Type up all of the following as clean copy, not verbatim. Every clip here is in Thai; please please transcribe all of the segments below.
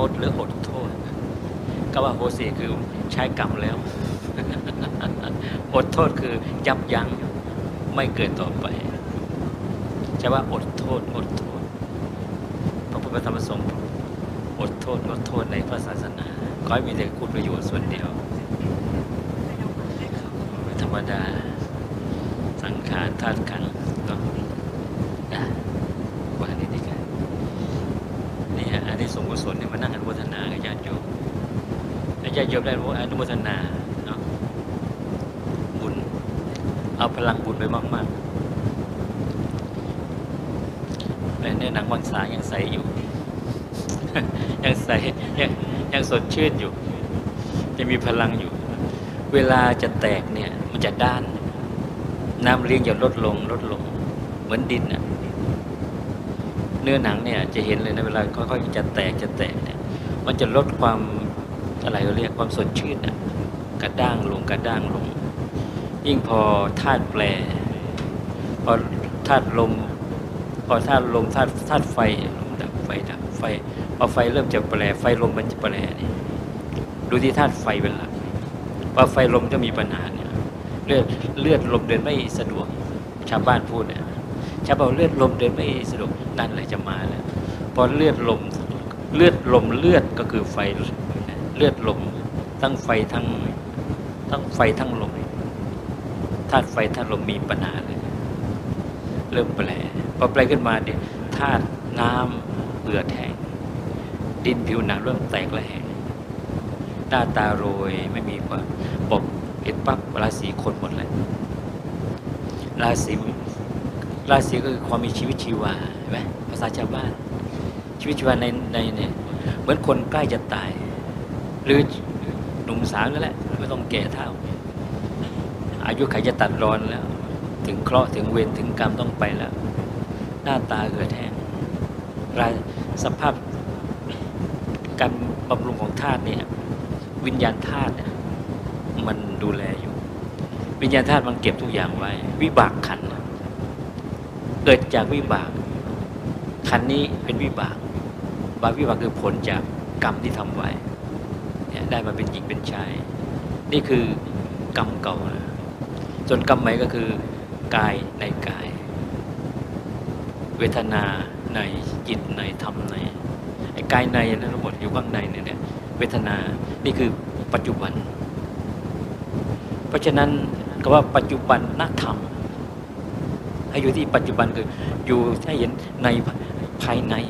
ดหรืออดโทษก็ว่าโหสิคือใช้กรรมแล้วอดโทษคือยับยั้งไม่เกิดต่อไปใช่ว่าอดโทษอดโทษพระพุทธธรรมประสงค์อดโทษอดโทษในพระศาสนาขอให้มีแต่คุณประโยชน์ส่วนเดียวธรรมดาสังขารธาตุขันธ์เนาะว่านี้ดีกันนี่ฮะอันที่สงฆ์กุศลเนี่ยมานั่งอนุโมทนากับญาติโยมญาติโยมได้รู้อนุโมทนาเนาะบุญเอาพลังบุญไปมากๆในเนื้อหนังมังสายังใสอยู่ ยังใสยังสดชื่นอยู่จะมีพลังอยู่เวลาจะแตกเนี่ยมันจะด้านน้ำเลี้ยงจะลดลงเหมือนดินน่ะเนื้อหนังเนี่ยจะเห็นเลยนะเวลาค่อยๆจะแตกเนี่ยมันจะลดความอะไรเราเรียกความสดชื่นน่ะกระด้างลงยิ่งพอธาตุแปรพอธาตุลมธาตุไฟดับไฟพอไฟเริ่มจะแปรไฟลมมันจะแปรนี่ดูที่ธาตุไฟเป็นหลักพอไฟลมจะมีปัญหาเนี่ยเลือดลมเดินไม่สะดวกชาวบ้านพูดเนี่ยชาวบ้านเลือดลมเดินไม่สะดวกนั่นแหละจะมาแล้วพอเลือดลมเลือดก็คือไฟเลือดลมทั้งไฟทั้งไฟทั้งลมธาตุไฟธาตุลมมีปัญหาเลยเริ่มแปรพอแปรขึ้นมาเนี่ยธาตุน้ำเหือดแห้งดินผิวหนังเริ่มแตกและแห้งหน้าตาโรยไม่มีความบอกเห็นปั๊บราศีคนหมดเลยราศีก็คือความมีชีวิตชีวาใช่ไหมภาษาชาวบ้านชีวิตชีวาในเนี่ยเหมือนคนใกล้จะตายหรือหนุ่มสาวนั่นแหละไม่ต้องแก่เท่าอายุใครจะตัดรอนแล้วถึงเคราะห์ถึงเวรถึงกรรมต้องไปแล้วหน้าตาเหือดแห้งสภาพการบำรุงของธาตุเนี่ยวิญญาณธาตุมันดูแลอยู่วิญญาณธาตุมันเก็บทุกอย่างไว้วิบากขันธ์เกิดจากวิบากขันธ์นี้เป็นวิบากคือผลจากกรรมที่ทำไว้เนี่ยได้มาเป็นหญิงเป็นชายนี่คือกรรมเก่านะส่วนกรรมใหม่ก็คือกายในกายเวทนาในจิตในธรรมในไอ้กายในนั้นทั้งหมดอยู่ข้างในเนี่ยเวทนานี่คือปัจจุบันเพราะฉะนั้นก็ว่าปัจจุบันนธรรมให้อยู่ที่ปัจจุบันคืออยู่ให้เห็นในภายใน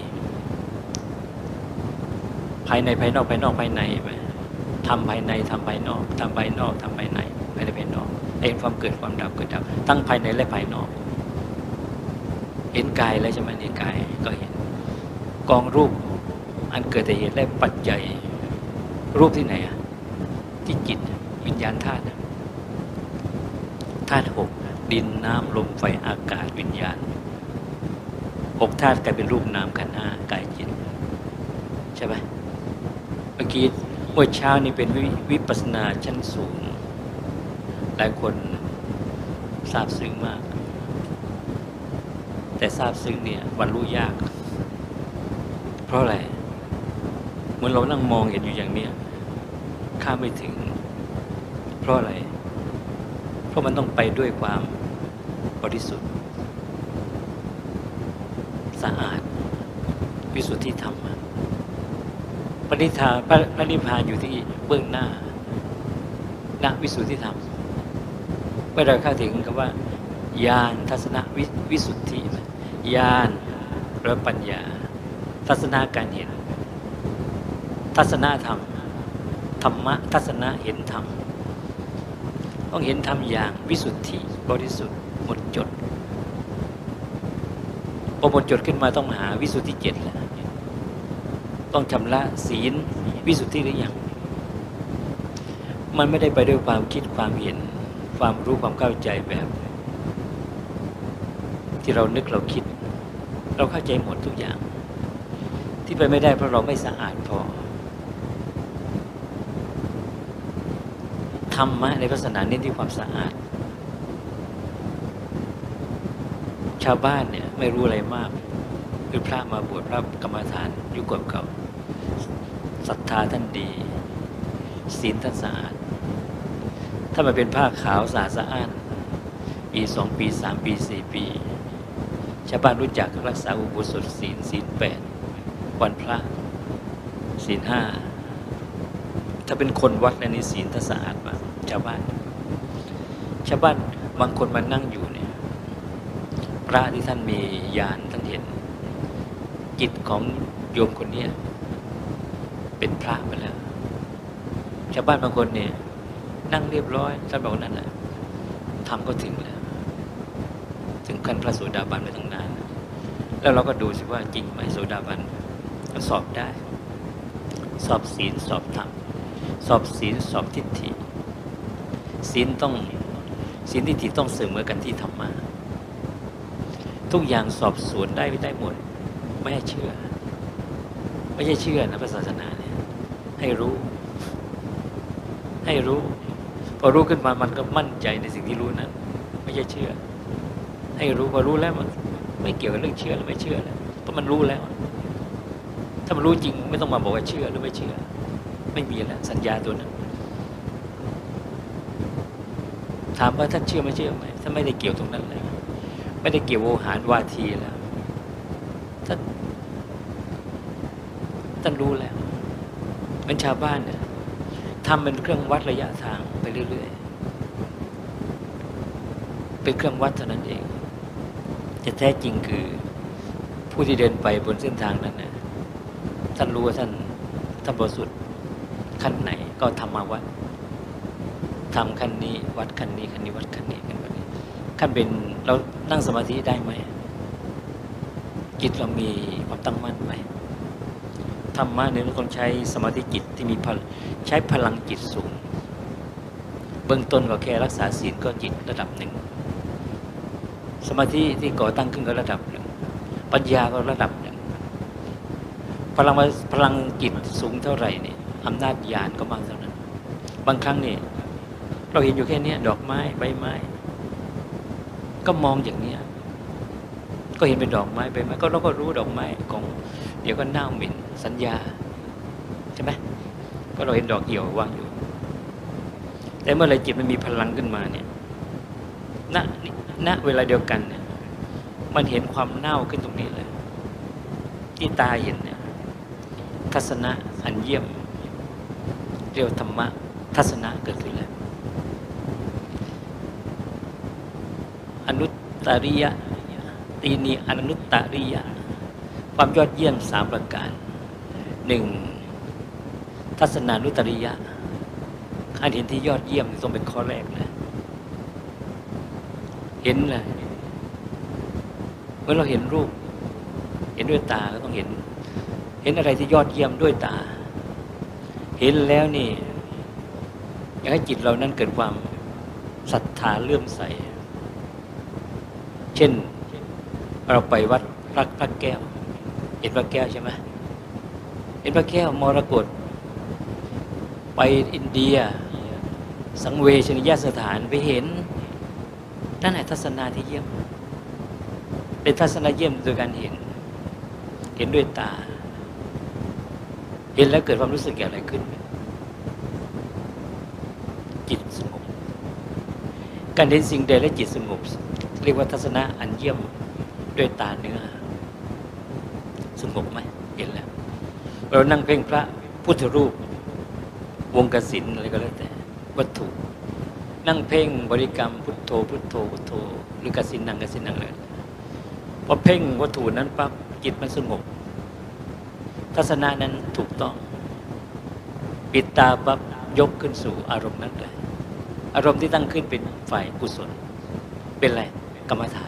ภายนอกภายในไปทำภายในทำภายนอกทำภายนอกทำภายในภายในภายนอกเห็นความเกิดความดับทั้งภายในและภายนอกเห็นกายแล้วใช่ไหมในกายก็เห็นกองรูปอันเกิดแต่เหตุและปัจจัยรูปที่ไหนอะที่จิตวิญญาณธาตุหกดินน้ำลมไฟอากาศวิญญาณหกธาตุกลายเป็นรูปนามขันธ์ห้ากายจิตใช่ไหมเมื่อกี้เมื่อเช้านี้เป็นวิปัสสนาชั้นสูงหลายคนทราบซึ้งมากแต่ทราบซึ้งเนี่ยบรรลุยากเพราะอะไรเหมือนเรานั่งมองเห็นอยู่อย่างเนี้ยข้ามไม่ถึงเพราะอะไรเพราะมันต้องไปด้วยความบริสุทธิ์สะอาดวิสุทธิธรรมพระนิพพานอยู่ที่เบื้องหน้าณวิสุทธิธรรมเมื่อเราเข้าถึงคำว่าญาณทัศนวิสุทธิญาณและปัญญาทัศนาการเห็นทัศนธรรมธรรมะทัศนะเห็นธรรมต้องเห็นธรรมอย่างวิสุทธิบริสุทธิ์หมดจดพอหมดจดขึ้นมาต้องหาวิสุทธิเจ็ดแล้วต้องชำระศีลวิสุทธิหรือยังมันไม่ได้ไปด้วยความคิดความเห็นความรู้ความเข้าใจแบบที่เรานึกเราคิดเราเข้าใจหมดทุกอย่างที่ไปไม่ได้เพราะเราไม่สะอาดพอธรรมะในศาสนาเน้นที่ความสะอาดชาวบ้านเนี่ยไม่รู้อะไรมากคือพระมาบวชพระกรรมฐานยุคเก่าศรัทธาท่านดีศีลท่านสะอาดถ้ามาเป็นผ้าขาวสะอาดสะอ้านปี2 ปี3 ปี 4 ปีชาวบ้านรู้จักรักษาอุโบสถศีล8วันพระศีล5ถ้าเป็นคนวัดในนี้ศีลท่านสะอาดมากชาวบ้านบางคนมานั่งอยู่เนี่ยพระที่ท่านมีญาณท่านเห็นจิตของโยมคนนี้เป็นพระไปแล้วชาวบ้านบางคนเนี่ยนั่งเรียบร้อยท่านบอกนั่นแหละทำก็ถึงแล้วถึงขั้นพระโสดาบันไปตั้งนานแล้วเราก็ดูสิว่าจริงไหมโสดาบันก็สอบได้สอบศีลสอบธรรมสอบศีลสอบทิฏฐิศีลทิฏฐิต้องเสมอกันที่ธรรมะทุกอย่างสอบสวนได้หมดไม่ให้เชื่อไม่ใช่เชื่อนะพระศาสนาเนี่ยให้รู้พอรู้ขึ้นมามันก็มั่นใจในสิ่งที่รู้นั้นไม่ใช่เชื่อให้รู้พอรู้แล้วมันไม่เกี่ยวกับเรื่องเชื่อหรือไม่เชื่อแล้วเพราะมันรู้แล้วถ้ามันรู้จริงไม่ต้องมาบอกว่าเชื่อหรือไม่เชื่อไม่มีแล้วสัญญาตัวนั้นถามว่าท่านเชื่อไม่เชื่อไหมท่านไม่ได้เกี่ยวตรงนั้นเลยไม่ได้เกี่ยวโวหารวาทีแล้วท่านรู้แล้วเป็นชาวบ้านเนี่ยทำเป็นเครื่องวัดระยะทางไปเรื่อยๆเป็นเครื่องวัดเท่านั้นเองจะแท้จริงคือผู้ที่เดินไปบนเส้นทางนั้นเนี่ยท่านรู้ว่าท่านบริสุทธิ์ขั้นไหนก็ทำมาวัดทำขั้นนี้วัดขั้นนี้วัดขั้นนี้ขั้นเป็นเรานั่งสมาธิได้ไหมจิตเรามีความตั้งมั่นไหมธรรมะเนี่ยเราต้องใช้สมาธิจิตที่มีใช้พลังจิตสูงเบื้องต้นก็แค่รักษาศีลก็จิตระดับหนึ่งสมาธิที่ก่อตั้งขึ้นก็ระดับหนึ่งปัญญาก็ระดับหนึ่งพลังจิตสูงเท่าไหร่เนี่ยอำนาจญาณก็มากเท่านั้นบางครั้งเนี่ยเราเห็นอยู่แค่นี้ดอกไม้ใบไม้ก็มองอย่างนี้ก็เห็นเป็นดอกไม้ใบไม้ก็เราก็รู้ดอกไม้ของเดี๋ยวก็เน่าเหม็นสัญญาใช่ไหมก็เราเห็นดอกเหี่ยววางอยู่แต่เมื่อไรจิตมันมีพลังขึ้นมาเนี่ยณเวลาเดียวกันเนี่ยมันเห็นความเน่าขึ้นตรงนี้เลยที่ตาเห็นเนี่ยทัศนะอันเยี่ยมเรียกธรรมะทัศนะเกิดขึ้นแล้วอนุตตริยะตีนีอนุตตริยะความยอดเยี่ยม3ประการ1ทัศนานุตตริยะการเห็นที่ยอดเยี่ยมต้องเป็นข้อแรกเลยเห็นเลยเมื่อเราเห็นรูปเห็นด้วยตาก็ต้องเห็นอะไรที่ยอดเยี่ยมด้วยตาเห็นแล้วนี่อยากให้จิตเรานั้นเกิดความศรัทธาเลื่อมใสเช่นเราไปวัดพระแก้วเห็นพระแก้วใช่ไหมเห็นพระแก้วมรกตไปอินเดียสังเวชนียสถานไปเห็นนั่นแหละทัศนาที่เยี่ยมเป็นทัศนาเยี่ยมโดยการเห็นด้วยตาเห็นแล้วเกิดความรู้สึกอย่างไรขึ้นจิตสงบการเห็นสิ่งใดและจิตสงบเรียกว่าทัศนะอันเยี่ยมด้วยตาเนื้อสงบไหมเห็นแล้วเรานั่งเพ่งพระพุทธรูปวงกสิณอะไรก็แล้วแต่วัตถุนั่งเพ่งบริกรรมพุทโธพุทโธพุทโธหรือกสิณนังเลยพอเพ่งวัตถุนั้นปั๊บจิตมันสงบทัศนะนั้นถูกต้องปิดตาปั๊บยกขึ้นสู่อารมณ์นั้นเลยอารมณ์ที่ตั้งขึ้นเป็นฝ่ายกุศลเป็นอะไรกรรมฐาน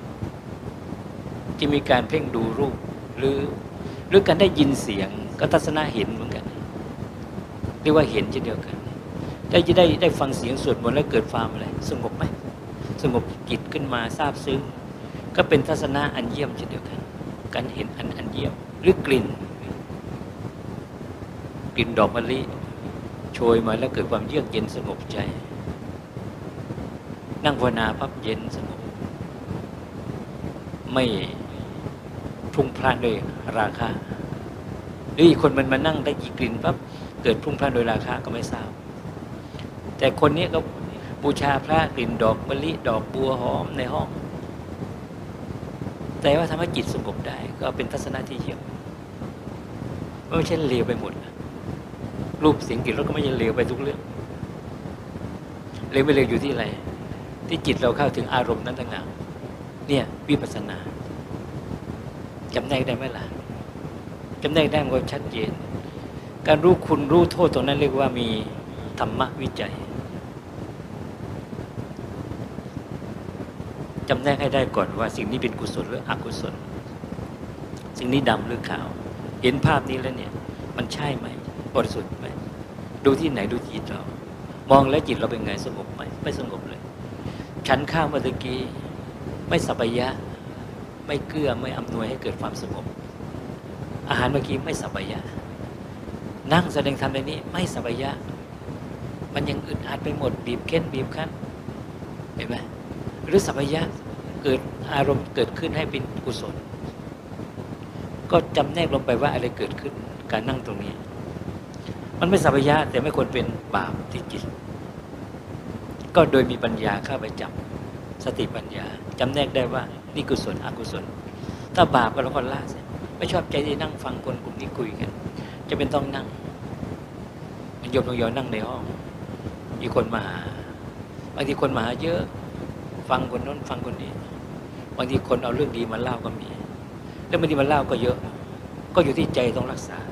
ที่มีการเพ่งดูรูปหรือการได้ยินเสียงก็ทัศนะเห็นเหมือนกันเรียกว่าเห็นเช่นเดียวกันได้ฟังเสียงสวดมนต์แล้วเกิดความอะไรสงบไหมสงบจิตขึ้นมาซาบซึ้งก็เป็นทัศนะอันเยี่ยมเช่นเดียวกันการเห็นอันเยี่ยมหรือกลิ่นดอกมะลิโชยมาแล้วเกิดความเยือกเย็นสงบใจนั่งภาวนาพับเย็นสงบไม่พรุ่งพล่านด้วยราคะหรืออีกคนมันมานั่งได้กี่กลิ่นปั๊บเกิดพรุ่งพล่านโดยราคะก็ไม่ทราบแต่คนนี้ก็บูชาพระกลิ่นดอกมะลิดอกบัวหอมในห้องแต่ว่าทำให้จิตสงบได้ก็เป็นทัศนะที่เยี่ยมไม่ใช่เลวไปหมดรูปเสียงกลิ่นรสก็ไม่ใช่เลวไปทุกเรื่องเลวไปเลวอยู่ที่อะไรที่จิตเราเข้าถึงอารมณ์นั้นต่างหากเนี่ยวิปัสสนาจำแนกได้ไหมล่ะจำแนกได้มันก็ชัดเจนการรู้คุณรู้โทษตรงนั้นเรียกว่ามีธรรมวิจัยจำแนกให้ได้ก่อนว่าสิ่งนี้เป็นกุศลหรืออกุศลสิ่งนี้ดำหรือขาวเห็นภาพนี้แล้วเนี่ยมันใช่ไหมบริสุทธิ์ไหมดูที่ไหนดูจิตเรามองแล้วจิตเราเป็นไงสงบไหมไม่สงบเลยฉันข้าวเมื่อกี้ไม่สัพยะไม่เกื้อไม่อำนวยให้เกิดความสงบอาหารเมื่อกี้ไม่สัพยะนั่งแสดงธรรมในนี้ไม่สัพยะมันยังอึดอัดไปหมดบีบเค้นบีบคั้นเห็นไหมหรือสัพยะเกิดอารมณ์เกิดขึ้นให้เป็นกุศลก็จำแนกลงไปว่าอะไรเกิดขึ้นการนั่งตรงนี้มันไม่สัพยะแต่ไม่ควรเป็นบาปที่จิตก็โดยมีปัญญาเข้าไปจับสติปัญญาจำแนกได้ว่านี่กุศลอกุศลถ้าบาปก็เราก็ละเสียไม่ชอบใจที่นั่งฟังคนกลุ่มนี้คุยกันจะเป็นต้องนั่งโยมต้องยอมนั่งในห้องมีคนมาหาบางทีคนมาหาเยอะฟังคนโน้นฟังคนนี้บางทีคนเอาเรื่องดีมาเล่าก็มีเรื่องไม่ดีมาเล่าก็เยอะก็อยู่ที่ใจต้องรักษา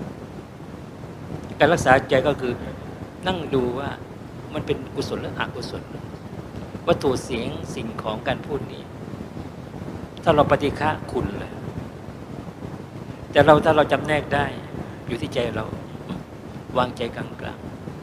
การรักษาใจก็คือนั่งดูว่ามันเป็นกุศลหรืออกุศลวัตถุเสียงสิ่งของการพูดนี้ถ้าเราปฏิฆะคุณเลยแต่ถ้าเราจำแนกได้อยู่ที่ใจเราวางใจกลาง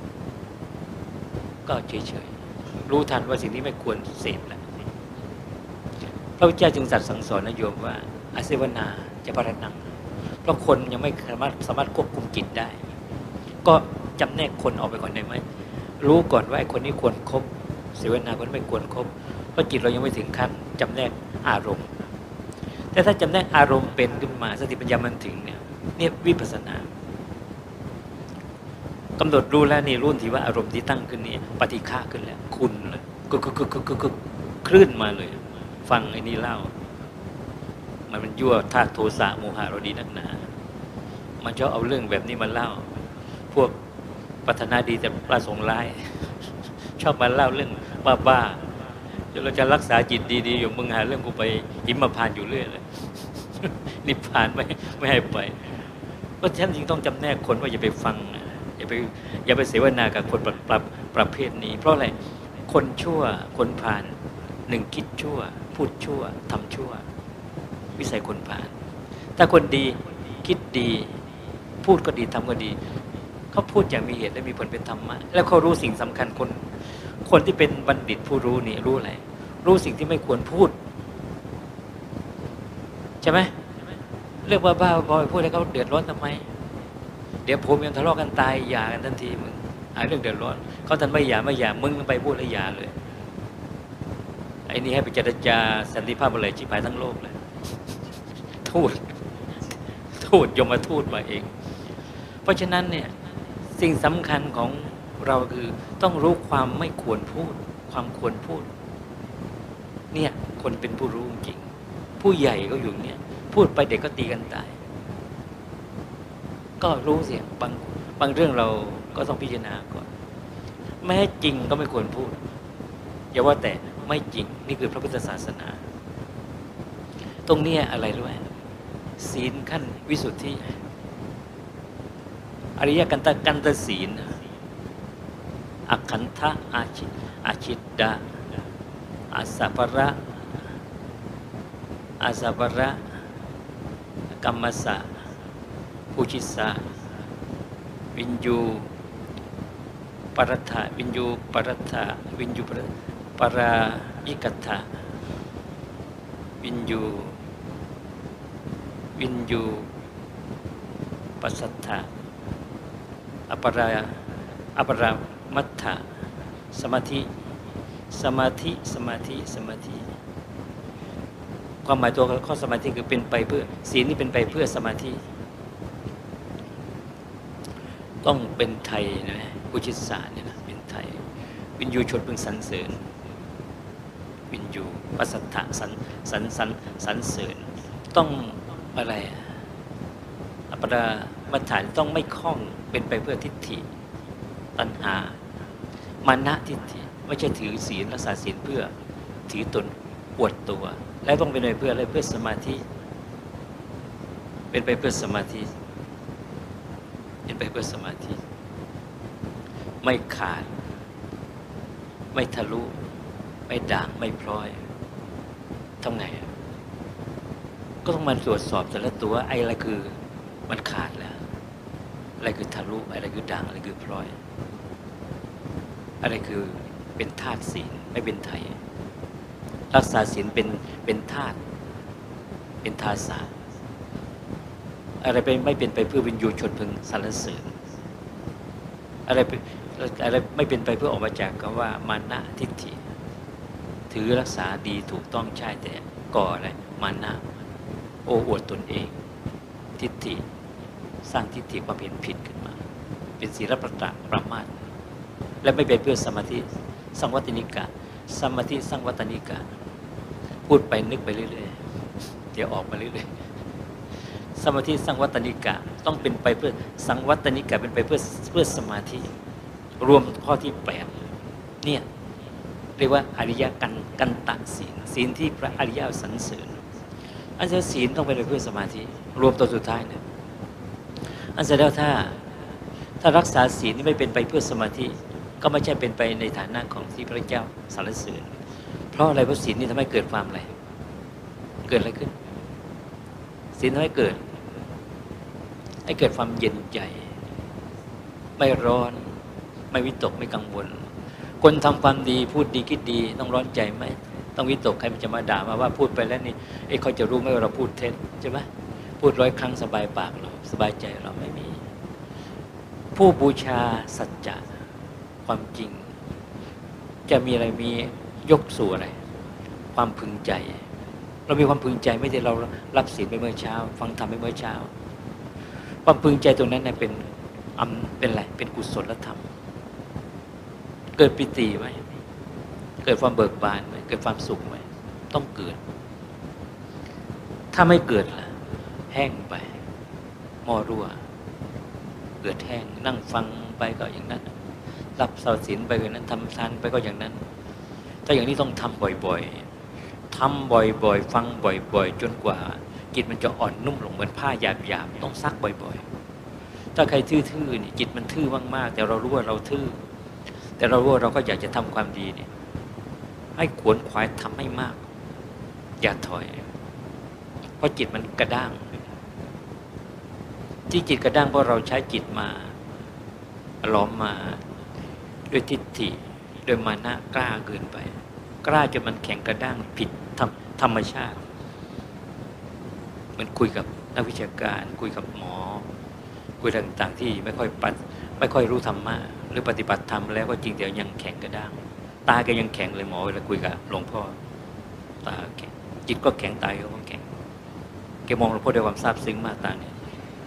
ๆก็เฉยๆรู้ทันว่าสิ่งนี้ไม่ควรเสพแล้วพระพุทธเจ้าจึงตรัสสั่งสอนนะโยมว่าอาเสวนาจะปรนังเพราะคนยังไม่สามารถควบคุมจิตได้ก็จำแนกคนออกไปก่อนได้ไหมรู้ก่อนว่าไอ้คนนี้ควรคบเสวนาคนไม่ควรคบเพราะจิตเรายังไม่ถึงขั้นจำแนกอารมณ์แต่ถ้าจำแนกอารมณ์เป็นขึ้นมาสติปัญญามันถึงเนี่ยวิปัสสนากำหนดรู้แล้วนี่รุ่นที่ว่าอารมณ์ที่ตั้งขึ้นนี้ปฏิฆะขึ้นแล้วคุณเลยก็คลื่นมาเลยฟังไอ้นี่เล่ามันยั่วธาตุโทสะโมหะเราดีนักหนามันชอบเอาเรื่องแบบนี้มาเล่าพวกปรารถนาดีแต่ประสงค์ร้ายชอบมาเล่าเรื่องบ้าๆเราจะรักษาจิตดีๆอยู่มึงหาเรื่องกูไปหิมพานต์อยู่เรื่อยเลยนิพพานไม่ให้ไปเพราะฉะนั้นจึงต้องจำแนกคนว่าอย่าไปฟังอย่าไปเสวนากับคนประเภทนี้เพราะอะไรคนชั่วคนผ่านหนึ่งคิดชั่วพูดชั่วทำชั่ววิสัยคนผ่านถ้าคนดีคิดดีพูดก็ดีทำก็ดีเขาพูดอย่างมีเหตุและมีผลเป็นธรรมะแล้วเขารู้สิ่งสำคัญคนที่เป็นบัณฑิตผู้รู้นี่รู้อะไรรู้สิ่งที่ไม่ควรพูดใช่ไหมเรื่องบ้าๆบอยพูดให้เขาเดือดร้อนทำไมเดี๋ยวผมยังทะเลาะกันตายหย่ากันทันทีมึงเรื่องเดือดร้อนเขาทันไม่หย่ามึงไปพูดแล้วหย่าเลยไอ้นี่ให้ไปเจรจาสันติภาพอะไรชิบหายทั้งโลกเลยทูตยมทูตมาเองเพราะฉะนั้นเนี่ยสิ่งสำคัญของเราคือต้องรู้ความไม่ควรพูดความควรพูดเนี่ยคนเป็นผู้รู้จริงผู้ใหญ่ก็อยู่เนี่ยพูดไปเด็กก็ตีกันตายก็รู้เสียงบางเรื่องเราก็ต้องพิจารณาก่อนแม้จริงก็ไม่ควรพูดอย่าว่าแต่ไม่จริงนี่คือพระพุทธศาสนาตรงนี้อะไรรู้ไหมศีลขั้นวิสุทธิอริยกันตศีลอคันธะอาชิตดะอาสัพพระกัมมัสสะภูชิสะวินยูปรัตถะวินยูปรายิกัตถะวินยูปัสสัทธะอปรามัตถะสมาธิความหมายตัวข้อสมาธิคือเป็นไปเพื่อศีลนี่เป็นไปเพื่อสมาธิต้องเป็นไทยนะกุชิตศาสตร์เนี่ยนะเป็นไทยวินยูชนพึงสรรเสริญวินยูปัสสัทธะสรรเสริญต้องอะไรอัปปรามาตรฐานต้องไม่คล่องเป็นไปเพื่อทิฏฐิตัณหามานะทิฏฐิไม่ใช่ถือศีลรักษาศีลเพื่อถือตนอวดตัวและต้องเป็นไปเพื่ออะไรเพื่อสมาธิเป็นไปเพื่อสมาธิเป็นไปเพื่อสมาธิไม่ขาดไม่ทะลุไม่ด่างไม่พลอยทำไงก็ต้องมาตรวจสอบแต่ละตัวไอ้อะไรคือมันขาดแล้วอะไรคือทะลุอะไรคือด่างอะไรคือพลอยอะไรคือเป็นธาตุศีลไม่เป็นไทยรักษาศีลเป็นธาตุเป็นทาสาอะไรไม่เป็นไปเพื่อวินยูชนพึงสรรเสริญอะไรไม่เป็นไปเพื่อออกมาจากคำว่ามานะทิฏฐิถือรักษาดีถูกต้องใช่แต่ก่ออะไรมานะโอ้อวดตนเองทิฏฐิสร้างทิฏฐิความเห็นผิดขึ้นมาเป็นศีลประมาทและไม่เป็นเพื่อสมาธิสังวัตนิกะสมาธิสังวัตนิกะพูดไปนึกไปเรื่อยๆเดี๋ยวออกมาเรื่อยๆสมาธิสังวัตนิกะต้องเป็นไปเพื่อสังวัตนิกะเป็นไปเพื่อสมาธิรวมข้อที่8เนี่ยเรียกว่าอริยกันตะศีลที่พระอริยสรรเสริญอันเสริญศีลต้องเป็นไปเพื่อสมาธิรวมตัวสุดท้ายเนี่ยอันเสร็จแล้วถ้ารักษาศีลนี่ไม่เป็นไปเพื่อสมาธิก็ไม่ใช่เป็นไปในฐานะของที่พระเจ้าสรรเสริญเพราะอะไรเพราะศีลนี่ทำให้เกิดความอะไรเกิดอะไรขึ้นศีลทำให้เกิดความเย็นใจไม่ร้อนไม่วิตกไม่กังวลคนทำความดีพูดดีคิดดีต้องร้อนใจไหมต้องวิตกใครมันจะมาด่ามาว่าพูดไปแล้วนี่เขาจะรู้ไหมว่าเราพูดเท็จใช่ไหมพูด100 ครั้งสบายปากเราสบายใจเราไม่มีผู้บูชาสัจจะความจริงจะมีอะไรมียกสู่อะไรความพึงใจเรามีความพึงใจไม่ใช่เรารับศีลไปเมื่อเช้าฟังธรรมไปเมื่อเช้าความพึงใจตรงนั้นเป็นอะไรเป็นกุศลธรรมเกิดปิติไหมเกิดความเบิกบานไหมเกิดความสุขไหมต้องเกิดถ้าไม่เกิดล่ะแห้งไปหม้อรั่วเกิดแห้งนั่งฟังไปก็อย่างนั้นรับศีลไปอย่างนั้นทำทานไปก็อย่างนั้นถ้าอย่างนี้ต้องทำบ่อยๆทำบ่อยๆฟังบ่อยๆจนกว่าจิตมันจะอ่อนนุ่มลงเหมือนผ้าหยาบๆต้องซักบ่อยๆถ้าใครทื่อๆนี่จิตมันทื่อมากๆแต่เรารู้ว่าเราทื่อแต่เรารู้ว่าเราก็อยากจะทำความดีเนี่ยให้ขวนขวายทำให้มากอย่าถอยเพราะจิตมันกระด้างที่จิตกระด้างเพราะเราใช้จิตมาล้อมมาด้วยทิฏฐิด้วยมานะกล้าเกินไปกล้าจนมันแข็งกระด้างผิดธรรมชาติมันคุยกับนักวิชาการคุยกับหมอคุยต่างๆที่ไม่ค่อยรู้ธรรมะหรือปฏิบัติธรรมแล้วก็จริงแต่ยังแข็งกระด้างตาแกยังแข็งเลยหมอเวลาคุยกับหลวงพ่อตาแข็งจิตก็แข็งตาก็แข็งแกมองหลวงพ่อด้วยความซาบซึ้งมากตาเนี่ย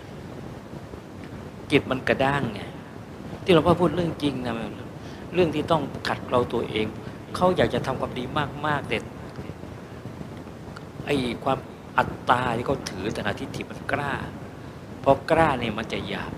จิตมันกระด้างไงที่หลวงพ่อพูดเรื่องจริงนะเรื่องที่ต้องขัดเกลาตัวเองเขาอยากจะทำความดีมากๆแต่ไอ้ความอัตตาที่เขาถือแต่ละทิฏฐิมันกล้าเพราะกล้าเนี่ยมันจะหยาบ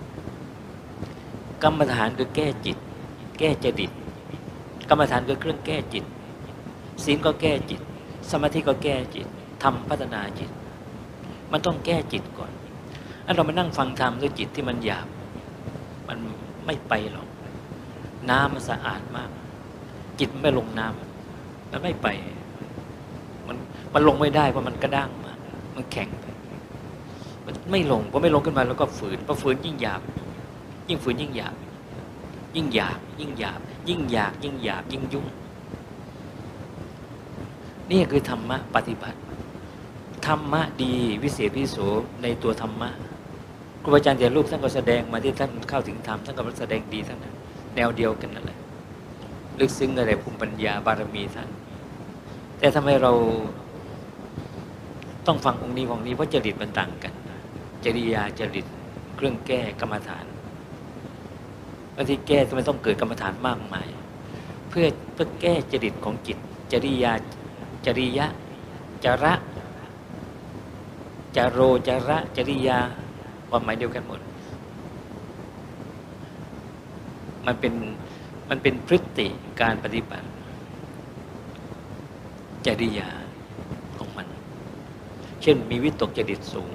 กรรมฐานคือแก้จิตแก้จริตกรรมฐานคือเครื่องแก้จิตศีลก็แก้จิตสมาธิก็แก้จิตธรรมพัฒนาจิตมันต้องแก้จิตก่อนอันเรามานั่งฟังธรรมด้วยจิตที่มันหยาบมันไม่ไปหรอกน้ำมันสะอาดมากจิตไม่ลงน้ำมันไม่ไปมันลงไม่ได้เพราะมันกระด้างมากมันแข็งไปมันไม่ลงพอไม่ลงขึ้นมาแล้วก็ฝืนพอฝืนยิ่งหยาบยิ่งฝืนยิ่งหยาบยิ่งอยากยิ่งหยาบยิ่งอยากยิ่งหยาบยิ่งยุ่งนี่คือธรรมะปฏิบัติธรรมะดีวิเศษวิโสในตัวธรรมะครูอาจารย์แต่รูปท่านก็แสดงมาที่ท่านเข้าถึงธรรมท่านก็แสดงดีทั้งนั้นแนวเดียวกันนั่นแหละลึกซึ้งอะไรภูมิปัญญาบารมีท่านแต่ทำไมเราต้องฟังองค์นี้เพราะจริตมันต่างกันจริยาจริตเครื่องแก้กรรมฐานบางทีแก้ทำไมต้องเกิดกรรมฐานมากมายเพื่อแก้จริตของจิตจริยะจระจโรจระจริยาความหมายเดียวกันหมดมันเป็นพฤติการปฏิบัติจริยาของมันเช่นมีวิตกจริตสูง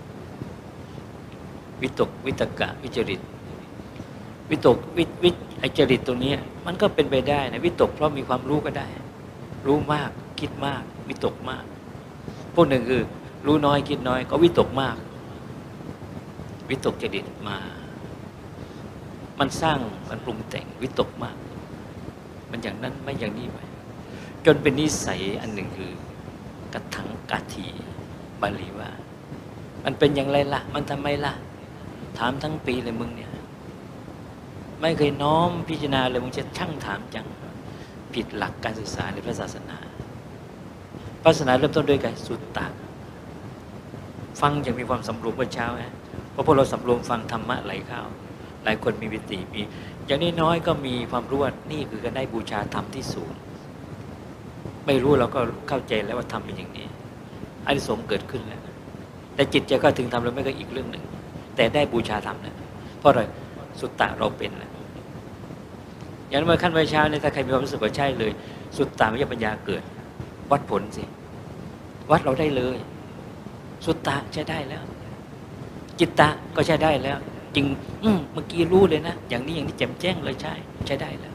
วิตกวิตกะวิจริตวิตกไอจริตตรงนี้มันก็เป็นไปได้นะวิตกเพราะมีความรู้ก็ได้รู้มากคิดมากวิตกมากพวกหนึ่งคือรู้น้อยคิดน้อยก็วิตกมากวิตกจริตมามันสร้างมันปรุงแต่งวิตกมากมันอย่างนั้นไม่อย่างนี้ไปจนเป็นนิสัยอันหนึ่งคือกถังกถีบาลีว่ามันเป็นอย่างไรล่ะมันทำไมล่ะถามทั้งปีเลยมึงเนี่ยไม่เคยน้อมพิจารณาเลยมึงจะช่างถามจังผิดหลักการศึกษาในพระศาสนาศาสนาเริ่มต้นด้วยการสุตตะฟังอย่างมีความสำรวมเมื่อเช้านะเพราะพวกเราสำรวมฟังธรรมะไหลเข้าหลายคนมีวิติมีอย่างนี้น้อยก็มีความรู้ว่านี่คือการได้บูชาธรรมที่สูงไม่รู้เราก็เข้าใจแล้วว่าธรรมเป็นอย่างนี้อานิสงส์เกิดขึ้นแล้วแต่จิตจะก็ถึงธรรมแล้วไม่ก็อีกเรื่องหนึ่งแต่ได้บูชาธรรมแล้วเพราะอะไรสุตตะเราเป็นแล้วอย่างเมื่อขั้นวันเช้าเนี่ยถ้าใครมีความรู้สึกว่าใช่เลยสุตตะวิญญาปัญญาเกิดวัดผลสิวัดเราได้เลยสุตตะใช้ได้แล้วจิตตะก็ใช้ได้แล้วจริงเมื่อกี้รู้เลยนะอย่างนี้แจ่มแจ้งเลยใช้ได้แล้ว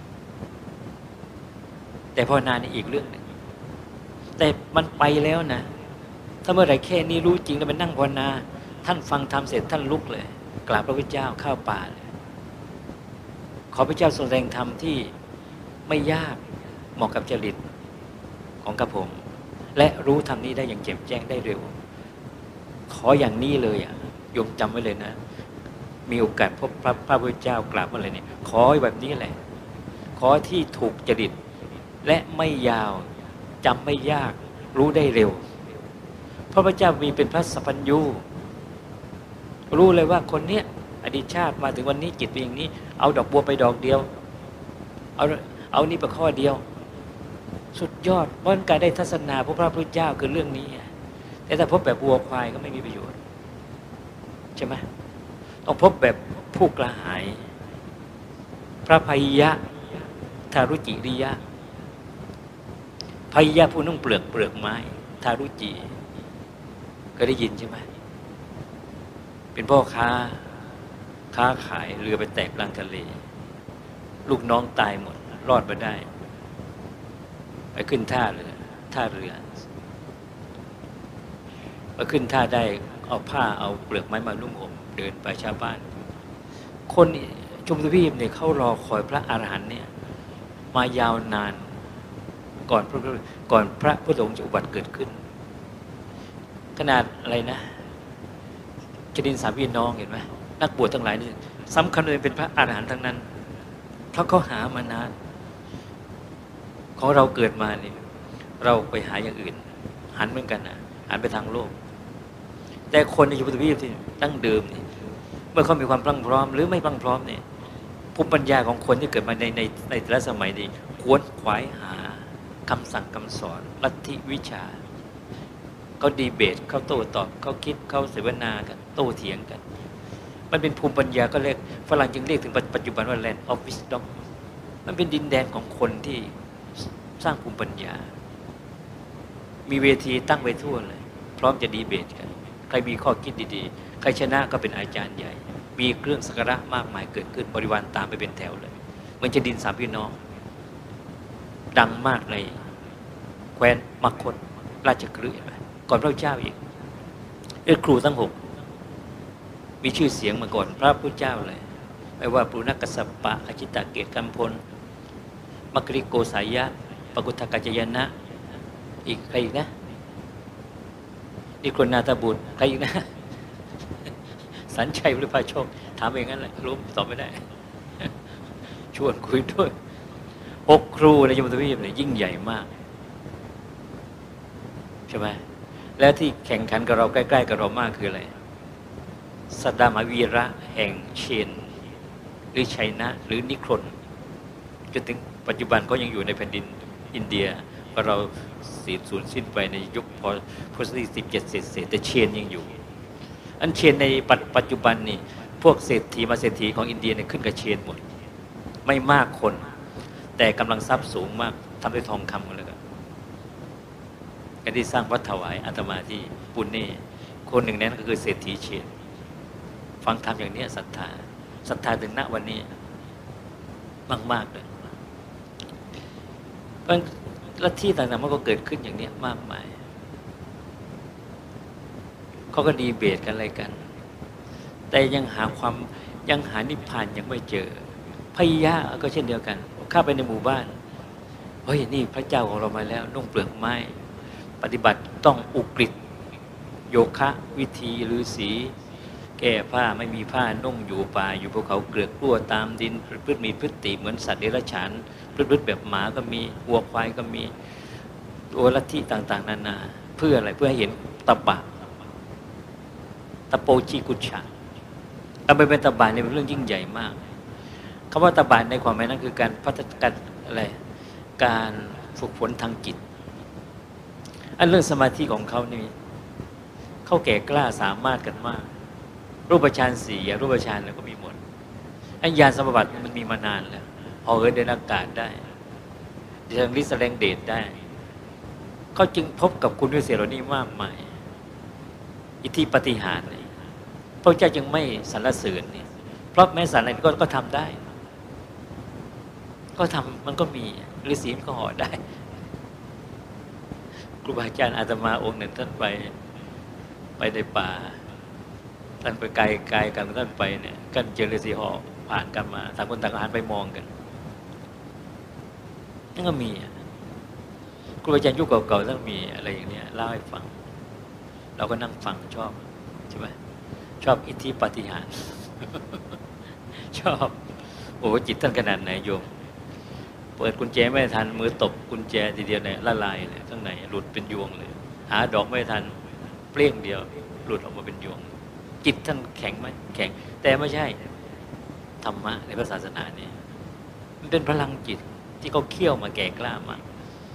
แต่ภาวนานี่อีกเรื่องหนึ่งแต่มันไปแล้วนะถ้าเมื่อไหร่แค่นี้รู้จริงแล้วไปนั่งภาวนาท่านฟังธรรมเสร็จท่านลุกเลยกราบพระพุทธเจ้าเข้าป่าเลยขอพระเจ้าทรงแสดงธรรมที่ไม่ยากเหมาะกับจริตของกระผมและรู้ธรรมนี้ได้อย่างแจ่มแจ้งได้เร็วขออย่างนี้เลยโยมจำไว้เลยนะมีโอกาสพบพระพุทธเจ้ากราบเมื่อไหร่เนี่ยขอแบบนี้แหละขอที่ถูกจริตและไม่ยาวจำไม่ยากรู้ได้เร็วพระพุทธเจ้ามีเป็นพระสัพพัญญูรู้เลยว่าคนเนี้ยอดีตชาติมาถึงวันนี้จิตเป็นอย่างนี้เอาดอกบัวไปดอกเดียวเอานี่ไปข้อเดียวสุดยอดเพราะการได้ทัศนาพระพุทธเจ้าคือเรื่องนี้แต่ถ้าพบแบบวัวควายก็ไม่มีประโยชน์ใช่ไหมต้องพบแบบผู้กระหายพระภัยยะทารุจิริยะภัยยะผู้นุ่งเปลือกไม้ทารุจิก็ได้ยินใช่ไหมเป็นพ่อค้าขายเรือไปแตกกลางทะเลลูกน้องตายหมดรอดมาได้ไปขึ้นท่าเรือมาขึ้นท่าได้เอาผ้าเอาเปลือกไม้มานุ่งห่มเดินไปชาวบ้านคนชมทวีปเนี่ยเขารอคอยพระอรหันต์เนี่ยมายาวนานก่อนพระพุทธองค์จะอุบัติเกิดขึ้นขนาดอะไรนะจรินสามพี่น้องเห็นไหมนักบวชทั้งหลายนี่สำคัญเลยเป็นพระอรหันต์ทั้งนั้นเพราะเขาหามานานของเราเกิดมาเนี่ยเราไปหาอย่างอื่นหันเหมือนกันนะหันไปทางโลกแต่คนในยุคทวีปที่ตั้งเดิมนี่เมื่อเขามีความพรั่งพร้อมหรือไม่พรั่งพร้อมเนี่ยภูมิปัญญาของคนที่เกิดมาในแต่ละสมัยนี้ขวนขวายหาคำสั่งคำสอนลัทธิวิชาเขาดีเบตเขาโต้ตอบเขาคิดเขาเสวนากันโต้เถียงกันมันเป็นภูมิปัญญาก็เรียกฝรั่งจึงเรียกถึงปัจจุบันว่า Land of Wisdom มันเป็นดินแดนของคนที่สร้างภูมิปัญญามีเวทีตั้งไว้ทั่วเลยพร้อมจะดีเบตกันใครมีข้อคิดดีๆใครชนะก็เป็นอาจารย์ใหญ่มีเครื่องสักการะมากมายเกิดขึ้นบริวารตามไปเป็นแถวเลยเหมือนจะดินสามพี่น้องดังมากในแคว้นมคธราชคฤห์ก่อนพระเจ้าอีกครูทั้ง6มีชื่อเสียงมาก่อนพระพุทธเจ้าเลยไม่ว่าปุณกัสสปะอจิตเกตกัมพลมัคคิริโกสายะปกุทธกัจจยนะอีกใครอีกนะนิโครนาถบุตรใครอีกนะสัญชัยหรือพระโชคถามเองงั้นแหละรู้ตอบไม่ได้ชวนคุยด้วย6 ครูในยมทวีปเนี่ยยิ่งใหญ่มากใช่ไหมและที่แข่งขันกับเราใกล้ๆกับเรามากคืออะไรสัตดามหาวีระแห่งเชนหรือไชน่าหรือนิครนจนถึงปัจจุบันก็ยังอยู่ในแผ่นดินอินเดียก็เราสูญสิ้นไปในยุคพศที่17เศษแต่เชนยังอยู่อันเชนในปัจจุบันนี่พวกเศรษฐีมาเศรษฐีของอินเดียเนี่ยขึ้นกับเชนหมดไม่มากคนแต่กำลังทรัพย์สูงมากทำด้วยทองคำกันเลยการที่สร้างวัดถวายอาตมาที่ปุณเน่คนหนึ่งนั้นก็คือเศรษฐีเชนฟังธรรมอย่างนี้ศรัทธาถึงณวันนี้มากๆเลยเพราะลัทธิต่างๆมันก็เกิดขึ้นอย่างนี้มากมายเขาก็ดีเบตกันอะไรกันแต่ยังหานิพพานยังไม่เจอพยะก็เช่นเดียวกันเข้าไปในหมู่บ้านเฮ้ยนี่พระเจ้าของเรามาแล้วนุ่งเปลือกไม้ปฏิบัติต้องอุกฤษโยคะวิธีฤาษีแก้ผ้าไม่มีผ้านุ่งอยู่ป่าอยู่ภูเขาเกลือกกลัวตามดินพฤติมีพฤติเหมือนสัตว์เดรัจฉานพฤติแบบหมาก็มีวัวควายก็มีตัวลัทธิต่างๆนานาเพื่ออะไรเพื่อให้เห็นตบะตะโปจิกุชชะการไปเป็นตบะเนี่ยเป็นเรื่องยิ่งใหญ่มากคำว่าตบะในความหมายนั้นคือการพัฒนาอะไรการฝึกฝนทางจิตอันเรื่องสมาธิของเขานี่เขาแก่กล้าสามารถกันมากรูปฌาน4รูปฌานแล้วก็มีหมดอัญญาณสมบัติมันมีมานานแล้วพอเหินเดินอากาศได้เชิงฤทธิ์แสดงเดชได้เขาจึงพบกับคุณวิเศษเหล่านี้มากมายอิทธิปาฏิหาริย์พระเจ้าจึงไม่สรรเสริญนี่เพราะแม้สรรเสริญก็ทำได้ก็ทำมันก็มีฤาษีมันก็ห่อได้ครูบาอาจารย์อาตมาองค์หนึ่งท่านไปในป่าท่านไปไกลกันท่านไปเนี่ยกันเจอฤาษีห่อผ่านกันมาต่างคนต่างหันไปมองกันนั่นก็มีครูบาอาจารย์ยุคเก่าๆท่านมีอะไรอย่างเนี้ยเล่าให้ฟังเราก็นั่งฟังชอบใช่ไหมชอบอิทธิปาฏิหาริย์ชอบโอ้จิตท่านขนาดไหนโยมเปิดกุญแจไม่ทันมือตบกุญแจทีเดียวเนี่ยละลายเลยข้างในหลุดเป็นยวงเลยหาดอกไม่ทันเปรี้ยงเดียวหลุดออกมาเป็นยวงจิตท่านแข็งไหมแข็งแต่ไม่ใช่ธรรมะในพระศาสนาเนี่ยมันเป็นพลังจิตที่เขาเคี่ยวมาแก่กล้ามา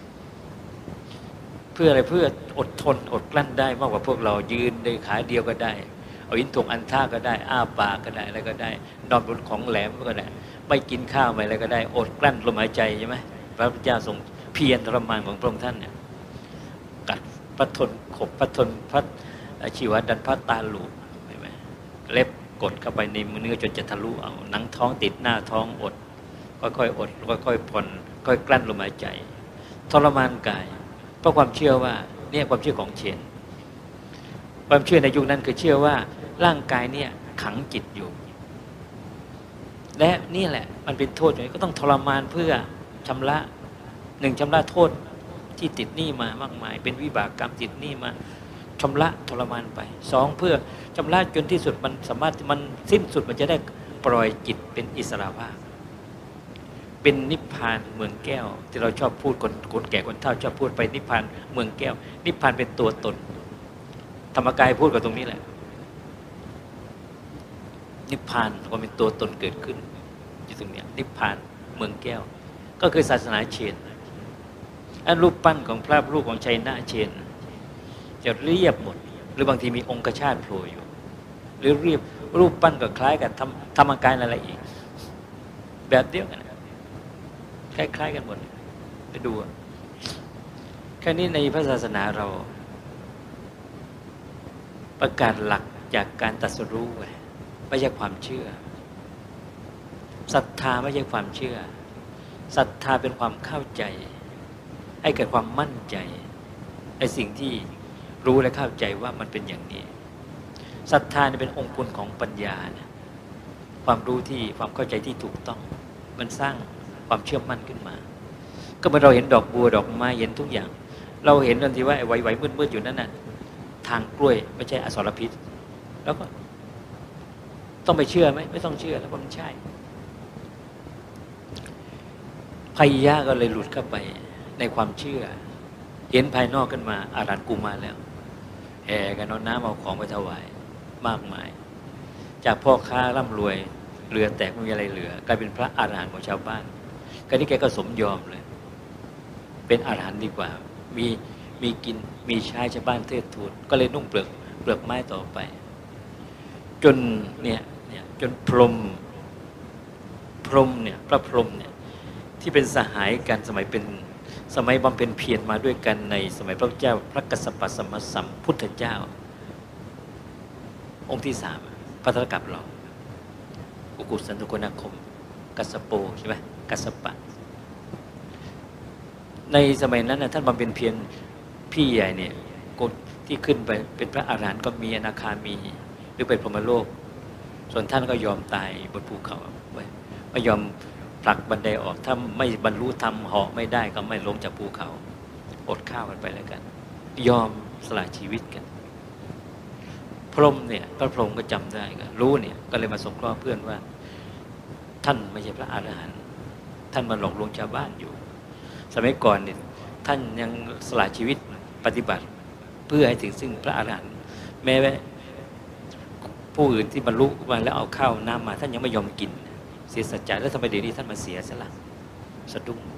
เพื่ออะไรเพื่ออดทนอดกลั้นได้มากกว่าพวกเรายืนในขาเดียวก็ได้เอาอินทงอันท่าก็ได้อ้าปากก็ได้อะไรก็ได้นอนบนของแหลมก็ได้ไม่กินข้าวอะไรก็ได้อดกลั้นลมหายใจใช่ไหมพระพุทธเจ้าทรงเพียรทรมานของพระองค์ท่านเนี่ยกัดพระทนขบพระทนพระชีวดันพระตาลูใช่ไหมเล็บกดเข้าไปในเนื้อจนจะทะลุเอาหนังท้องติดหน้าท้องอดค่อยๆอดค่อยๆผ่อนค่อยกลั้นลมหายใจทรมานกายเพราะความเชื่อว่าเนี่ยความเชื่อของเชนความเชื่อในยุคนั้นคือเชื่อว่าร่างกายเนี่ยขังจิตอยู่และนี่แหละมันเป็นโทษอย่างนี้ก็ต้องทรมานเพื่อชำระชำระโทษที่ติดหนี้มามากมายเป็นวิบากกรรมติดหนี้มาชำระทรมานไป2เพื่อชำระจนที่สุดมันสามารถมันสิ้นสุดมันจะได้ปล่อยจิตเป็นอิสระภาพเป็นนิพพานเมืองแก้วที่เราชอบพูดคนแก่คนเฒ่าชอบพูดไปนิพพานเมืองแก้วนิพพานเป็นตัวตนธรรมกายพูดกับตรงนี้แหละนิพพานก็เป็นตัวตนเกิดขึ้นอยู่ตรงนี้นิพพานเมืองแก้วก็คือศาสนาเชนอันรูปปั้นของพระรูปของชัยนาเชนจะเรียบหมดหรือบางทีมีองคชาตโผล่อยู่หรือเรียบรูปปั้นก็คล้ายกับธรรมกายอะไรอีกแบบเดียวกันคล้ายๆกันหมดไปดูแค่นี้ในพระศาสนาเราประกาศหลักจากการตรัสรู้ไว้ไม่ใช่ความเชื่อศรัทธาไม่ใช่ความเชื่อศรัทธาเป็นความเข้าใจให้เกิดความมั่นใจในสิ่งที่รู้และเข้าใจว่ามันเป็นอย่างนี้ศรัทธาเป็นองค์คุณของปัญญานะความรู้ที่ความเข้าใจที่ถูกต้องมันสร้างความเชื่อมั่นขึ้นมาก็เมื่อเราเห็นดอกบัวดอกไม้เห็นทุกอย่างเราเห็นทันทีว่าไอ้ไหวๆมืดๆอยู่นั่นน่ะทางกล้วยไม่ใช่อสรพิษแล้วก็ต้องไปเชื่อไหมไม่ต้องเชื่อแล้วมันใช่พยะก็เลยหลุดเข้าไปในความเชื่อเห็นภายนอกขึ้นมาอารันกูมาแล้วแห่กันเอาน้ำเอาของไปถวายมากมายจากพ่อค้าร่ำรวยเรือแตกไม่มีอะไรเหลือกลายเป็นพระอรหันต์ของชาวบ้านคราวนี้แกก็สมยอมเลยเป็นอรหันต์ดีกว่ามีกินมีใช้ชาวบ้านเทิดทูนก็เลยนุ่งเปลือกไม้ต่อไปจนเนี่ยจนพรหมเนี่ยพระพรหมเนี่ยที่เป็นสหายกันสมัยบำเพ็ญเพียรมาด้วยกันในสมัยพระเจ้าพระกัสสปะสัมมาสัมพุทธเจ้าองค์ที่3พระธรกัปเราอุกุสันตุโกนาคมกัสสโปใช่ไหมกัสสปะในสมัยนั้นนะท่านบำเพ็ญเพียรพี่ใหญ่เนี่ยที่ขึ้นไปเป็นพระอรหันต์ก็มีอนาคามีหรือไปพรหมโลกส่วนท่านก็ยอมตายบนภูเขาไว้ไม่ยอมผลักบันไดออกถ้าไม่บรรลุธรรมเหาะไม่ได้ก็ไม่ลงจากภูเขาอดข้าวกันไปแล้วกันยอมสละชีวิตกันพรหมเนี่ยพระพรหมก็จำได้ก็รู้เนี่ยก็เลยมาสงเคราะห์เพื่อนว่าท่านไม่ใช่พระอรหันต์ท่านมาหลอกลวงชาวบ้านอยู่สมัยก่อนเนี่ยท่านยังสละชีวิตปฏิบัติเพื่อให้ถึงซึ่งพระอรหันต์แม้ว่าผู้อื่นที่บรรลุมาแล้วเอาข้าวน้ำมาท่านยังไม่ยอมกินเสียสัจจะแล้วทำไมเดี๋ยวนี้ท่านมาเสียซะละสะดุ้ง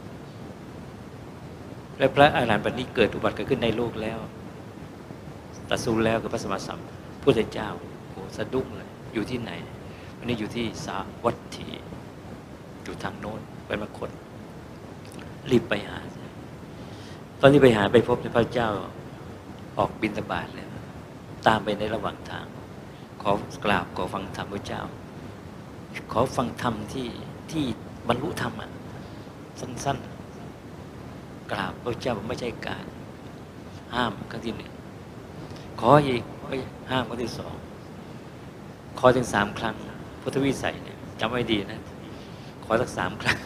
และพระอรหันต์บัดนี้เกิดอุบัติเกิดขึ้นในโลกแล้วตรัสรู้แล้วกับพระสัมมาสัมพุทธเจ้าโอ้สะดุ้งเลยอยู่ที่ไหนวันนี้อยู่ที่สาวัตถีอยู่ทางโน้นเป็นมคธรีบไปหาตอนที่ไปหาไปพบพระเจ้าออกบิณฑบาตเลยตามไปในระหว่างทางขอกราบขอฟังธรรมพระเจ้าขอฟังธรรมที่บรรลุธรรมอ่ะสั้นๆกราบพระเจ้าไม่ใช่การห้ามครั้งที่1ขออีกไม่ห้ามครั้งที่2ขอถึง3 ครั้งพุทธวิสัยเนี่ยจำไว้ดีนะขอสัก3 ครั้ง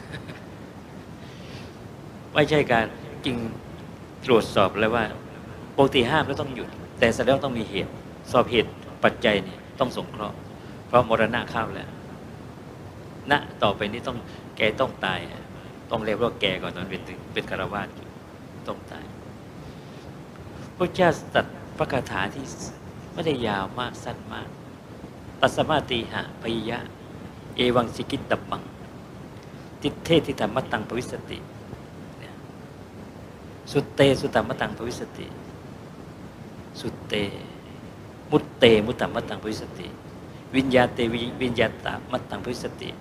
ไม่ใช่การจริงตรวจสอบแล้วว่าปกติห้ามแล้วต้องหยุดแต่แสดงต้องมีเหตุสอบเหตุปัจจัยเนี่ยต้องสงเคราะห์เพราะมรณะเข้าแล้วณต่อไปนี้แกต้องตายต้องเรียกว่าแกก่อนตอนเป็นคฤหัสถ์ต้องตายพระเจ้าตรัสพระคาถาที่ไม่ได้ยาวมากสั้นมากตัสมาติหะพยะเอวังสิกิตตบังติเทติธรรมตังภวิสติสุตเตสุตตมตังภวิสติสุตเตมุตเตมุตตมตังภวิสติวิญญาเตวิญญาตมัตตังภวิสติ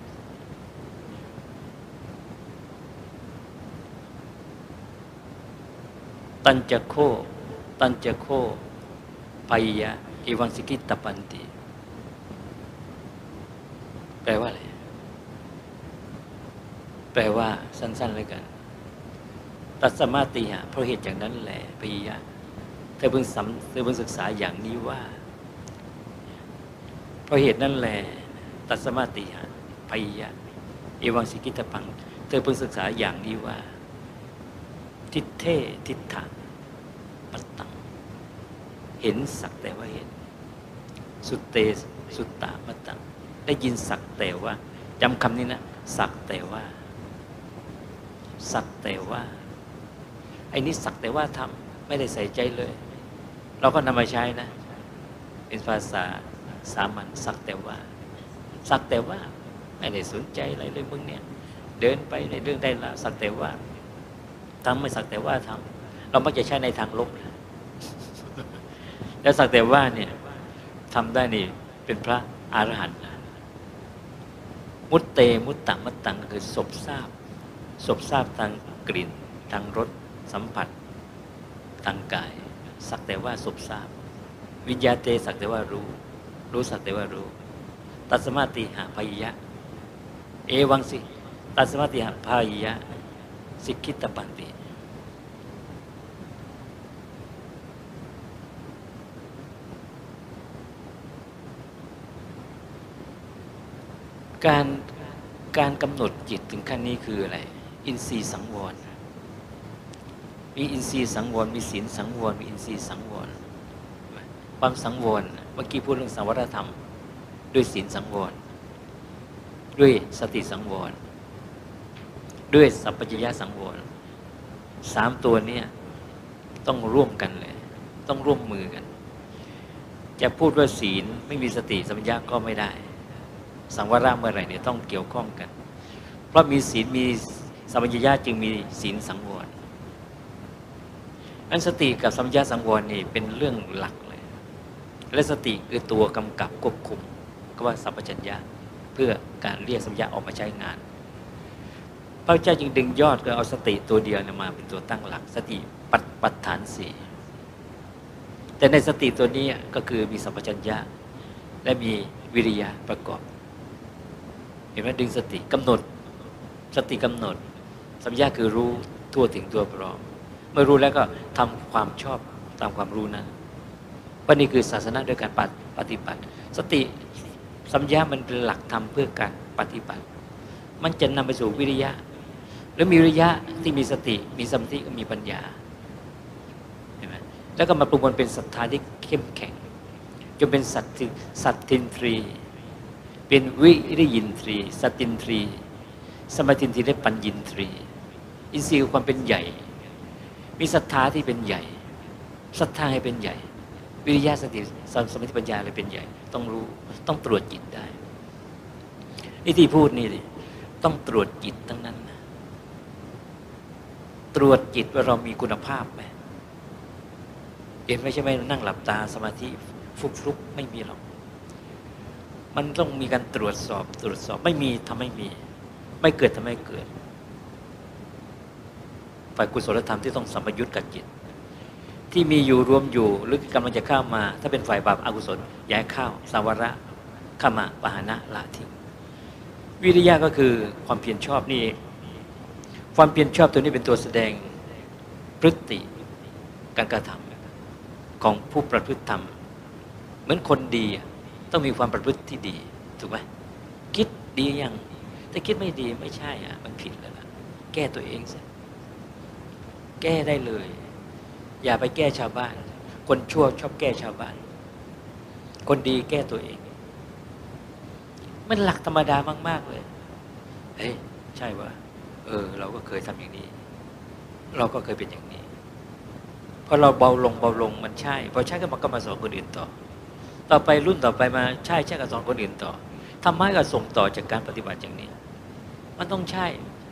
ตัญจโคปายยะเอวังสิกิตตปันติแปลว่าอะไรแปลว่าสั้นๆเลยกันตัสมาติหะเพราะเหตุอย่างนั้นแหละปายยะเธอเพิ่งศึกษาอย่างนี้ว่าเพราะเหตุนั้นแหละตัสมาติหะปายยะเอวังสิกิตตปังเธอเพิ่งศึกษาอย่างนี้ว่าทิฏเททิฏฐะปัตตังเห็นสักแต่ว่าเห็นสุตเตสุตตะมัตตังได้ยินสักแต่ว่าจำคำนี้นะสักแต่ว่าไอ้นี่สักแต่ว่าทำไม่ได้ใส่ใจเลยเราก็นำมาใช้นะเป็นภาษาสามัญสักแต่ว่าไม่ได้สนใจอะไรเลยมึงเนี่ยเดินไปในเรื่องได้ละสักแต่ว่าทำไม่สักแต่ว่าทำเรามักจะใช้ในทางลบแล้วสักแต่ว่าเนี่ยทำได้นี่เป็นพระอรหันต์มุตเตมุตตะมัตตังคือศพทราบทางกลิ่นทางรสสัมผัสทางกายสักแต่ว่าศพทราบวิญญาเตสักแต่ว่ารู้สักแต่ว่ารู้ตัสมาติหะพายยะเอวังสิตัสมาติหะพายยะสิกิตตปันติการกำหนดจิตถึงขั้นนี้คืออะไรอินทรีย์สังวรมีอินทรีย์สังวรมีศีลสังวรมีอินทรีย์สังวรความสังวรเมื่อกี้พูดเรื่องสังวรธรรมด้วยศีลสังวรด้วยสติสังวรด้วยสัพพัญญะสังวร3ตัวนี้ต้องร่วมกันเลยต้องร่วมมือกันจะพูดว่าศีลไม่มีสติสัมปชัญญะก็ไม่ได้สังวรเมื่อไหร่เนี่ยต้องเกี่ยวข้องกันเพราะมีศีลมีสัมปชัญญะจึงมีศีลสังวรอันสติกับสัมปชัญญะสังวรนี่เป็นเรื่องหลักเลยและสติคือตัวกำกับควบคุมก็ว่าสัมปชัญญะเพื่อการเรียกสัมปชัญญะออกมาใช้งานพระเจ้าจึงดึงยอดก็เอาสติตัวเดียวมาเป็นตัวตั้งหลักสติปัฏฐานสี่แต่ในสติตัวนี้ก็คือมีสัมปชัญญะและมีวิริยะประกอบเห็นไหมดึงสติกำหนดสติกำหนดสัมปชัญญะคือรู้ทั่วถึงตัวพร้อมเมื่อรู้แล้วก็ทำความชอบตามความรู้นั้นว่านี่คือศาสนาโดยการปฏิบัติสติสัมปชัญญะมันเป็นหลักธรรมเพื่อการปฏิบัติมันจะนำไปสู่วิริยะหรือมีวิริยะที่มีสติมีสมาธิก็มีปัญญาเห็นไหมแล้วก็มาปรุงมันเป็นศรัทธาที่เข้มแข็งจนเป็นสัตทินทรีเป็นวิริยินทรีสัตตินทรีสมาธินทรีและปัญญินทรีอินทรีย์คือความเป็นใหญ่มีศรัทธาที่เป็นใหญ่ศรัทธาให้เป็นใหญ่วิริยะสติสมาธิปัญญาเลยเป็นใหญ่ต้องรู้ต้องตรวจจิตได้นี่ที่พูดนี่ต้องตรวจจิตทั้งนั้นนะตรวจจิตว่าเรามีคุณภาพไหมเห็นไม่ใช่ไหมนั่งหลับตาสมาธิฟุกๆไม่มีหรอกมันต้องมีการตรวจสอบไม่มีทำไม่มีไม่เกิดทำให้เกิดฝ่ายกุศลธรรมที่ต้องสัมปยุตกับจิตที่มีอยู่รวมอยู่หรือกำลังจะเข้ามาถ้าเป็นฝ่ายบาปอกุศลย้ายเข้าสาวระเข้ามาปหานะละทิ้งวิริยะก็คือความเพียรชอบนี่เองความเพียรชอบตัวนี้เป็นตัวแสดงพฤติการกระทำของผู้ประพฤติธรรมเหมือนคนดีต้องมีความประพฤติที่ดีถูกไหมคิดดียังแต่คิดไม่ดีไม่ใช่มันผิดแล้วล่ะแก้ตัวเองสิแก้ได้เลยอย่าไปแก้ชาวบ้านคนชั่วชอบแก้ชาวบ้านคนดีแก้ตัวเองมันหลักธรรมดามากๆเลยเฮ้ยใช่ว่าเราก็เคยทำอย่างนี้เราก็เคยเป็นอย่างนี้พอเราเบาลงมันใช่พอใช่ก็มาสอนคนอื่นต่อไปรุ่นต่อไปมาใช่ก็สอนคนอื่นต่อทำให้ก็ส่งต่อจากการปฏิบัติอย่างนี้มันต้องใช่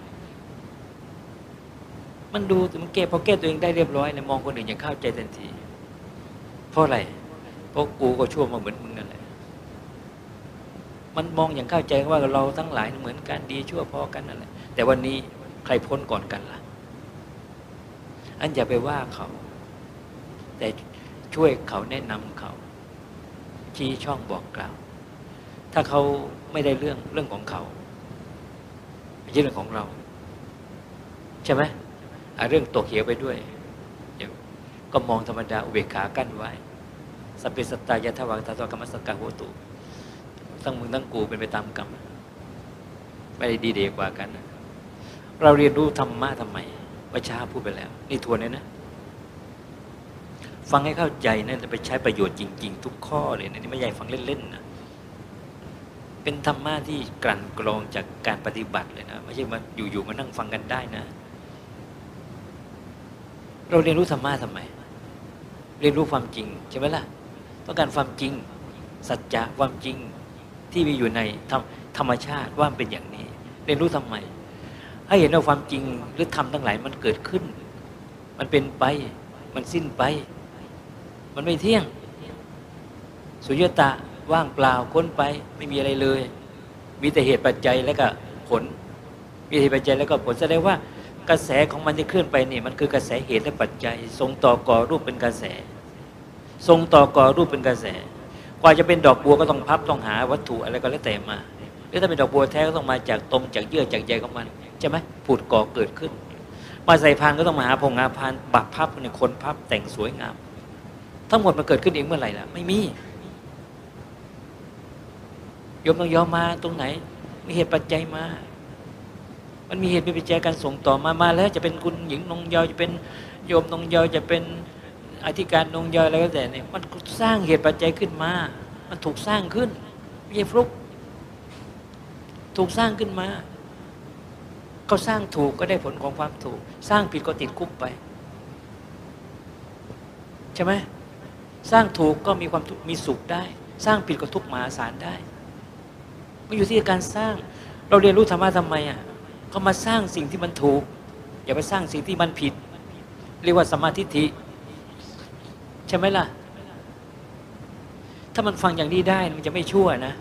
มันดูมันแก้พอแก้ตัวเองได้เรียบร้อยเนี่ยมองคนอื่นอย่างเข้าใจทันทีเพราะอะไรเพราะกูก็ชั่วมาเหมือนมึงนั่นแหละมันมองอย่างเข้าใจว่าเราทั้งหลายเหมือนกันดีชั่วพอกันนั่นแหละแต่วันนี้ใครพ้นก่อนกันล่ะอันอย่าไปว่าเขาแต่ช่วยเขาแนะนำเขาชี้ช่องบอกกล่าวถ้าเขาไม่ได้เรื่องของเขาไม่ใช่เรื่องของเราใช่ไหมเรื่องตกเหวไปด้วยก็มองธรรมดาอุเบกขากั้นไว้สัพเพสัตตายะทวังตาตัวกรรมสกกาโหตุทั้งมึงทั้งกูเป็นไปตามกรรมไม่ได้ดีเด่กว่ากันเราเรียนรู้ธรรมะทำไมประชาพูดไปแล้วนี่ทวนเลยนะฟังให้เข้าใจนะจะไปใช้ประโยชน์จริงๆทุกข้อเลยนะนี่ไม่ใช่ฟังเล่นๆนะเป็นธรรมะที่กลั่นกรองจากการปฏิบัติเลยนะไม่ใช่มาอยู่ๆมานั่งฟังกันได้นะเราเรียนรู้ธรรมะทำไมเรียนรู้ความจริงใช่ไหมล่ะต้องการความจริงสัจจะความจริงที่มีอยู่ในธรรมชาติว่ามันเป็นอย่างนี้เรียนรู้ทำไมให้เห็นว่าความจริงหรือธรรมทั้งหลายมันเกิดขึ้นมันเป็นไปมันสิ้นไปมันไม่เที่ยงสุญญตาว่างเปล่าค้นไปไม่มีอะไรเลยมีแต่เหตุปัจจัยแล้วก็ผลมีเหตุปัจจัยแล้วก็ผลแสดงว่ากระแสของมันที่เคลื่อนไปนี่มันคือกระแสเหตุและปัจจัยส่งต่อก่อรูปเป็นกระแสส่งต่อก่อรูปเป็นกระแสกว่าจะเป็นดอกบัวก็ต้องพับต้องหาวัตถุอะไรก็แล้วแต่มาหรือถ้าเป็นดอกบัวแท้ก็ต้องมาจากตมจากเยื่อจากใยของมันใช่ไหมผุดก่อเกิดขึ้นมาใส่พานก็ต้องมาหาพงหาพานปักพับเนี่ยคนพับแต่งสวยงามทั้งหมดมันเกิดขึ้นเองเมื่อไหร่ล่ะไม่มีโยมต้องยอมมาตรงไหนมีเหตุปัจจัยมามันมีเหตุมีปัจจัยการส่งต่อมาแล้วจะเป็นคุณหญิงนงเยาว์จะเป็นโยมนงเยาว์จะเป็นอธิการนงเยาว์อะไรก็แต่เนี่ยมันสร้างเหตุปัจจัยขึ้นมามันถูกสร้างขึ้นไม่ใช่ฟลุกถูกสร้างขึ้นมาเขาสร้างถูกก็ได้ผลของความถูกสร้างผิดก็ติดคุกไปใช่ไหมสร้างถูกก็มีความทุกข์มีสุขได้สร้างผิดก็ทุกข์มหาศาลได้มันอยู่ที่การสร้างเราเรียนรู้ธรรมะทำไมอ่ะก็มาสร้างสิ่งที่มันถูกอย่าไปสร้างสิ่งที่มันผิดเรียกว่าสัมมาทิฏฐิใช่ไหมล่ะถ้ามันฟังอย่างนี้ได้มันจะไม่ชั่วนะ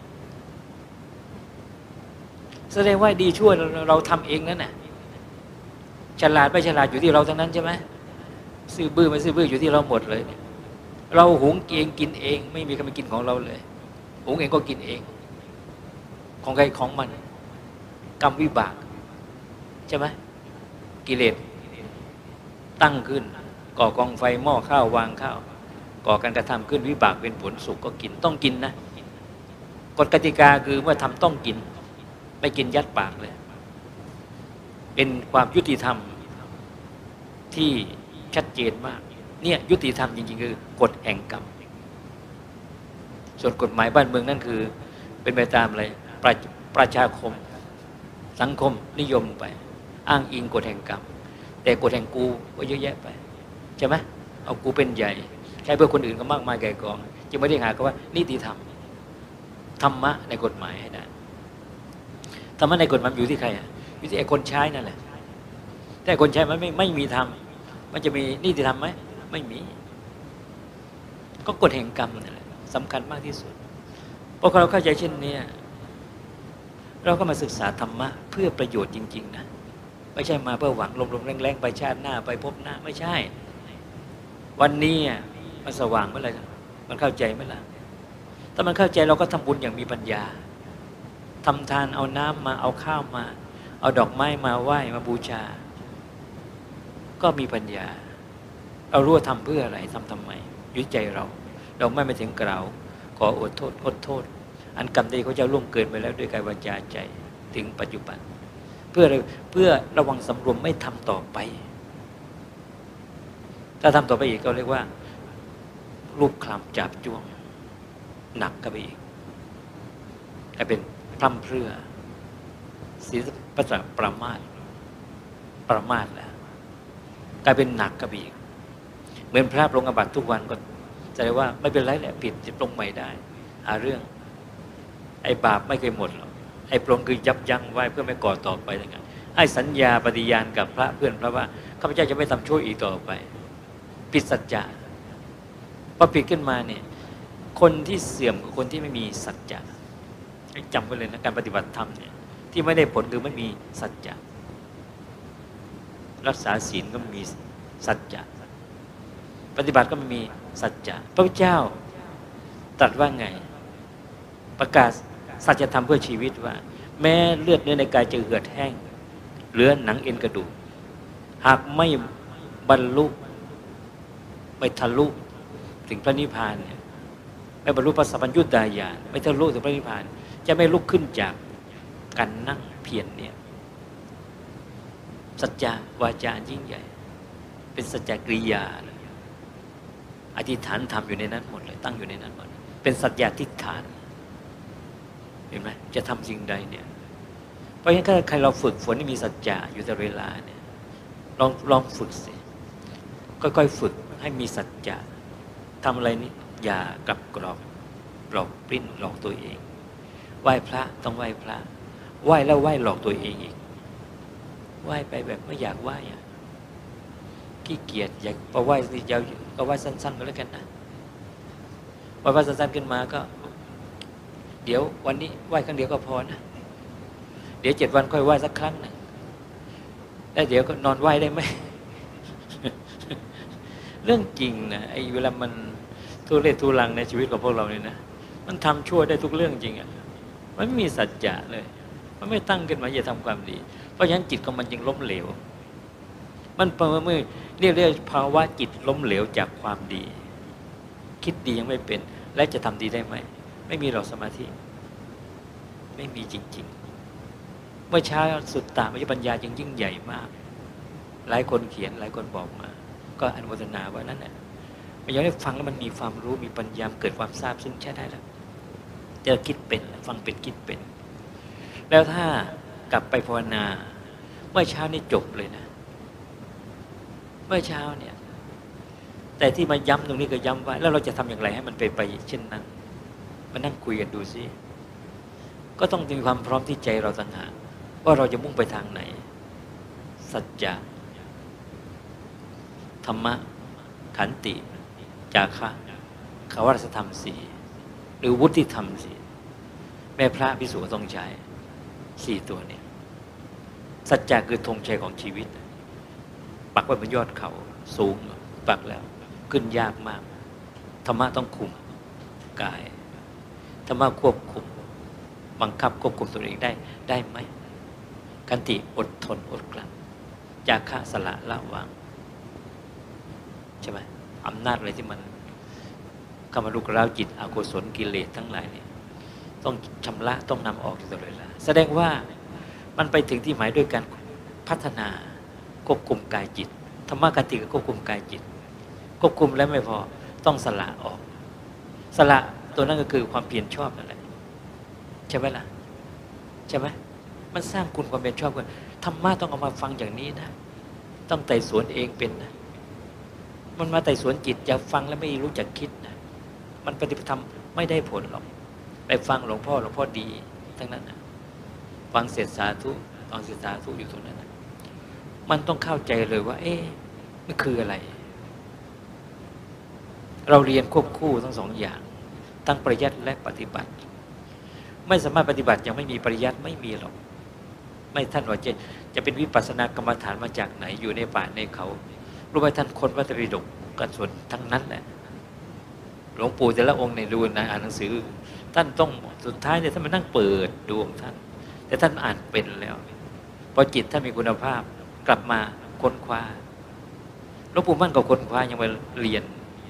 แสดงว่าดีชั่วเราทำเองนั่นน่ะฉลาดไม่ฉลาดอยู่ที่เราทั้งนั้นใช่ไหมซื่อบื้อไม่ซื่อบื้ออยู่ที่เราหมดเลยเราหุงเองกินเองไม่มีใครมากินของเราเลยหุงเองก็กินเองของใครของมันกรรมวิบากใช่ไหมกิเลสตั้งขึ้นก่อกองไฟหม้อข้าววางข้าวก่อการกระทำขึ้นวิบากเป็นผลสุขก็กินต้องกินนะกฎกติกาคือเมื่อทำต้องกินไม่กินยัดปากเลยเป็นความยุติธรรมที่ชัดเจนมากเนี่ยยุติธรรมจริงๆคือกฎแห่งกรรมส่วนกฎหมายบ้านเมืองนั่นคือเป็นไปตามอะไรประชาคมสังคมนิยมไปอ้างอิงกฎแห่งกรรมแต่กฎแห่งกูก็เยอะแยะไปใช่ไหมเอากูเป็นใหญ่ใช้เพื่อคนอื่นก็มากมายแก่กองจึงไม่ได้หาคำว่านิติธรรมธรรมะในกฎหมายให้ได้ธรรมะในกฎหมายอยู่ที่ใครอ่ะอยู่ที่ไอ้คนใช้นั่นแหละแต่คนใช้มันไม่มีธรรมมันจะมีนิติธรรมไหมไม่มีก็กฎแห่งกรรมนั่นแหละสำคัญมากที่สุดเพราะเราเข้าใจเช่นนี้เราก็มาศึกษาธรรมะเพื่อประโยชน์จริงๆนะไม่ใช่มาเพื่อหวังลมๆแรงๆไปชาติหน้าไปพบหน้าไม่ใช่วันนี้มันสว่างเมื่อไหร่มันเข้าใจไหมล่ะถ้ามันเข้าใจเราก็ทำบุญอย่างมีปัญญาทำทานเอาน้ำมาเอาข้าวมาเอาดอกไม้มาไหว้มาบูชาก็มีปัญญาเรารู้ว่าทำเพื่ออะไรทำไมอยู่ใจเราไม่ไปถึงกล่าวขออดโทษงดโทษอันกรรมใดเขาจะล่วงเกินไปแล้วด้วยกายวาจาใจถึงปัจจุบันเพื่อระวังสำรวมไม่ทำต่อไปถ้าทำต่อไปอีกก็เรียกว่ารูปคลำจับจ้วงหนักก็ไปอีกกลายเป็นพร่ำเพรื่อศีลประจักษ์ประมาทแล้วกลายเป็นหนักก็ไปอีกเหมือนพระปรงอาบัติทุกวันก็แสดงว่าไม่เป็นไรแหละผิดจะปรงใหม่ได้หาเรื่องไอ้บาปไม่เคยหมดหรอกไอ้ปรงคือยับยั้งไว้เพื่อไม่ก่อต่อไปอย่างนั้นให้สัญญาปฏิญาณกับพระเพื่อนพระว่าข้าพเจ้าจะไม่ทำชั่วอีกต่อไปผิดสัจจะพอผิดขึ้นมาเนี่ยคนที่เสื่อมกับคนที่ไม่มีสัจจะให้จำไว้เลยนะการปฏิบัติธรรมเนี่ยที่ไม่ได้ผลคือไม่มีสัจจะรักษาศีลก็ไม่มีสัจจะปฏิบัติก็ไม่มีสัจจะพระพุทธเจ้าตรัสว่าไงประกาศสัจธรรมเพื่อชีวิตว่าแม้เลือดเนื้อในกายจะเหือดแห้งเหลือหนังเอ็นกระดูกหากไม่บรรลุไม่ทะลุถึงพระนิพพานเนี่ยไม่บรรลุพระสัพพัญญุตญาณไม่ทะลุถึงพระนิพพานจะไม่ลุกขึ้นจากการนั่งเพียรเนี่ยสัจจะวาจายิ่งใหญ่เป็นสัจจกริยาอธิษฐานทำอยู่ในนั้นหมดเลยตั้งอยู่ในนั้นหมดเป็นสัจญาทิฏฐานเห็นไหมจะทำสิ่งใดเนี่ยเพราะฉะนั้นถ้าใครเราฝึกฝนให้มีสัจจะอยู่ตลอดเวลาเนี่ยลองฝึกสิค่อยๆฝึกให้มีสัจจะทำอะไรนี่อย่ากลับกรอกหลอกปลิ้นหลอกตัวเองไหว้พระต้องไหว้พระไหว้แล้วไหว้หลอกตัวเองอีกไหว้ไปแบบไม่อยากไหว้ขี้เกียจอยากพอไหว้ยาวก็ไหว้สั้นๆก็แล้วกันนะไหว้สั้นๆขึ้นมาก็เดี๋ยววันนี้ไหว้ครั้งเดียวก็พอนะเดี๋ยว7 วันค่อยไหว้สักครั้งนะแล้วเดี๋ยวก็นอนไหว้ได้ไหม เรื่องจริงนะไอ้เวลามันทุเรศทุรังในชีวิตของพวกเราเนี่ยนะมันทำชั่วได้ทุกเรื่องจริงอ่ะมันไม่มีสัจจะเลยมันไม่ตั้งขึ้นมาจะทำความดีเพราะฉะนั้นจิตของมันจึงล้มเหลวมันเมื่อเรียกภาวะจิตล้มเหลวจากความดีคิดดียังไม่เป็นและจะทำดีได้ไหมไม่มีหรอกสมาธิไม่มีจริงๆเมื่อเช้าสุดตามยปัญญาจึงยิ่งใหญ่มากหลายคนเขียนหลายคนบอกมาก็อนุโมทนาว่านั้นแหละมันยังได้ฟังแล้วมันมีความรู้มีปัญญาเกิดความทราบซึ่งใช้ได้แล้วจะคิดเป็นฟังเป็นคิดเป็นแล้วถ้ากลับไปภาวนาเมื่อเช้านี่จบเลยนะเมื่อเช้าเนี่ยแต่ที่มาย้ำตรงนี้ก็ย้ำว่าแล้วเราจะทำอย่างไรให้มันไปเช่นนั้นมานั่งคุยกันดูซิก็ต้องมีความพร้อมที่ใจเราต่างหากว่าเราจะมุ่งไปทางไหนสัจจะธรรมะขันติจาคะขวัตธรรมสี่หรือวุฒิธรรมสี่แม่พระภิกษุต้องใช้สี่ตัวนี้สัจจะคือธงชัยของชีวิตปักไว้บนยอดเขาสูงปักแล้วขึ้นยากมากธรรมะต้องคุมกายธรรมะควบคุมบังคับควบคุมตัวเองได้ไหมขันติอดทนอดกลั้นจาคะสละละวางใช่ไหมอำนาจอะไรที่มันเข้ามาลุกเร้าจิตอกุศลกิเลสทั้งหลายเนี่ยต้องชำระต้องนำออกอยู่ตลอดเวลาแสดงว่ามันไปถึงที่หมายด้วยการพัฒนาควบคุมกายจิตธรรมะขันติก็ควบคุมกายจิตควบคุมแล้วไม่พอต้องสละออกสละตัวนั้นก็คือความเพียรชอบนั่นแหละใช่ไหมล่ะใช่ไหมมันสร้างคุณความเป็นชอบกันธรรมะต้องเอามาฟังอย่างนี้นะต้องไต่สวนเองเป็นนะมันมาไต่สวนจิตจะฟังแล้วไม่รู้จักคิดนะมันปฏิบัติธรรมไม่ได้ผลหรอกไปฟังหลวงพ่อดีทั้งนั้นนะฟังเสร็จสาธุฟังเสร็จสาธุอยู่ตรงนั้นนะมันต้องเข้าใจเลยว่ามันคืออะไรเราเรียนควบคู่ทั้งสองอย่างทั้งปริยัติและปฏิบัติไม่สามารถปฏิบัติยังไม่มีปริยัติไม่มีหรอกไม่ท่านว่าจะเป็นวิปัสสนากรรมฐานมาจากไหนอยู่ในป่าในเขารู้ไหมท่านคนพระไตรปิฎกกันส่วนทั้งนั้นแหละหลวงปู่แต่ละองค์ในดูนะอ่านหนังสือท่านต้องสุดท้ายเนี่ยท่านมานั่งเปิดดูของท่านแต่ท่านอ่านเป็นแล้วพอจิตท่านมีคุณภาพกลับมาค้นคว้าหลวงปู่มั่นก็ค้นคว้ายังไปเรียน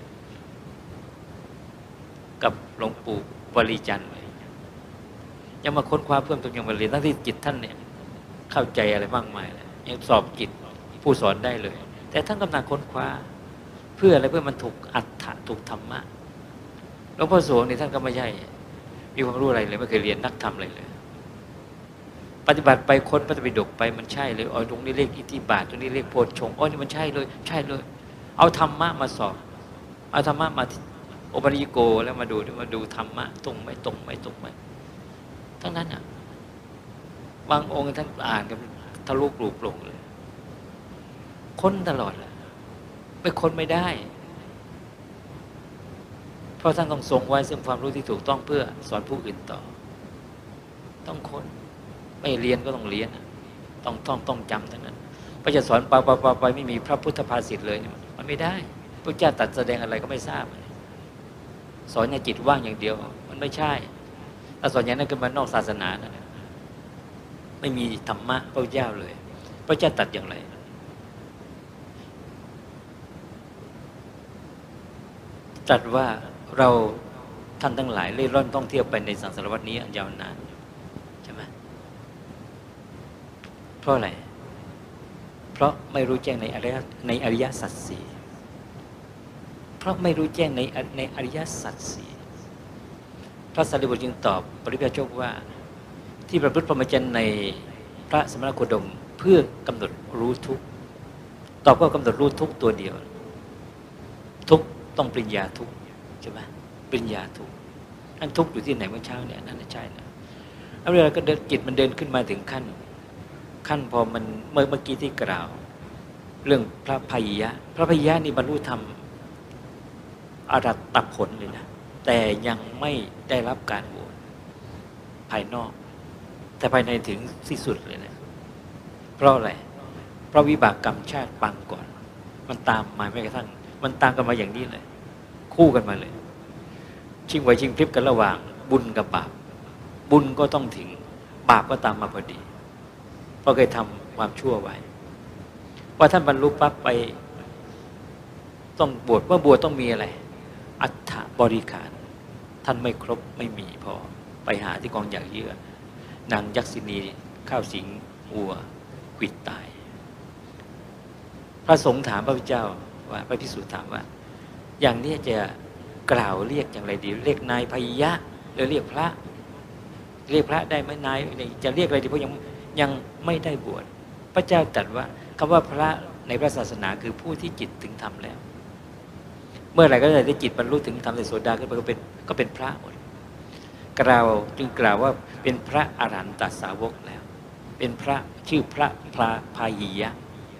กับหลวงปู่วลีจันทร์ยังมาค้นคว้าเพิ่มเติมยังมาเรียนทั้งที่จิตท่านเนี่ยเข้าใจอะไรมากมายเลยยังสอบจิตผู้สอนได้เลยแต่ท่านกำลังค้นคว้าเพื่ออะไรเพื่อมันถูกอัตถะถูกธรรมะหลวงพ่อโสนี่ท่านก็ไม่ใช่มีความรู้อะไรเลยไม่เคยเรียนนักธรรมอะไรเลยปฏิบัติไปค้นพระไตรปิฎกไปมันใช่เลยตรงนี้เลขอิทธิบาทตรงนี้เลขโพชฌงค์นี่มันใช่เลยใช่เลยเอาธรรมะมาสอบเอาธรรมะมาโอปนิโกแล้วมาดูธรรมะตรงไหมทั้งนั้นอ่ะบางองค์ท่านอ่านกันทะลุปลุกปลงเลยค้นตลอดเลยไม่ค้นไม่ได้เพราะท่านต้องทรงไว้ซึ่งความรู้ที่ถูกต้องเพื่อสอนผู้อื่นต่อต้องค้นไม่เรียนก็ต้องเรียนต้องจำทั้งนั้นพระจะสอนไปไม่มีพระพุทธภาษิตเลยมันไม่ได้พระเจ้าตรัสแสดงอะไรก็ไม่ทราบสอนอย่างจิตว่างอย่างเดียวมันไม่ใช่ถ้าสอนอย่างนั้นก็มันนอกศาสนานะไม่มีธรรมะพระเจ้าเลยพระเจ้าตรัสอย่างไรตรัสว่าเราท่านทั้งหลายเล่ร่อนท่องเที่ยวไปในสังสารวัฏนี้ยาวนานใช่ไหมเพราะอะไรเพราะไม่รู้แจ้งในอริยสัจสี่เพราะไม่รู้แจ้งในอริยสัจสี่พระสารีบุตรจึงตอบปริพาชกว่าที่ประพฤติพรหมจรรย์ในพระสมณโคดมเพื่อกำหนดรู้ทุกข์ตอบก็กำหนดรู้ทุกข์ตัวเดียวทุกข์ต้องปริญญาทุกข์ใช่ไหมปริญญาทุกข์นั่นทุกข์อยู่ที่ไหนเมื่อเช้าเนี่ยนั่นใช่นะแล้วเวลาก็จิตมันเดินขึ้นมาถึงขั้นพอมันเมื่อกี้ที่กล่าวเรื่องพระพยิยะนี่บรรลุธรรมอรัตตผลเลยนะแต่ยังไม่ได้รับการโหวตภายนอกแต่ภายในถึงที่สุดเลยนะเพราะอะไรเพราะวิบากกรรมชาติปางก่อนมันตามมาแม้กระทั่งมันตามกันมาอย่างนี้เลยคู่กันมาเลยชิงไหวชิงพริบกันระหว่างบุญกับบาปบุญก็ต้องถึงบาปก็ตามมาพอดีเพราะเคยทำความชั่วไว้พอท่านบรรลุปั๊บไปต้องบวชว่าบวชต้องมีอะไรอัฏฐบริขารท่านไม่ครบไม่มีพอไปหาที่กองอยากเยื่อนางยักษินีข้าวสิงวัวขวิดตายพระสงฆ์ถามพระพุทธเจ้าว่าพระภิกษุถามว่าอย่างนี้จะกล่าวเรียกอย่างไรดีเรียกนายพยิยะหรือเรียกพระได้ไหมนายจะเรียกอะไรดีเพราะยังไม่ได้บวชพระเจ้าตรัสว่าคำว่าพระในพระศาสนาคือผู้ที่จิตถึงธรรมแล้วเมื่อไหร่ก็ได้ที่จิตบรรลุถึงธรรมในโสดาขึ้นไปก็เป็นพระหมดกล่าวจึงกล่าวว่าเป็นพระอรหันตสาวกแล้วเป็นพระชื่อพระพาหิยะ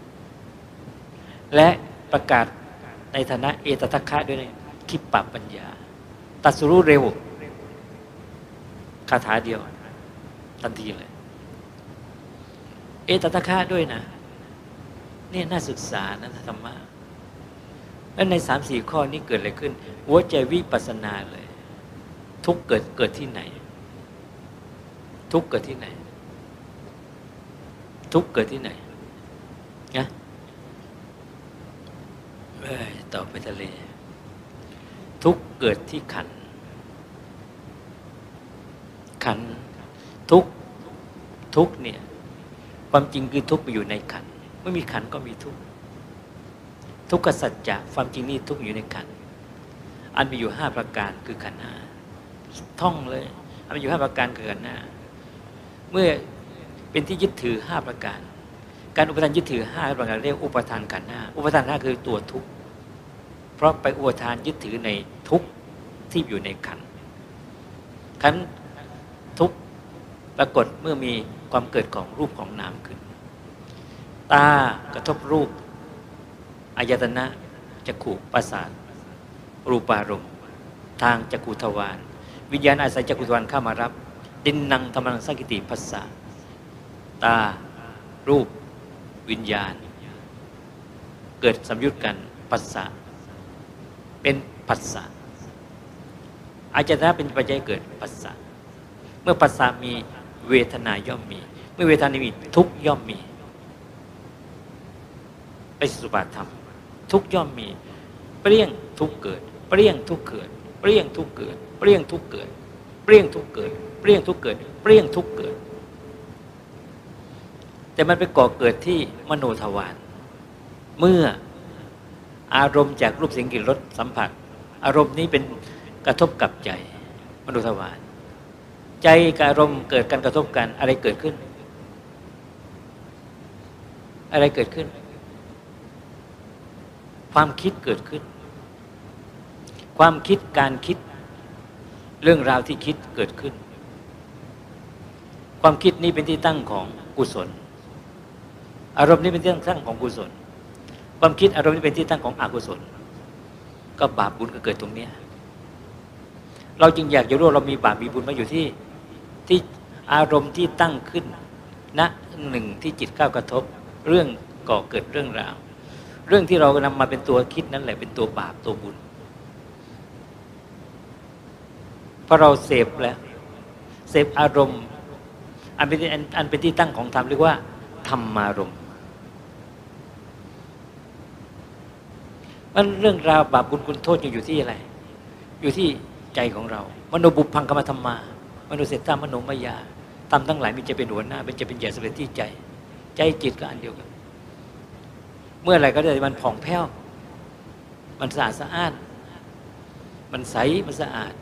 และประกาศในฐานะเอตทัคคะด้วยนะคิปปปัญญาตรัสรู้เร็วคาถาเดียวทันทีเลยเอตทัคคะด้วยนะนี่น่าศึกษานะธรรมะแล้วใน 3-4 ข้อนี้เกิดอะไรขึ้นหัวใจวิปัสสนาเลยทุกข์เกิดที่ไหนทุกข์เกิดที่ไหนทุกข์เกิดที่ไหนนะต่อไปทะเลทุกข์เกิดที่ขันธ์ทุกข์เนี่ยความจริงคือทุกข์อยู่ในขันธ์ไม่มีขันธ์ก็มีทุกข์ทุกขสัจจะความจริงนี่ทุกข์อยู่ในขันธ์อันมีอยู่5ประการคือขันธ์5ท่องเลยอันมีอยู่5ประการคือขันธ์5เมื่อเป็นที่ยึดถือ5ประการการอุปทานยึดถือ5ประการเรียกอุปทานขันธ์5อุปทาน5คือตัวทุกข์เพราะไปอุปทานยึดถือในทุกข์ที่อยู่ในขันธ์ทุกข์ปรากฏเมื่อมีความเกิดของรูปของนามขึ้นตากระทบรูปอายตนะจักขุประสาทรูปารมณ์ทางจักขุทวารวิญญาณอาศัยจักขุทวารเข้ามารับดินนังธรรมังสังกิติภัสสะตารูปวิญญาณเกิดสัมยุตกันผัสสะเป็นผัสสะอายตนะเป็นปัจจัยเกิดผัสสะเมื่อผัสสะมีเวทนาย่อมมีเมื่อเวทนามีทุกข์ย่อมมีไปสุปาธรรมทุกข์ย่อมมีเปรี้ยงทุกข์เกิดเปรี้ยงทุกข์เกิดเปรี้ยงทุกข์เกิดเปรี้ยงทุกข์เกิดเปรี้ยงทุกข์เกิดเปรี้ยงทุกข์เกิดเปรี้ยงทุกข์เกิดแต่มันไปก่อเกิดที่มโนทวารเมื่ออารมณ์จากรูปเสียงกลิ่นรสสัมผัสอารมณ์นี้เป็นกระทบกับใจมโนทวารใจกับอารมณ์เกิดการกระทบกันอะไรเกิดขึ้นอะไรเกิดขึ้นความคิดเกิดขึ้นความคิดการคิดเรื่องราวที่คิดเกิดขึ้นความคิดนี้เป็นที่ตั้งของกุศลอารมณ์นี้เป็นที่ตั้งของกุศลความคิดอารมณ์นี้เป็นที่ตั้งของอกุศลก็บาปบุญก็เกิดตรงนี้เราจึงอยากจะรู้เรามีบาปมีบุญมาอยู่ที่อารมณ์ที่ตั้งขึ้นณหนึ่งที่จิตเข้ากระทบเรื่องก่อเกิดเรื่องราวเรื่องที่เรานำมาเป็นตัวคิดนั่นแหละเป็นตัวบาปตัวบุญเพราะเราเสพแล้วเสพอารมณ์อันเป็นที่ตั้งของธรรมเรียกว่าธรรมารมณ์มันเรื่องราวบาปบุญคุณโทษอยู่ที่อะไรอยู่ที่ใจของเรามโนบุพพังกรรมธรรมามโนเสตามโนมายาธรรมทั้งหลายมันจะเป็นหัวหน้ามันจะเป็นใหญ่สำเร็จที่ใจจิตก็อันเดียวกันเมื่อไหร่ก็ได้มันผ่องแผ้วมันสะอาดสะอ้านมันใสมันสะอาด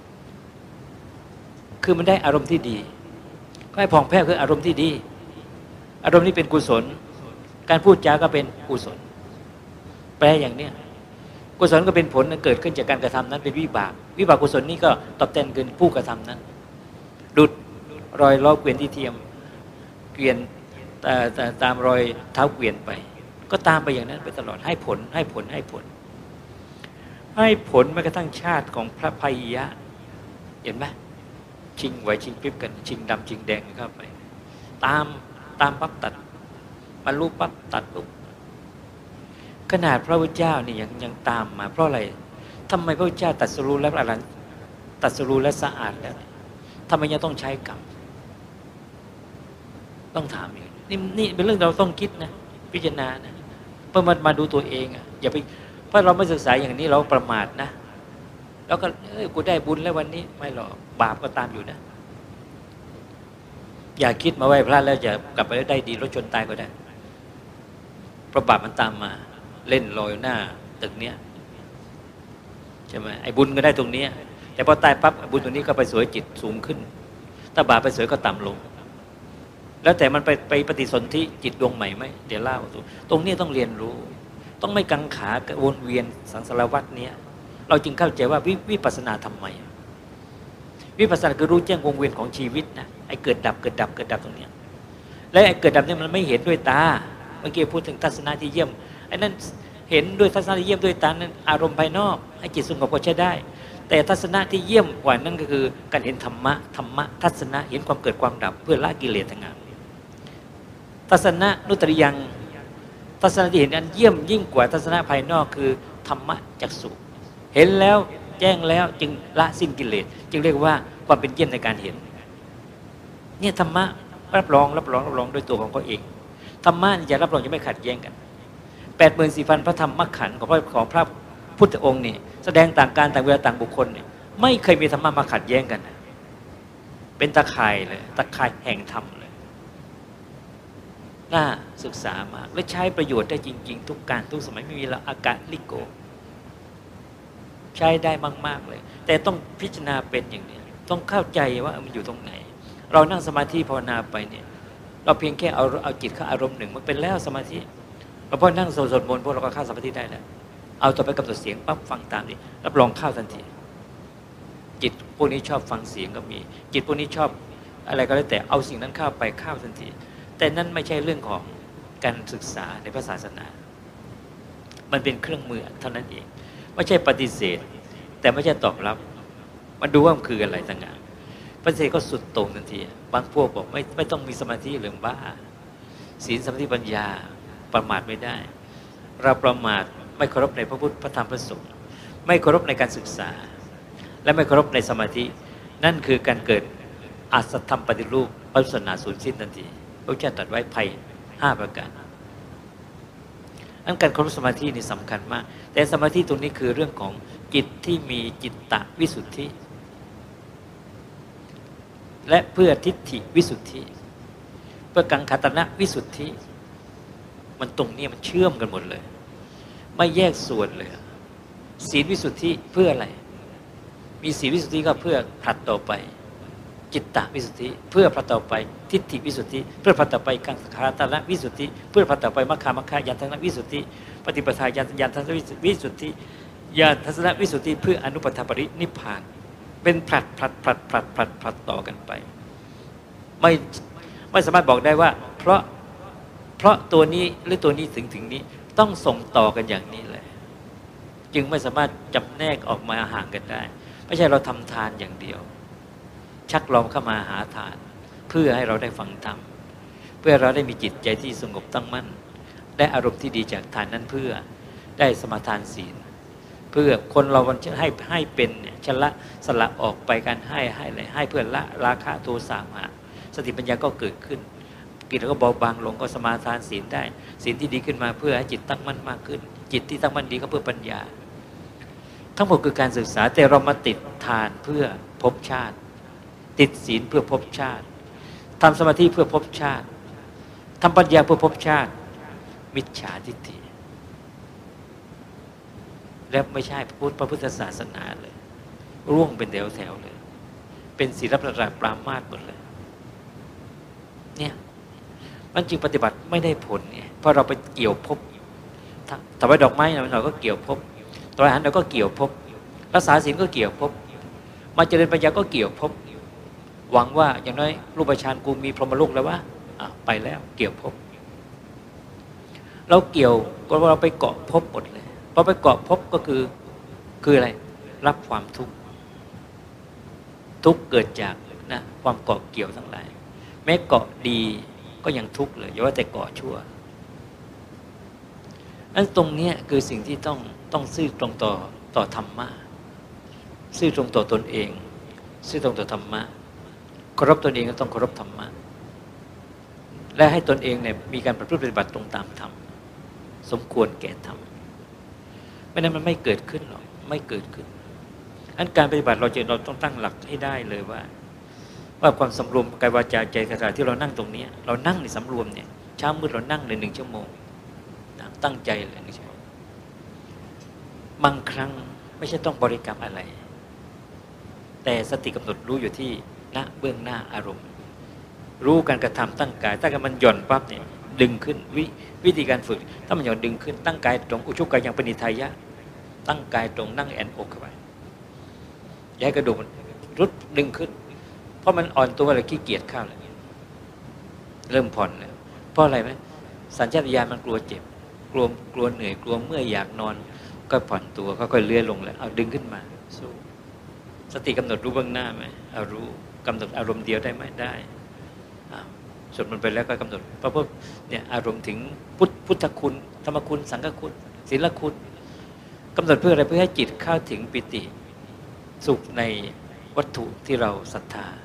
คือมันได้อารมณ์ที่ดีก็ให้ผ่องแผ้วคืออารมณ์ที่ดีอารมณ์นี้เป็นกุศลการพูดจาก็เป็นกุศลแปลอย่างเนี้ยกุศลก็เป็นผลเกิดขึ้นจากการกระทำนั้นเป็นวิบากกุศลนี้ก็ตอบแทนเกินผู้กระทำนั้นดุจรอยล้อเกวียนที่เทียมเกวียนตามรอยเท้าเกวียนไปก็ตามไปอย่างนั้นไปตลอดให้ผลแม้กระทั่งชาติของพระพายยะเห็นไหมชิงไหวชิงพริบกันชิงดำชิงแดงเข้าไปตามปั๊บตัดบรรลุปั๊บตัดปุ๊บขนาดพระพุทธเจ้านี่ยังตามมาเพราะอะไรทำไมพระพุทธเจ้าตรัสรู้แล้วอรหันต์ตรัสรู้และสะอาดแล้วทำไมยังต้องใช้กรรมต้องถามอีกนี่เป็นเรื่องเราต้องคิดนะพิจารณานะเพื่อมาดูตัวเองอ่ะอย่าไปเพราะเราไม่ศึกษาอย่างนี้เราประมาทนะแล้วก็กูได้บุญแล้ววันนี้ไม่หรอกบาปก็ตามอยู่นะอย่าคิดมาไหว้พระแล้วจะกลับไปได้ดีรถชนตายก็ได้เพราะบาปมันตามมาเล่นลอยหน้าตึกเนี้ยใช่ไหมไอ้บุญก็ได้ตรงนี้แต่พอตายปั๊บบุญตรงนี้ก็ไปสวยจิตสูงขึ้นถ้าบาปไปสวยก็ต่ำลงแล้วแต่มันไปปฏิสนธิจิตดวงใหม่ไหมเดี๋ยวเล่าตรงนี้ต้องเรียนรู้ต้องไม่กังขาวนเวียนสังสารวัฏเนี้ยเราจึงเข้าใจว่าวิปัสสนาทำไมวิปัสสนาคือรู้แจ้งวงเวียนของชีวิตนะไอ้เกิดดับเกิดดับเกิดดับตรงเนี้ยและไอ้เกิดดับเนี่ยมันไม่เห็นด้วยตาเมื่อกี้พูดถึงทัศนะที่เยี่ยมไอ้นั่นเห็นด้วยทัศนะที่เยี่ยมด้วยตานั้นอารมณ์ภายนอกให้จิตสงบก็ใช้ได้แต่ทัศนะที่เยี่ยมกว่านั้นก็คือการเห็นธรรมะทัศนะเห็นความเกิดความดับเพื่อละกิเลสทั้งนั้นทัศนะนุตริยังทัศนะที่เห็นอันเยี่ยมยิ่งกว่าทัศนะภายนอกคือธรรมะจักษุเห็นแล้วแจ้งแล้วจึงละสิ้นกิเลสจึงเรียกว่าความเป็นเยี่ยมในการเห็นเนี่ยธรรมะรับรองด้วยตัวของเขาเองธรรมะจะรับรองจะไม่ขัดแย้งกัน84,000พระธรรมขันธ์ของพระพุทธองค์นี่แสดงต่างการต่างเวลาต่างบุคคลเนี่ยไม่เคยมีธรรมะมาขัดแย้งกันเป็นตะข่ายเลยตะข่ายแห่งธรรมเลยน่าศึกษามากและใช้ประโยชน์ได้จริงๆทุกการทุกสมัยไม่มีละอากาลิโกใช้ได้มากๆเลยแต่ต้องพิจารณาเป็นอย่างนี้ต้องเข้าใจว่ามันอยู่ตรงไหนเรานั่งสมาธิภาวนาไปเนี่ยเราเพียงแค่เอาจิตเข้าอารมณ์หนึ่งมันเป็นแล้วสมาธิเราพอนั่งสวดมนต์พวกเราก็เข้าสมาธิได้แล้วเอาต่อไปกำหนดเสียงปั๊บฟังตามนี้รับรองเข้าทันทีจิตพวกนี้ชอบฟังเสียงก็มีจิตพวกนี้ชอบอะไรก็แล้วแต่เอาสิ่งนั้นเข้าไปเข้าทันทีแต่นั่นไม่ใช่เรื่องของการศึกษาในพระศาสนามันเป็นเครื่องมือเท่านั้นเองไม่ใช่ปฏิเสธแต่ไม่ใช่ตอบรับมันดูว่ามันคืออะไรต่างหากปฏิเสธก็สุดโต่งทันทีบางพวกบอกไม่ต้องมีสมาธิเรื่องบ้าศีลสมาธิปัญญาประมาทไม่ได้เราประมาทไม่เคารพในพระพุทธพระธรรมพระสงฆ์ไม่เคารพในการศึกษาและไม่เคารพในสมาธินั่นคือการเกิดอสัตธรรมปฏิรูปปัสนาสูญสิ้นทันทีพระเจ้าตรัสไว้ภัย5ประการอันการเคารพสมาธินี่สำคัญมากแต่สมาธิตรงนี้คือเรื่องของจิตที่มีจิตตวิสุทธิและเพื่อทิฏฐิวิสุทธิเพื่อกังขตนะวิสุทธิมันตรงนี้มันเชื่อมกันหมดเลยไม่แยกส่วนเลยศีลวิสุทธิเพื่ออะไรมีศีลวิสุทธิก็เพื่อผลัดต่อไปจิตตวิสุทธิเพื่อผลัดต่อไปทิฏฐิวิสุทธิเพื่อผลัดต่อไปกังขตนะวิสุทธิเพื่อผลัดต่อไปมัคคายานทัศนวิสุทธิปฏิปทาญาณทัศนวิสุทธิญาณทัศนวิสุทธิเพื่ออนุปทาปรินิพพานเป็นผลัดต่อกันไปไม่สามารถบอกได้ว่าเพราะตัวนี้หรือตัวนี้ถึงนี้ต้องส่งต่อกันอย่างนี้เลยจึงไม่สามารถจำแนกออกมาห่างกันได้ไม่ใช่เราทำทานอย่างเดียวชักลองเข้ามาหาทานเพื่อให้เราได้ฟังธรรมเพื่อเราได้มีจิตใจที่สงบตั้งมั่นได้อารมณ์ที่ดีจากทานนั้นเพื่อได้สมาทานศีลเพื่อคนเราวันให้เป็นเนี่ยชละสละออกไปการให้อะไรให้เพื่อละราคะโทสะมาสติปัญญาก็เกิดขึ้นกิจก็เบาบางลงก็สมาทานศีลได้ศีลที่ดีขึ้นมาเพื่อให้จิตตั้งมั่นมากขึ้นจิตที่ตั้งมั่นดีก็เพื่อปัญญาทั้งหมดคือการศึกษาแต่เรามาติดทานเพื่อภพชาติติดศีลเพื่อภพชาติทำสมาธิเพื่อภพชาติทำปัญญาเพื่อภพชาติมิจฉาทิฏฐิและไม่ใช่พระพุทธศาสนาเลยร่วงเป็นแถวเลยเป็นศีลประหลาดปรามาสหมดเลยเนี่ยมันจึงปฏิบัติไม่ได้ผลเนี่ยเพราะเราไปเกี่ยวภพถวายดอกไม้เราก็เกี่ยวภพถวายอาหารเราก็เกี่ยวภพรักษาศีลก็เกี่ยวภพมาเจริญปัญญาก็เกี่ยวภพหวังว่าอย่างน้อยรูปฌานกูมีพรหมโลกแล้วว่าไปแล้วเกี่ยวภพเราเกี่ยวก็เราไปเกาะภพหมดเลยพอไปเกาะภพก็คืออะไรรับความทุกข์เกิดจากนะความเกาะเกี่ยวทั้งหลายแม้เกาะดีก็ยังทุกข์เลยอย่าว่าแต่เกาะชั่วนั้นตรงนี้คือสิ่งที่ต้องซื่อตรงต่อธรรมะซื่อตรงต่อตนเองซื่อตรงต่อธรรมะเคารพตนเองก็ต้องเคารพธรรมะและให้ตนเองเนี่ยมีการประพฤติปฏิบัติตรงตามธรรมสมควรแก่ธรรมไม่นั้นมันไม่เกิดขึ้นหรอกไม่เกิดขึ้นอันการปฏิบัติเราต้องตั้งหลักให้ได้เลยว่าความสำรวมกายวาจาใจขณะที่เรานั่งตรงนี้เรานั่งในสำรวมเนี่ยเช้ามืดเรานั่งเลย1 ชั่วโมงตั้งใจเลย1 ชั่วโมงบางครั้งไม่ใช่ต้องบริกรรมอะไรแต่สติกำหนดรู้อยู่ที่ณเบื้องหน้าอารมณ์รู้การกระทำตั้งกายถ้ามันหย่อนปั๊บเนี่ยดึงขึ้นวิธีการฝึกถ้ามันหย่อนดึงขึ้นตั้งกายตรงอุชุกายังปณิทายะตั้งกายตรงนั่งแอนอกเข้าไปอย่าให้กระดูกมันรุดดึงขึ้นเพราะมันอ่อนตัวเลยขี้เกียจเข้าเลยเริ่มผ่อนแล้วเพราะอะไรไหมสัญชาตญาณมันกลัวเจ็บกลัวเหนื่อยกลัวเมื่อยอยากนอนก็ผ่อนตัวก็ค่อยเลื่อนลงแล้วเอาดึงขึ้นมาสู้สติกำหนดรู้เบื้องหน้าไหมเอารู้กำหนดอารมณ์เดียวได้ไหมได้สวดมันไปแล้วก็กำหนดเพราะเนี่ยอารมณ์ถึงพุทธคุณธรรมคุณสังฆคุณศีลคุณกำหนดเพื่ออะไรเพื่อให้จิตเข้าถึงปิติสุขในวัตถุที่เราศรัทธา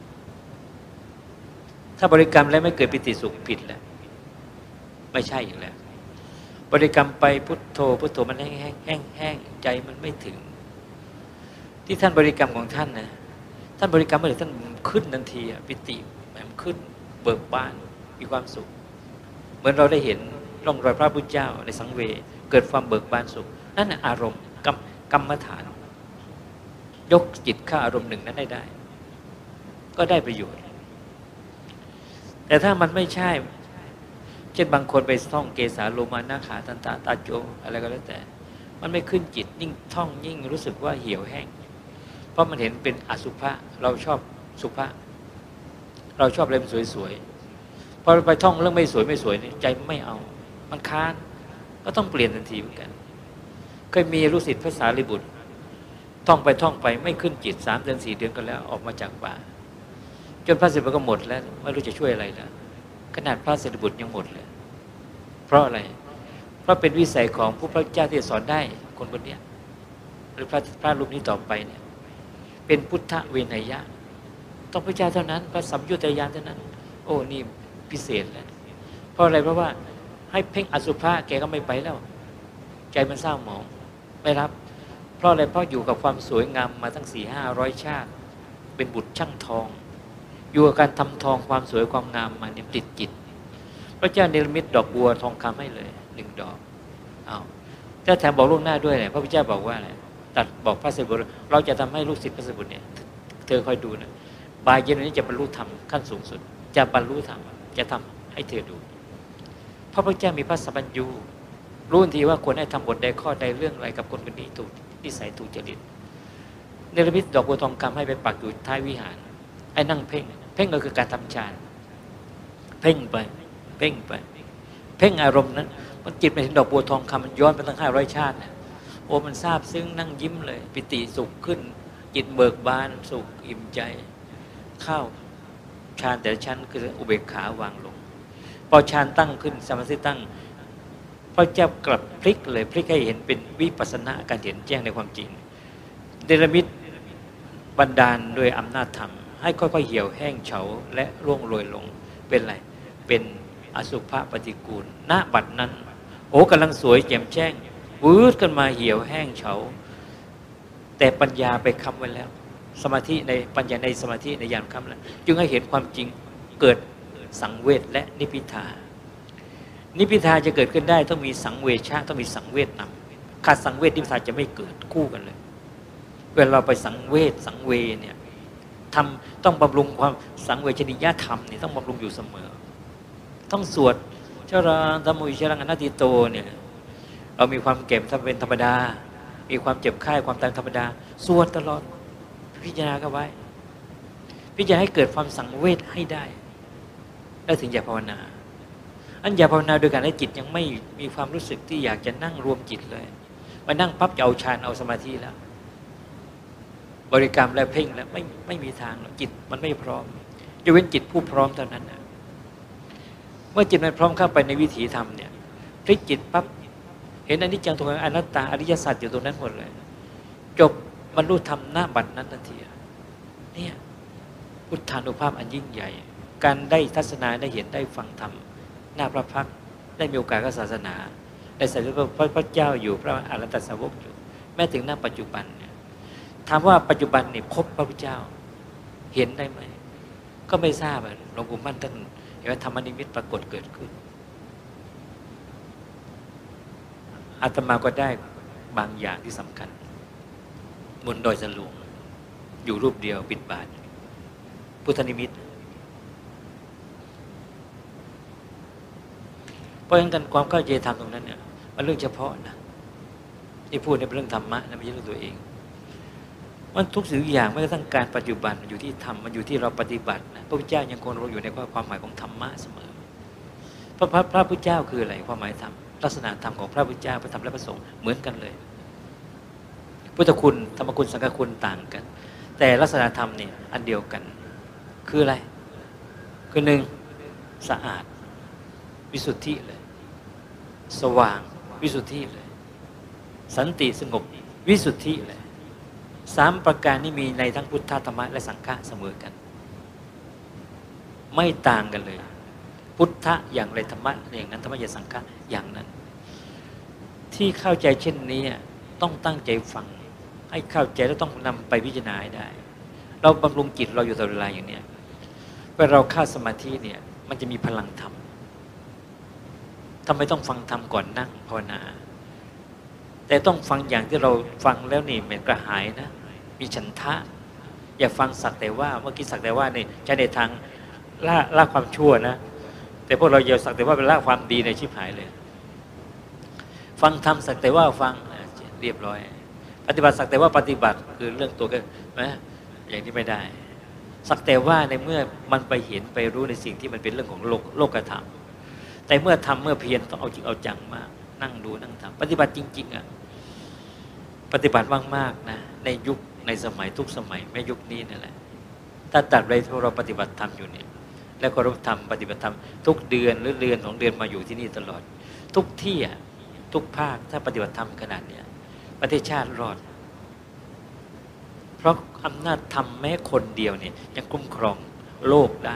ถ้าบริกรรมแล้วไม่เกิดปิติสุขผิดแล้วไม่ใช่อีกแล้วบริกรรมไปพุทโธพุทโธมันแห้งใจมันไม่ถึงที่ท่านบริกรรมของท่านนะท่านบริกรรมเมื่อไหร่ท่านขึ้นทันทีปิติมันขึ้นเบิกบานมีความสุขเหมือนเราได้เห็นร่องรอยพระพุทธเจ้าในสังเวชเกิดความเบิกบานสุขนั่นอารมณ์กรรมฐานยกจิตเข้าอารมณ์หนึ่งนั้นได้ก็ได้ประโยชน์แต่ถ้ามันไม่ใช่เช่นบางคนไปท่องเกสาโลมานาขาตันตาตาโจอะไรก็แล้วแต่มันไม่ขึ้นจิตยิ่งท่องยิ่งรู้สึกว่าเหี่ยวแห้งเพราะมันเห็นเป็นอสุภะเราชอบสุภะเราชอบอะไรมันสวยๆพอไปท่องเรื่องไม่สวยนี่ใจไม่เอามันค้านก็ต้องเปลี่ยนทันทีเหมือนกันเคยมีลูกศิษย์พระสารีบุตรท่องไปไม่ขึ้นจิต3 เดือน 4 เดือนก็แล้วออกมาจากป่าจนพระศิษย์ก็หมดแล้วไม่รู้จะช่วยอะไรแล้วขนาดพระสารีบุตรยังหมดเลยเพราะอะไรเพราะเป็นวิสัยของผู้พระเจ้าที่สอนได้คนนี้หรือพระรูปนี้ต่อไปเนี่ยเป็นพุทธเวไนยะต้องพระเจ้าเท่านั้นพระสัมยุตตญาณเท่านั้นโอ้นี่พิเศษแล้วเพราะอะไรเพราะว่าให้เพ่งอสุภะแกก็ไม่ไปแล้วใจมันเศร้าหมองไม่รับเพราะอะไรเพราะอยู่กับความสวยงามมาตั้ง400-500 ชาติเป็นบุตรช่างทองอยู่กับการทำทองความสวยความงามมาเนี่ยติดจิตพระเจ้าเนรมิตดอกบัวทองคำให้เลย1 ดอกเอาเจ้าแถมบอกล่วงหน้าด้วยเลยพระพุทธเจ้าบอกว่าอะไรตัดบอกพระสารีบุตรเราจะทำให้ลูกศิษย์พระสารีบุตรเนี่ยเธอคอยดูนะบ่ายเย็นนี้จะบรรลุธรรมขั้นสูงสุดจะบรรลุธรรมจะทำให้เธอดูพระพุทธเจ้ามีพระสัพพัญญูรู้ทันทีว่าควรให้ทำบทใดข้อใดเรื่องอะไรกับคนคนนี้ถูกนิสัยถูกจริตเนรมิตดอกบัวทองคำให้ไปปักอยู่ท้ายวิหารไอ้นั่งเพ่งก็คือการทำฌานเพ่งไปเพ่งอารมณ์นั้นมันจิตไปถึงดอกบัวทองคำมันย้อนไปตั้ง500 ชาติโอ้มันซาบซึ้งนั่งยิ้มเลยปิติสุขขึ้นจิตเบิกบานสุขอิ่มใจเข้าฌานแต่ละชั้นคืออุเบกขาวางลงพอฌานตั้งขึ้นสมาธิตั้งพระเจ้ากลับพลิกเลยพลิกให้เห็นเป็นวิปัสสนาการเห็นแจ้งในความจริงเดรมิตบันดาลโดยอำนาจธรรมให้ค่อยๆเหี่ยวแห้งเฉาและร่วงโรยลงเป็นอะไรเป็นอสุภะปฏิกูลณบัดนั้นโอ้กำลังสวยแจ่มแจ้งวืดกันมาเหี่ยวแห้งเฉาแต่ปัญญาไปค้ำไว้แล้วสมาธิในปัญญาในสมาธิในญาณค้ำแล้วจึงให้เห็นความจริงเกิดสังเวชและนิพพิทานิพพิทาจะเกิดขึ้นได้ต้องมีสังเวชะต้องมีสังเวชนำขาดสังเวชนิพพิทาจะไม่เกิดคู่กันเลยเวลาเราไปสังเวชสังเวเนี่ยทำต้องบำรุงความสังเวชนิยธรรมเนี่ยต้องบำรุงอยู่เสมอต้องสวดชราธรรมุชรังอนัตติโตเนี่ยเรามีความเก็บทำเป็นธรรมดามีความเจ็บไข้ความตายธรรมดาสวดตลอดพิจารณาก็ไว้พิจารณาให้เกิดความสังเวชให้ได้แล้วถึงอย่าภาวนาอันอย่าภาวนาโดยการให้จิตยังไม่มีความรู้สึกที่อยากจะนั่งรวมจิตเลยมานั่งปั๊บจะเอาฌานเอาสมาธิแล้วบริกรรมแล้วเพ่งแล้วไม่มีทางหรอกจิตมันไม่พร้อมยกเว้นจิตผู้พร้อมเท่านั้นนะเมื่อจิตมันพร้อมเข้าไปในวิถีธรรมเนี่ยพลิกจิตปั๊บเห็นอนิจจังทุกขังอนัตตาอริยสัจอยู่ตรงนั้นหมดเลยจบบรรลุธรรมหน้าบัดนั้นทันทีเนี่ยพุทธานุภาพอันยิ่งใหญ่การได้ทัศนาได้เห็นได้ฟังธรรมหน้าพระพักตร์ได้มีโอกาสกับศาสนาได้สัมผัสพระเจ้าอยู่พระอรหันตสาวกอยู่แม้ถึงหน้าปัจจุบันเนี่ยถามว่าปัจจุบันนี่พบพระพุทธเจ้าเห็นได้ไหมก็ไม่ทราบหลวงปู่มั่นท่านเห็นว่าธรรมนิมิตปรากฏเกิดขึ้นอาตมาก็ได้บางอย่างที่สำคัญบนดอยสลุงอยู่รูปเดียวปิดบาทพุทธนิมิตเพราะฉะนั้นความเข้าใจธรรมตรงนั้นเนี่ยมันเรื่องเฉพาะนะที่พูดในเรื่องธรรมะนะไม่ใช่เรื่องตัวเองมันทุกสิ่งทุกอย่างไม่กระทั่งการปัจจุบันมันอยู่ที่ธรรมมันอยู่ที่เราปฏิบัตินะพระพุทธเจ้ายังคงอยู่ในความหมายของธรรมะเสมอพระพุทธเจ้าคืออะไรความหมายธรรมลักษณะธรรมของพระพุทธเจ้าพระธรรมและพระสงฆ์เหมือนกันเลยพุทธคุณธรรมคุณสังฆคุณต่างกันแต่ลักษณะธรรมเนี่ยอันเดียวกันคืออะไรคือหนึ่งสะอาดวิสุทธิเลยสว่างวิสุทธิเลยสันติสงบวิสุทธิเลยสามประการนี้มีในทั้งพุทธธรรมะและสังฆะเสมอกันไม่ต่างกันเลยพุทธะอย่างไรธรรมะอย่างนั้นธรรมะอย่างสังฆะอย่างนั้นที่เข้าใจเช่นนี้ต้องตั้งใจฟังให้เข้าใจแล้วต้องนำไปพิจารณาให้ได้เราบำรุงจิตเราอยู่ตลอดเวลาอย่างนี้เมื่อเราเข้าสมาธิเนี่ยมันจะมีพลังธรรมทำไมต้องฟังธรรมก่อนนั่งภาวนาแต่ต้องฟังอย่างที่เราฟังแล้วนี่เหมือนกระหายนะมีฉันทะอย่าฟังสักแต่ว่าเมื่อกี้สักแต่ว่านี่ใช้ในทางละความชั่วนะแต่พวกเราอย่าสักแต่ว่าเป็นละความดีในชิบหายเลยฟังธรรมสักแต่ว่าฟังเรียบร้อยปฏิบัติสักแต่ว่าปฏิบัติคือเรื่องตัวก็นะอย่างที่ไม่ได้สักแต่ว่าในเมื่อมันไปเห็นไปรู้ในสิ่งที่มันเป็นเรื่องของโลกธรรมแต่เมื่อทำเมื่อเพียรต้องเอาจริงเอาจังมากนั่งดูนั่งทำปฏิบัติจริงๆปฏิบัติมากๆนะในยุคในสมัยทุกสมัยแม้ยุคนี้นี่แหละถ้าตัดอะไรที่เราปฏิบัติธรรมอยู่เนี่ยแล้วก็เราทำปฏิบัติธรรมทุกเดือนหรือเดือน2 เดือนมาอยู่ที่นี่ตลอดทุกที่ทุกภาคถ้าปฏิบัติธรรมขนาดเนี้ยประเทศชาติรอดเพราะอำนาจธรรมแม้คนเดียวเนี่ยยังคุ้มครองโลกได้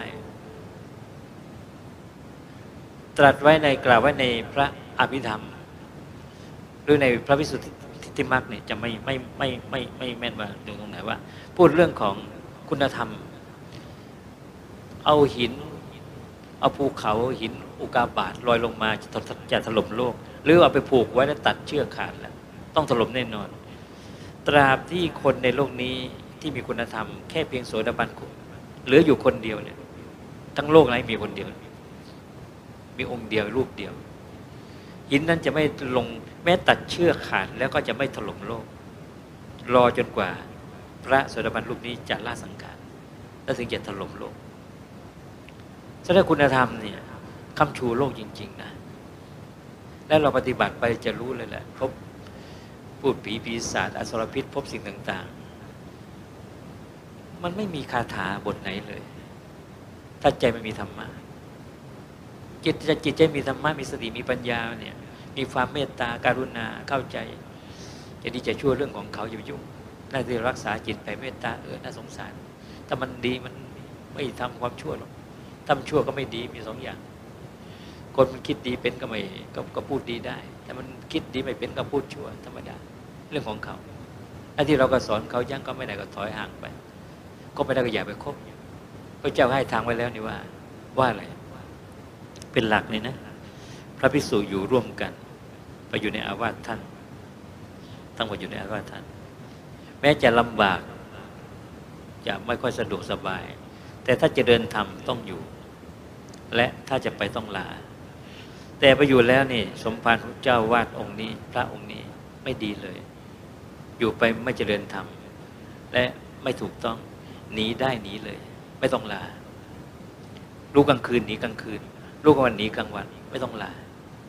ตรัสไว้ในกล่าวไว้ในพระอภิธรรมหรือในพระวิสุทธิมรรคเนี่ยจะไม่แม่นว่าตรงไหนว่าพูดเรื่องของคุณธรรมเอาหินเอาภูเขาหินอุกาบาตลอยลงมาจะถล่มโลกหรือเอาไปผูกไว้แล้วตัดเชือกขาดแล้วต้องถล่มแน่นอนตราบที่คนในโลกนี้ที่มีคุณธรรมแค่เพียงโสดาบันเหลืออยู่คนเดียวเนี่ยทั้งโลกไหนมีคนเดียวมีองค์เดียวรูปเดียวหินนั้นจะไม่ลงแม้ตัดเชือกขาดแล้วก็จะไม่ถล่มโลกรอจนกว่าพระโสดาบันรูปนี้จะละสังขารแล้วถึงจะถล่มโลกแสดงคุณธรรมเนี่ยคำชูโลกจริงๆนะแล้วเราปฏิบัติไปจะรู้เลยแหละพบพูดผีปีศาจอสรพิษพบสิ่งต่างๆมันไม่มีคาถาบทไหนเลยถ้าใจไม่มีธรรมะจิตใจมีธรรมะมีสติมีปัญญาเนี่ยมีความเมตตาการุณาเข้าใจจะดีจะชั่วเรื่องของเขาอย่ายุ่งน่าจะรักษาจิตไปเมตตาน่าสงสารถ้ามันดีมันไม่ทำความชั่วหรอกทำชั่วก็ไม่ดีมี2 อย่างคนมันคิดดีเป็นก็ไม่ก็พูดดีได้แต่มันคิดดีไม่เป็นก็พูดชั่วธรรมดาเรื่องของเขาไอ้ที่เราก็สอนเขายังก็ไม่ได้ก็ถอยห่างไปก็ไม่ได้ก็อย่าไปคบพระเจ้าให้ทางไว้แล้วนี่ว่าอะไรเป็นหลักเลยนะพระภิกษุอยู่ร่วมกันไปอยู่ในอาวาสท่านทั้งหมดอยู่ในอาวาสท่านแม้จะลำบากจะไม่ค่อยสะดวกสบายแต่ถ้าจะเดินธรรมต้องอยู่และถ้าจะไปต้องลาแต่ไปอยู่แล้วนี่สมภารเจ้าวาดองค์นี้พระองค์นี้ไม่ดีเลยอยู่ไปไม่เจริญธรรมและไม่ถูกต้องหนีได้หนีเลยไม่ต้องลารู้กลางคืนหนีกลางคืนรู้กลางวันหนีกลางวันไม่ต้องลา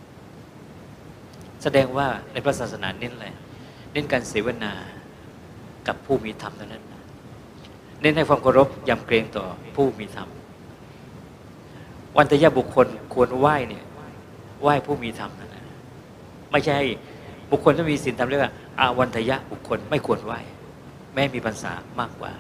แสดงว่าในพระศาสนาเน้นอะไรเน้นการเสวนากับผู้มีธรรมเท่านั้นเน้นให้ความเคารพยำเกรงต่อผู้มีธรรมวันตยบุคคลควรไหว้เนี่ยไหว้ผู้มีธรรมนะไม่ใช่บุคคลที่มีศีลธรรมเรียกว่าอาวันตยบุคคลไม่ควรไหว้แม้มีพรรษามากกว่า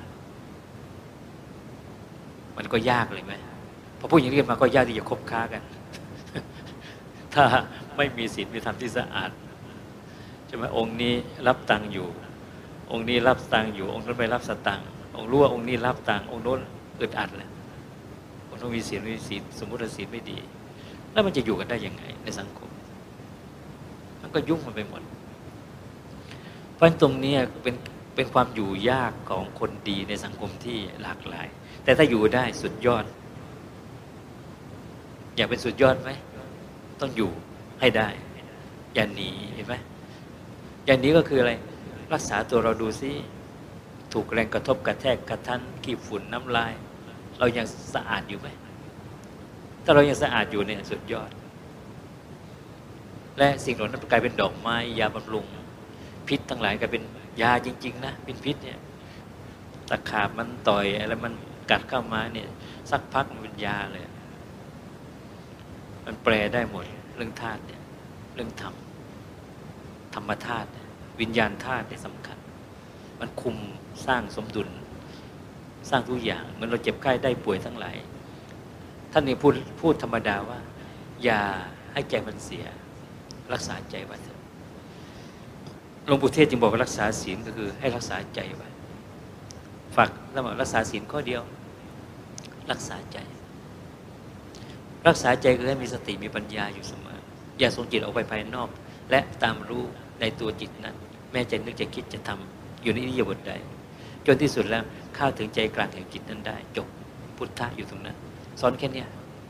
มันก็ยากเลยไหมพอพูดอย่างนี้มาก็ยากที่จะคบค้ากันถ้าไม่มีศีลมีธรรมที่สะอาดใช่ไหมองค์นี้รับตังค์อยู่องค์นี้รับตังค์อยู่องค์นั้นไม่รับสตังค์องค์รู้ว่าองค์นี้รับตังค์องค์โน้นอึดอัดแหละองค์ต้องมีศีลสมมุติศีลไม่ดีแล้วมันจะอยู่กันได้ยังไงในสังคมมันก็ยุ่งมันไปหมดเพราะตรงนี้เป็นความอยู่ยากของคนดีในสังคมที่หลากหลายแต่ถ้าอยู่ได้สุดยอดอยากเป็นสุดยอดไหมต้องอยู่ให้ได้อย่าหนีเห็นไหมอย่างนี้ก็คืออะไรรักษาตัวเราดูซิถถูกแรงกระทบกระแทกกระทันขี้ฝุ่นน้ำลายเรายังสะอาดอยู่ไหมถ้าเรายังสะอาดอยู่เนี่ยสุดยอดและสิ่งเหล่านั้นกลายเป็นดอกไม้ยาบำรุงพิษทั้งหลายกลายเป็นยาจริงๆนะเป็นพิษเนี่ยตะขาบมันต่อยอะไรมันกัดเข้ามาเนี่ยสักพักมันเป็นยาเลยมันแปลได้หมดเรื่องธาตุเนี่ยเรื่องธรรมธรรมธาตุวิญญาณธาตุเนี่ยสำคัญมันคุมสร้างสมดุลสร้างทุกอย่างเหมือนเราเจ็บไข้ได้ป่วยทั้งหลายท่านนี่พูดธรรมดาว่าอย่าให้ใจมันเสียรักษาใจไว้เถอะหลวงปู่เทศจึงบอกว่ารักษาศีลก็คือให้รักษาใจไว้ฝากแล้วบอกรักษาศีลข้อเดียวรักษาใจรักษาใจคือให้มีสติมีปัญญาอยู่เสมออย่าส่งจิตออกไปภายนอกและตามรู้ในตัวจิตนั้นแม้จะนึกจะคิดจะทำอยู่ในอิริยาบถใดจนที่สุดแล้วเข้าถึงใจกลางแห่งจิตนั้นได้จบพุทธะอยู่ตรงนั้นสอนแค่นี้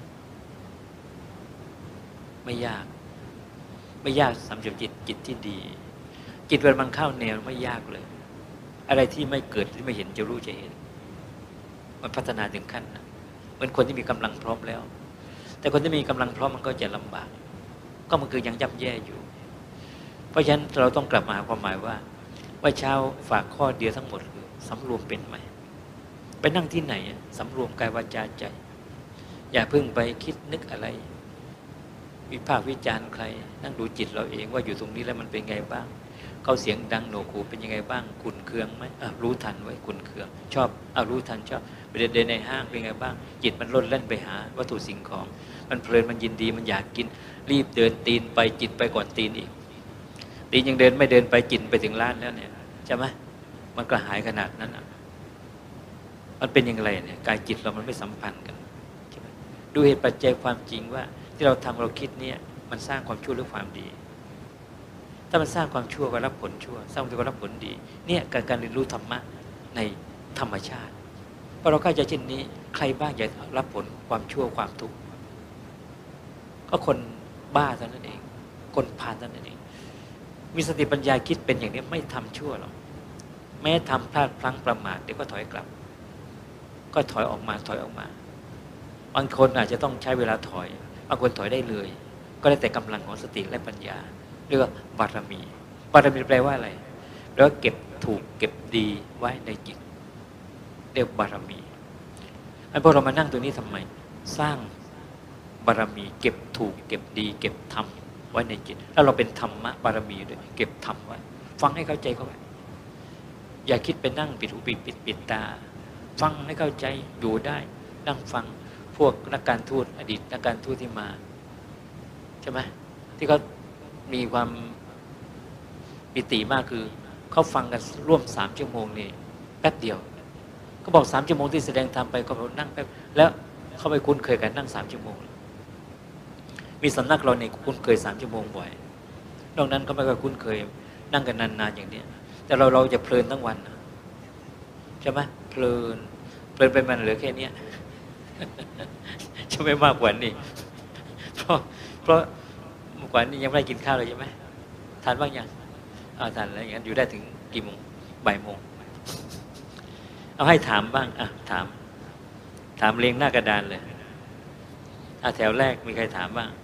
ไม่ยากสำหรับจิตที่ดีจิตเวลามันเข้าแนวไม่ยากเลยอะไรที่ไม่เกิดที่ไม่เห็นจะรู้จะเห็นมันพัฒนาถึงขั้นนะเหมือนคนที่มีกำลังพร้อมแล้วแต่คนที่มีกำลังพร้อมมันก็จะลำบากก็มันคือยังย่ำแย่อยู่เพราะฉะนั้นเราต้องกลับมาหาความหมายว่าเช้าฝากข้อเดียวทั้งหมดคือสำรวมเป็นไหมไปนั่งที่ไหนสำรวมกายวาจาใจอย่าเพิ่งไปคิดนึกอะไรวิพากษ์วิจารณ์ใครนั่งดูจิตเราเองว่าอยู่ตรงนี้แล้วมันเป็นไงบ้างเขาเสียงดังโหนวกหูเป็นยังไงบ้างขุ่นเคืองไหมรู้ทันไว้ขุ่นเคืองชอบรู้ทันชอบไปเดินในห้างเป็นไงบ้างจิตมันลดเล่นไปหาวัตถุสิ่งของมันเพลินมันยินดีมันอยากกินรีบเดินตีนไปจิตไปก่อนตีนอีกตีนยังเดินไม่เดินไปจิตไปถึงร้านแล้วเนี่ยใช่ไหมมันกระหายขนาดนั้นมันเป็นยังไงเนี่ยกายจิตเรามันไม่สัมพันธ์กันใช่ไหมดูเหตุปัจจัยความจริงว่าที่เราทำเราคิดเนี่ยมันสร้างความชั่วหรือความดีถ้ามันสร้างความชั่วก็รับผลชั่วสร้างความดีก็รับผลดีเนี่ยการเรียนรู้ธรรมะในธรรมชาติพอเราเข้าใจเช่นนี้ใครบ้างอยากรับผลความชั่วความทุกข์ก็คนบ้าเท่านั้นเองคนพาลเท่านั้นเองมีสติปัญญาคิดเป็นอย่างนี้ไม่ทำชั่วหรอกแม้ทำพลาดพลั้งประมาทเดี๋ยวก็ถอยกลับก็ถอยออกมาบางคนอาจจะต้องใช้เวลาถอยบางคนถอยได้เลยก็ได้แต่กำลังของสติและปัญญาเรียกว่าบารมีแปลว่าอะไรแปลว่าเก็บถูกเก็บดีไว้ในจิตเรียกบารมีพอเรามานั่งตรงนี้ทำไมสร้างบารมีเก็บถูกเก็บดีเก็บธรรมไว้ในจิตแล้วเราเป็นธรรมะบารมีด้วยเก็บธรรมไว้ฟังให้เข้าใจเข้าไว้อย่าคิดไปนั่งปิดหูปิดตาฟังให้เข้าใจอยู่ได้นั่งฟังพวกนักการทูตอดีตนักการทูตที่มาใช่ไหมที่เขามีความปิติมากคือเขาฟังกันร่วม3 ชั่วโมงนี่แป๊บเดียวเขาบอก3 ชั่วโมงที่แสดงธรรมไปก็นั่งแป๊บแล้วเขาไปคุ้นเคยกันนั่ง3 ชั่วโมงมีสำนักเราเนี่ยคุ้นเคย3 ชั่วโมงบ่อยนอกนั้นก็ไม่ค่อยคุ้นเคยนั่งกันนานๆอย่างนี้แต่เราจะเพลินทั้งวันใช่ไหมเพลินไปมันเหลือแค่นี้จะไม่มากกว่านี้เพราะเมื่อก่อนนี้ยังไม่ได้กินข้าวเลยใช่ไหมทานบ้างยังทานแล้วอย่างนั้นอยู่ได้ถึงกี่โมงบ่ายโมงเอาให้ถามบ้างถามเรียงหน้ากระดานเลยแถวแรกมีใครถามบ้าง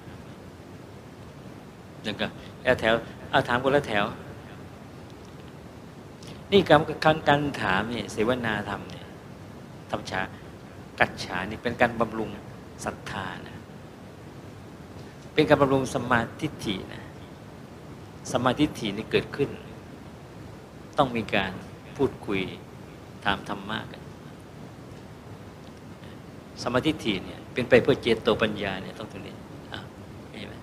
หนึ่งก็แถวถามคนละแถวนี่การถามเนี่ยเสวนาธรรมเนี่ยธรรมชากัจฉานี่เป็นการบำรุงศรัทธานะเป็นการบำรุงสัมมาทิฏฐินะสัมมาทิฏฐินี่เกิดขึ้นต้องมีการพูดคุยถามธรรมะกันสัมมาทิฏฐิเนี่ยเป็นไปเพื่อเจโตปัญญาเนี่ยต้องตรงนี้เห็นไหม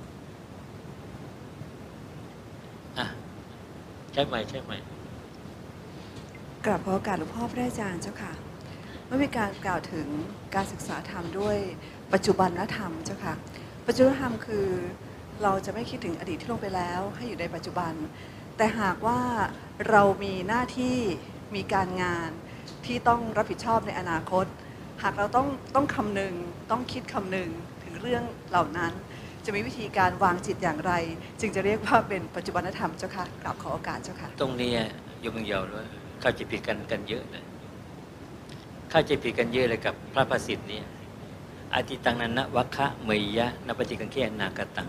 ใช่ไหมกราบขอโอกาสหลวงพ่อพระอาจารย์เจ้าค่ะเมื่อมีการกล่าวถึงการศึกษาธรรมด้วยปัจจุบันธรรมเจ้าค่ะปัจจุบันธรรมคือเราจะไม่คิดถึงอดีตที่ลงไปแล้วให้อยู่ในปัจจุบันแต่หากว่าเรามีหน้าที่มีการงานที่ต้องรับผิดชอบในอนาคตหากเราต้องคำนึงต้องคิดคำนึงถึงเรื่องเหล่านั้นจะมีวิธีการวางจิตอย่างไรจึงจะเรียกว่าเป็นปัจจุบันธรรมเจ้าค่ะกราบขอโอกาสเจ้าค่ะตรงนี้ยกมือยาวด้วยเข้าใจผิดกันเยอะเลยเข้าใจผิดกันเยอะเลยกับพระประสิทธิ์นี้อติตังนันนะวัคคะเมยยะนปฏิกังเขนากตัง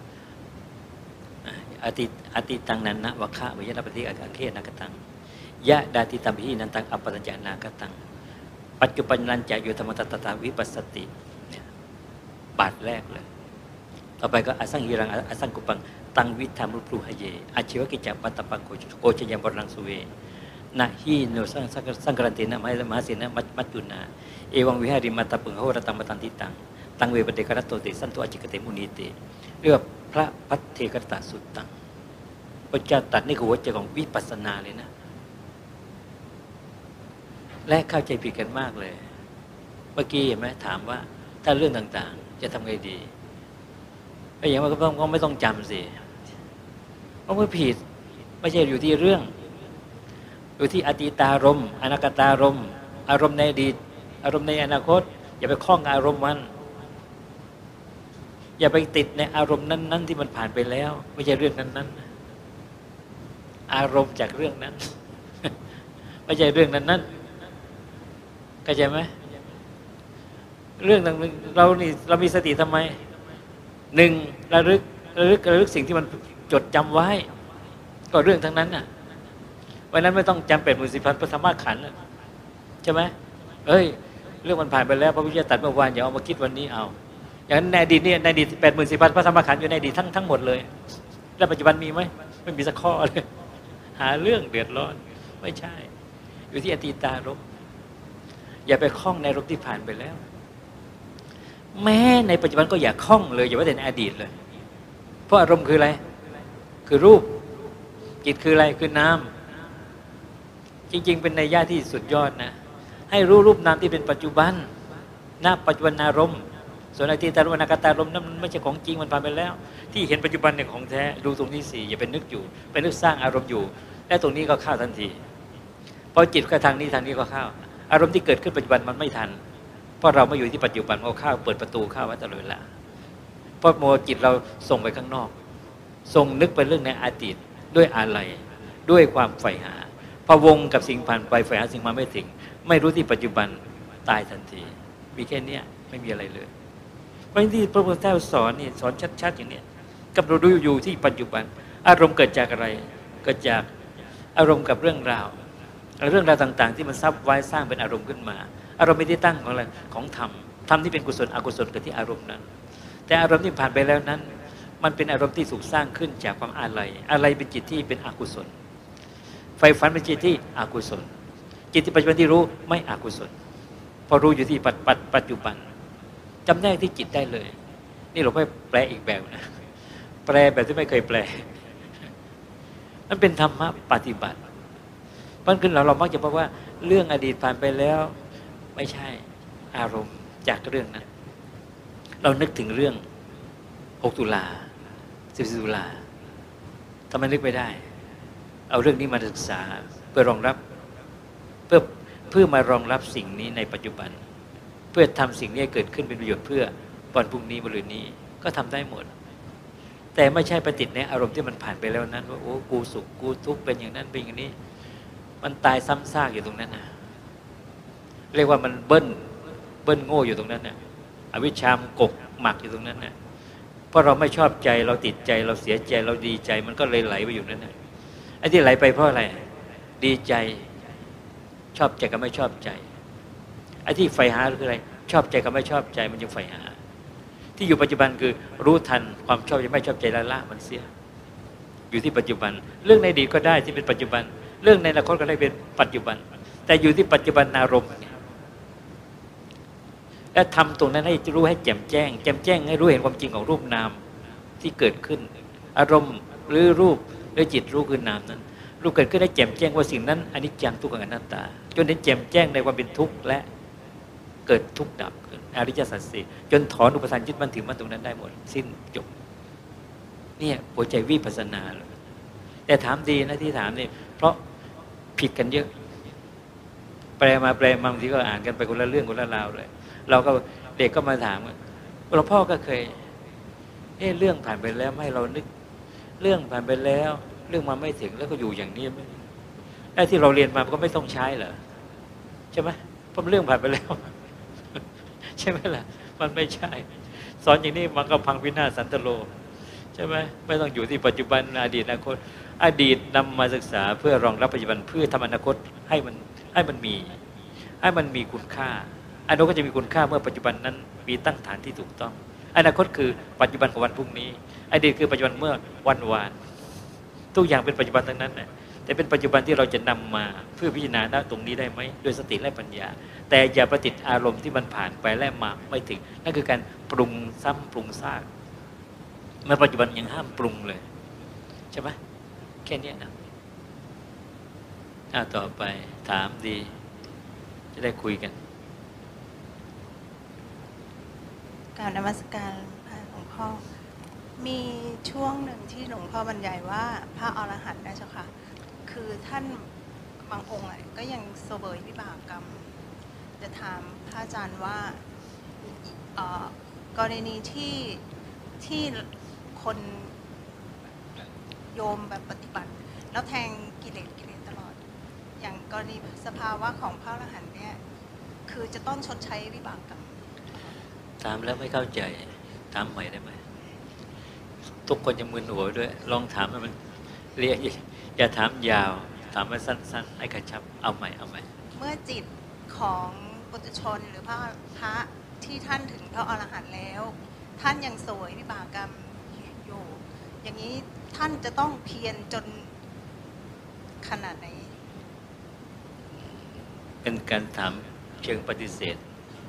อติตังนันนะวัคคะเมยยะนปฏิกังเขนากตังยะดาติตัมหินันตังอัปปตัญจานากตังปัจจุบันนันจะโยธรรมตตาวิปัสสติบาทแรกเลยต่อไปก็อสังหิรังอสังกุปังตังวิธามุปรุหเยอาชีวกิจจปัตตปังโกชยังบรังสุเวนะฮีโนสังกรันตินะมหาเสนะมัจจุนาเอวังวิหาริมัตตปังโหรตังมตันติตังตังเวปเดกรัตโตติสันตุอจิกเตมุนีเตเรียกว่าพระพัทเทกตะสุตตังพระเจ้าตัดนี่คือหัวใจของวิปัสสนาเลยนะและเข้าใจผิดกันมากเลยเมื่อกี้เห็นไหมถามว่าถ้าเรื่องต่างๆจะทำไงดีไอ้อย่างว่าก็ไม่ต้องจำสิเพราะว่าผิดไม่ใช่อยู่ที่เรื่องอยู่ที่อดีตารมณ์อนาคตารมณ์อารมณ์ในอดีตอารมณ์ในอนาคตอย่าไปคล้องอารมณ์มันอย่าไปติดในอารมณ์นั้นๆที่มันผ่านไปแล้วไม่ใช่เรื่องนั้นๆอารมณ์จากเรื่องนั้นไม่ใช่เรื่องนั้นๆเข้าใจไหมเรื่องนึงเรามีสติทำไมหนึ่งระลึกสิ่งที่มันจดจำไว้ก็เรื่องทั้งนั้นน่ะวันนั้นไม่ต้องจำ80,000 ปฐมขันธ์ใช่ไหมเรื่องมันผ่านไปแล้วพระพุทธเจ้าตรัสเมื่อวานอย่าเอามาคิดวันนี้เอาอย่างนั้นในอดีตเนี่ยในอดีต80,000 ปฐมขันธ์อยู่ในอดีตทั้งหมดเลยแล้วปัจจุบันมีไหมไม่มีสักข้อเลยหาเรื่องเดือดร้อนไม่ใช่อยู่ที่อดีตารมณ์อย่าไปคล้องในรมที่ผ่านไปแล้วแม้ในปัจจุบันก็อย่าคล้องเลยอย่าว่าแต่ในอดีตเลยเพราะอารมณ์คืออะไรคือรูปจิตคืออะไรคือนามจริงๆเป็นนัยยะที่สุดยอดนะให้รู้รูปนามที่เป็นปัจจุบันณปัจจุบันอารมณ์ส่วนอดีตารมณ์อนาคตารมณ์นั้นมันไม่ใช่ของจริงมันผ่านไปแล้วที่เห็นปัจจุบันเนี่ยของแท้ดูตรงที่4อย่าไปนึกอยู่ไปนึกสร้างอารมณ์อยู่และตรงนี้ก็เข้าทันทีพอจิตก็ทางนี้ก็เข้าอารมณ์ที่เกิดขึ้นปัจจุบันมันไม่ทันเพราะเราไม่อยู่ที่ปัจจุบันเราเข้าเปิดประตูเข้าไว้ตลอดเวลาเพราะโมจิตเราส่งไปข้างนอกส่งนึกไปเรื่องในอดีตด้วยอะไรด้วยความใฝ่หาพะวงกับสิ่งผ่านไปใฝ่หาสิ่งมาไม่ถึงไม่รู้ที่ปัจจุบันตายทันทีมีแค่นี้ไม่มีอะไรเลยเพราะที่พระพุทธเจ้าสอนนี่สอนชัดๆอย่างนี้กับเราดูอยู่ที่ปัจจุบันอารมณ์เกิดจากอะไรเกิดจากอารมณ์กับเรื่องราวต่างๆที่มันซับไว้สร้างเป็นอารมณ์ขึ้นมาอารมณ์ไม่ได้ตั้งของอะไรของธรรมที่เป็นกุศลอกุศลเกิดที่อารมณ์นั้นแต่อารมณ์ที่ผ่านไปแล้วนั้นมันเป็นอารมณ์ที่ถูกสร้างขึ้นจากความอาลัยเป็นจิตที่เป็นอกุศลไฟฝันเป็นจิตที่อกุศลจิตที่ปัจจุบันที่รู้ไม่อกุศลพอรู้อยู่ที่ปัจจุบันจำแนกที่จิตได้เลยนี่เราค่อยแปลอีกแบบนะแปลแบบที่ไม่เคยแปลมันเป็นธรรมะปฏิบัติมันคือเรามักจะบอกว่าเรื่องอดีตผ่านไปแล้วไม่ใช่อารมณ์จากเรื่องนั้นเรานึกถึงเรื่อง6 ตุลา14 ตุลาทำไมนึกไม่ได้เอาเรื่องนี้มาศึกษาเพื่อรองรับเพื่อมารองรับสิ่งนี้ในปัจจุบันเพื่อทำสิ่งนี้เกิดขึ้นเป็นประโยชน์เพื่อวันพรุ่งนี้มะรืนนี้ก็ทำได้หมดแต่ไม่ใช่ไปติดในอารมณ์ที่มันผ่านไปแล้วนั้นว่าโอ้กูสุขกูทุกข์เป็นอย่างนั้นเป็นอย่างนี้มันตายซ้ำซากอยู่ตรงนั้นนะเรียกว่ามันเบิ้ลโง่อยู่ตรงนั้นนะอวิชชามกกหมักอยู่ตรงนั้นนะเพราะเราไม่ชอบใจเราติดใจเราเสียใจเราดีใจมันก็เลยไหลไปอยู่นั้นนะไอ้ที่ไหลไปเพราะอะไรดีใจชอบใจกับไม่ชอบใจไอ้ที่ใฝ่หาคืออะไรชอบใจกับไม่ชอบใจมันยังใฝ่หาที่อยู่ปัจจุบันคือรู้ทันความชอบใจไม่ชอบใจละมันเสียอยู่ที่ปัจจุบันเรื่องในอดีตก็ได้ที่เป็นปัจจุบันเรื่องในอนาคตก็ได้เป็นปัจจุบันแต่อยู่ที่ปัจจุบันอารมณ์และทำตรงนั้นให้รู้ให้แจ่มแจ้งให้รู้เห็นความจริงของรูปนามที่เกิดขึ้นอารมณ์หรือรูปหรือจิตรู้คือนามนั้นรูปเกิดขึ้นได้แจ่มแจ้งว่าสิ่งนั้นอนิจจังทุกขังอนัตตาจนเห็นแจ่มแจ้งในความเป็นทุกข์และเกิดทุกข์ดับอริยสัจสี่จนถอนอุปทานยึดมั่นถือมั่นตรงนั้นได้หมดสิ้นจบเนี่ยหัวใจวิปัสสนาเลยแต่ถามดีนะที่ถามนี่เพราะผิดกันเยอะแปลมาบางทีก็อ่านกันไปคนละเรื่องคนละราวเลยเราก็เด็กก็มาถามหลวงพ่อก็เคยเรื่องผ่านไปแล้วไม่เรานึกเรื่องผ่านไปแล้วเรื่องมาไม่ถึงแล้วก็อยู่อย่างนี้ไอ้ที่เราเรียนมามันก็ไม่ต้องใช้เหรอใช่ไหมเพราะเรื่องผ่านไปแล้ว ใช่ไหมล่ะมันไม่ใช่สอนอย่างนี้มันก็พังพินาศสันตโลใช่ไหมไม่ต้องอยู่ที่ปัจจุบันอดีตอนาคตอดีตนำมาศึกษาเพื่อรองรับปัจจุบันเพื่อทำอนาคตให้มันมีคุณค่าอนาคตก็จะมีคุณค่าเมื่อปัจจุบันนั้นมีตั้งฐานที่ถูกต้องอนาคตคือปัจจุบันของวันพรุ่งนี้อดีตคือปัจจุบันเมื่อวันวานทุกอย่างเป็นปัจจุบันทั้งนั้นนะแต่เป็นปัจจุบันที่เราจะนำมาเพื่อพิจารณาณตรงนี้ได้ไหมด้วยสติและปัญญาแต่อย่าประติดอารมณ์ที่มันผ่านไปและมาไม่ถึงนั่นคือการปรุงซ้ำปรุงซากเมื่อปัจจุบันยังห้ามปรุงเลยใช่ไหมแค่นี้นะต่อไปถามดีจะได้คุยกันกราบนมัสการพระหลวงพ่อมีช่วงหนึ่งที่หลวงพ่อบรรยายว่าพระอรหันต์นะเจ้าค่ะคือท่านบางองค์ก็ยังเสวยวิบากกรรมจะถามพระอาจารย์ว่ากรณีที่คนโยมแบบปฏิบัติแล้วแทงกิเลสตลอดอย่างกรณีสภาวะของพระอรหันต์เนี่ยคือจะต้องชดใช้วิบากกรรมถามแล้วไม่เข้าใจถามใหม่ได้ไหมทุกคนจะมึนหัวด้วยลองถามให้มันเรียกอย่าถามยาวถามมาสั้นๆให้กระชับเอาใหม่เมื่อจิตของปุถุชนหรือพระที่ท่านถึงพระอรหันต์แล้วท่านยังเสวยวิบากกรรมอยู่อย่างนี้ท่านจะต้องเพียรจนขนาดไหนเป็นการถามเชิงปฏิเสธ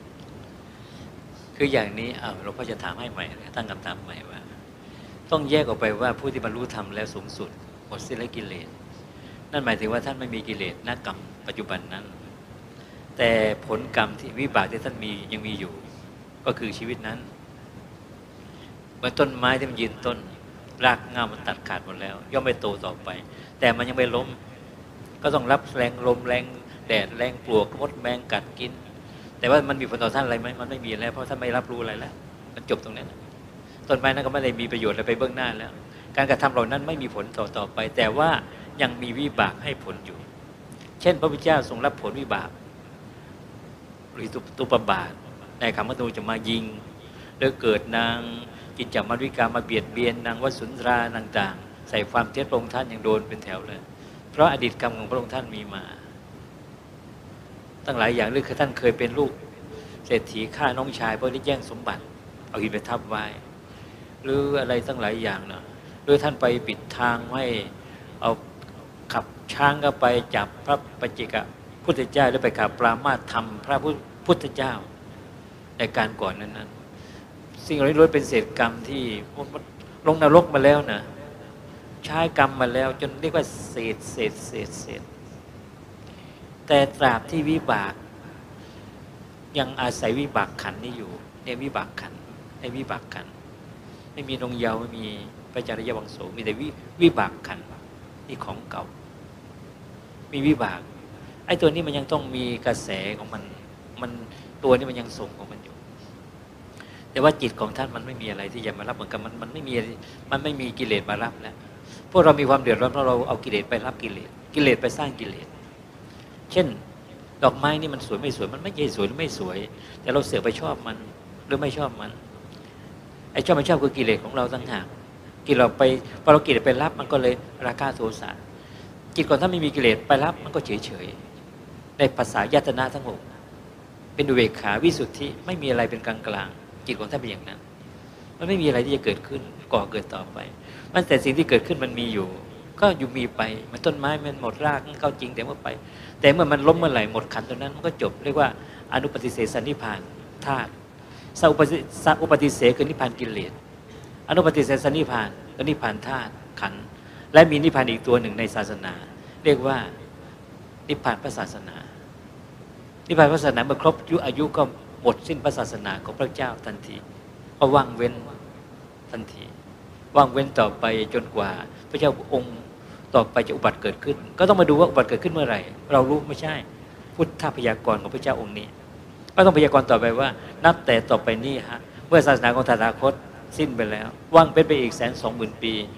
คืออย่างนี้หลวงพ่อจะถามให้ใหม่ตั้งคำถามใหม่ว่าต้องแยกออกไปว่าผู้ที่บรรลุธรรมแล้วสูงสุดหมดสิ้นและกิเลสนั่นหมายถึงว่าท่านไม่มีกิเลสณกรรมปัจจุบันนั้นแต่ผลกรรมที่วิบากที่ท่านมียังมีอยู่ก็คือชีวิตนั้นเหมือนต้นไม้ที่มันยืนต้นรากเงามันตัดขาดหมดแล้วย่อมไม่โตต่อไปแต่มันยังไม่ล้มก็ต้องรับแรงลมแรงแดดแรงปลวกมดแมงกัดกินแต่ว่ามันมีผลต่อท่านอะไรไหมมันไม่มีแล้วเพราะท่านไม่รับรู้อะไรแล้วมันจบตรงนั้นต้นไม้นั้นก็ไม่ได้มีประโยชน์อะไรไปเบื้องหน้าแล้วการกระทำเหล่านั้นไม่มีผลต่อไปแต่ว่ายังมีวิบากให้ผลอยู่เช่นพระพุทธเจ้าทรงรับผลวิบากหรือตุปบาทในคำว่าตูจะมายิงหรือเกิดนางกิจจามัดวิกามาเบียดเบียนนางวสุนทราต่างๆใส่ความเท็จพระองค์ท่านยังโดนเป็นแถวเลยเพราะอดีตกรรมของพระองค์ท่านมีมาตั้งหลายอย่างหรือท่านเคยเป็นลูกเศรษฐีฆ่าน้องชายเพราะได้แย่งสมบัติเอาหินไปทับไว้หรืออะไรตั้งหลายอย่างเนาะหรือท่านไปปิดทางให้เอาขับช้างก็ไปจับพระปัจเจกพุทธเจ้าหรือไปขับปรามาสธรรมพระพุทธเจ้าในการก่อนนั้นสิ่งเหล่านี้ล้วนเป็นเศษกรรมที่ลงนรกมาแล้วนะใช้กรรมมาแล้วจนเรียกว่าเศษแต่ตราบที่วิบากยังอาศัยวิบากขันธ์นี้อยู่ในวิบากขันธ์ไม่มีนงเยาว์ไม่มีพระจริยวังโสมีแต่วิบากขันธ์นี่ของเก่ามีวิบากไอ้ตัวนี้มันยังต้องมีกระแสของมันตัวนี้มันยังส่งของมันอยู่แต่ว่าจิตของท่านมันไม่มีอะไรที่จะมารับเหมือนกันมันไม่มีกิเลสมารับแล้วพวกเรามีความเดือดร้อนเพราะเราเอากิเลสไปรับกิเลสไปสร้างกิเลสเช่นดอกไม้นี่มันสวยไม่สวยมันไม่ใช่สวยหรือไม่สวยแต่เราเสือกไปชอบมันหรือไม่ชอบมันไอ้ชอบไม่ชอบคือกิเลสของเราต่างหากกิเลสเราไปพอเรากิเลสไปรับมันก็เลยราคะโทสะจิตก่อนถ้าไม่มีกิเลสไปรับมันก็เฉยในภาษายตนะทั้งหกเป็นอุเบกขาวิสุทธิไม่มีอะไรเป็นกลางจิตของท่านเป็นอย่างนั้นมันไม่มีอะไรที่จะเกิดขึ้นก่อเกิดต่อไปมันแต่สิ่งที่เกิดขึ้นมันมีอยู่ก็อยู่มีไปมันต้นไม้มันหมดรากมันก็จริงแต่เมื่อไปแต่เมื่อมันล้มเมื่อไหร่หมดขันตัวนั้นมันก็จบเรียกว่าอนุปฏิเสสนิพพานธาตุสัพปฏิเสสคือนิพพานกิเลสอนุปฏิเสสนิพพานคือนิพพานธาตุขันธ์และมีนิพพานอีกตัวหนึ่งในศาสนาเรียกว่านิพพานพระศาสนานิพพานพระศาสนาเมื่อครบอายุก็หมดสิ้นพระศาสนาของพระเจ้าทันทีก็ว่างเว้นทันทีว่างเว้นต่อไปจนกว่าพระเจ้าองค์ต่อไปจะอุบัติเกิดขึ้นก็ต้องมาดูว่าอุบัติเกิดขึ้นเมื่อไหร่เรารู้ไม่ใช่พุทธพยากรณ์ของพระเจ้าองค์นี้ก็ต้องพยากรณ์ต่อไปว่านับแต่ต่อไปนี้เมื่อศาสนาของตถาคตสิ้นไปแล้วว่างเป็นไปอีก120,000 ปี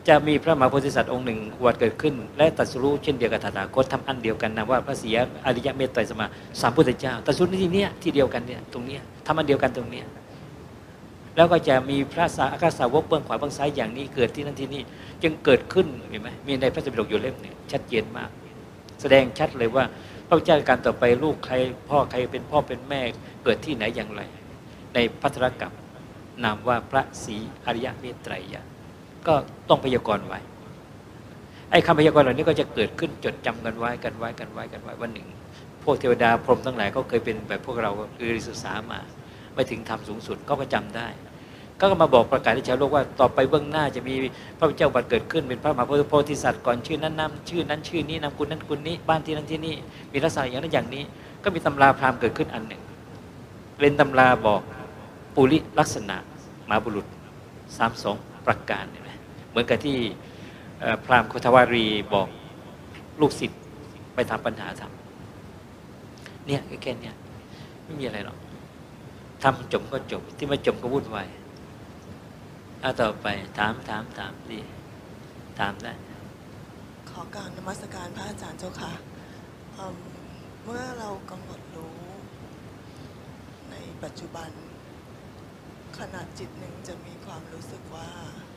จะมีพระมหาโพธิสัตว์องค์หนึ่งอุบัติเกิดขึ้นและตรัสรู้เช่นเดียวกับตถาคตทำอันเดียวกันนะว่าพระศรีอริยเมตไตรสมมาสามพุทธเจ้าตรัสรู้ที่เนี้ยที่เดียวกันเนี่ยตรงเนี้ยทำอันเดียวกันตรงเนี้ยแล้วก็จะมีพระสาวกเบื้องขวาเบื้องซ้ายอย่างนี้เกิดที่นั่นที่นี่จึงเกิดขึ้นเห็นไหมมีในพระไตรปิฎกอยู่เล่มหนึ่งชัดเจนมากแสดงชัดเลยว่าพระเจ้าการต่อไปลูกใครพ่อใครเป็นพ่อเป็นแม่เกิดที่ไหนอย่างไรในภัทรกัปนามว่าพระศรีอริยเมตไตรยะก็ต้องพยากรณ์ไว้ไอ้คำพยากรณ์เหล่านี้ก็จะเกิดขึ้นจดจำกันไว้วันหนึ่งพวกเทวดาพรหมทั้งหลายก็เคยเป็นแบบพวกเราคือศึกษามาไปถึงธรรมสูงสุดก็จำได้ก็มาบอกประกาศให้ชาวโลกว่าต่อไปเบื้องหน้าจะมีพระเจ้าบัตรเกิดขึ้นเป็นพระมหาโพธิสัตว์ก่อนชื่อนั้นนำชื่อนั้นชื่อนี้นามกุลนั้นกุลนี้บ้านที่นั้นที่นี่มีลักษณะอย่างนั้นอย่างนี้ก็มีตำราพราหมณ์เกิดขึ้นอันหนึ่งเป็นตำราบอกปุริลักษณะมหาบุรุษ32ประการเห็นไหมเหมือนกับที่พราหมณ์โคทวารีบอกลูกศิษย์ไปทำปัญหาทำเนี่ยแค่นี้ไม่มีอะไรหรอกทำจบก็จบที่ไม่จบก็วุ่นวายเอาต่อไปถามดีถามได้ขอการนมัสการพระอาจารย์เจ้าค่ะเมื่อเรากำหนดรู้ในปัจจุบันขณะจิตหนึ่งจะมีความรู้สึกว่า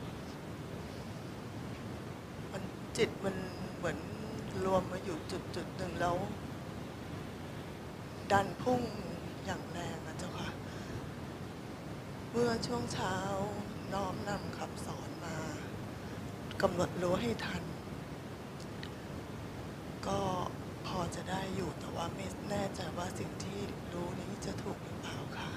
จิตมันเหมือนรวมมาอยู่จุดหนึ่งแล้วดันพุ่งอย่างแรงนะเจ้าค่ะเมื่อช่วงเช้าน้อมนำคำสอนมากำหนดรู้ให้ทันก็พอจะได้อยู่แต่ว่าไม่แน่ใจว่าสิ่งที่รู้นี้จะถูกหรือเปล่าค่ะ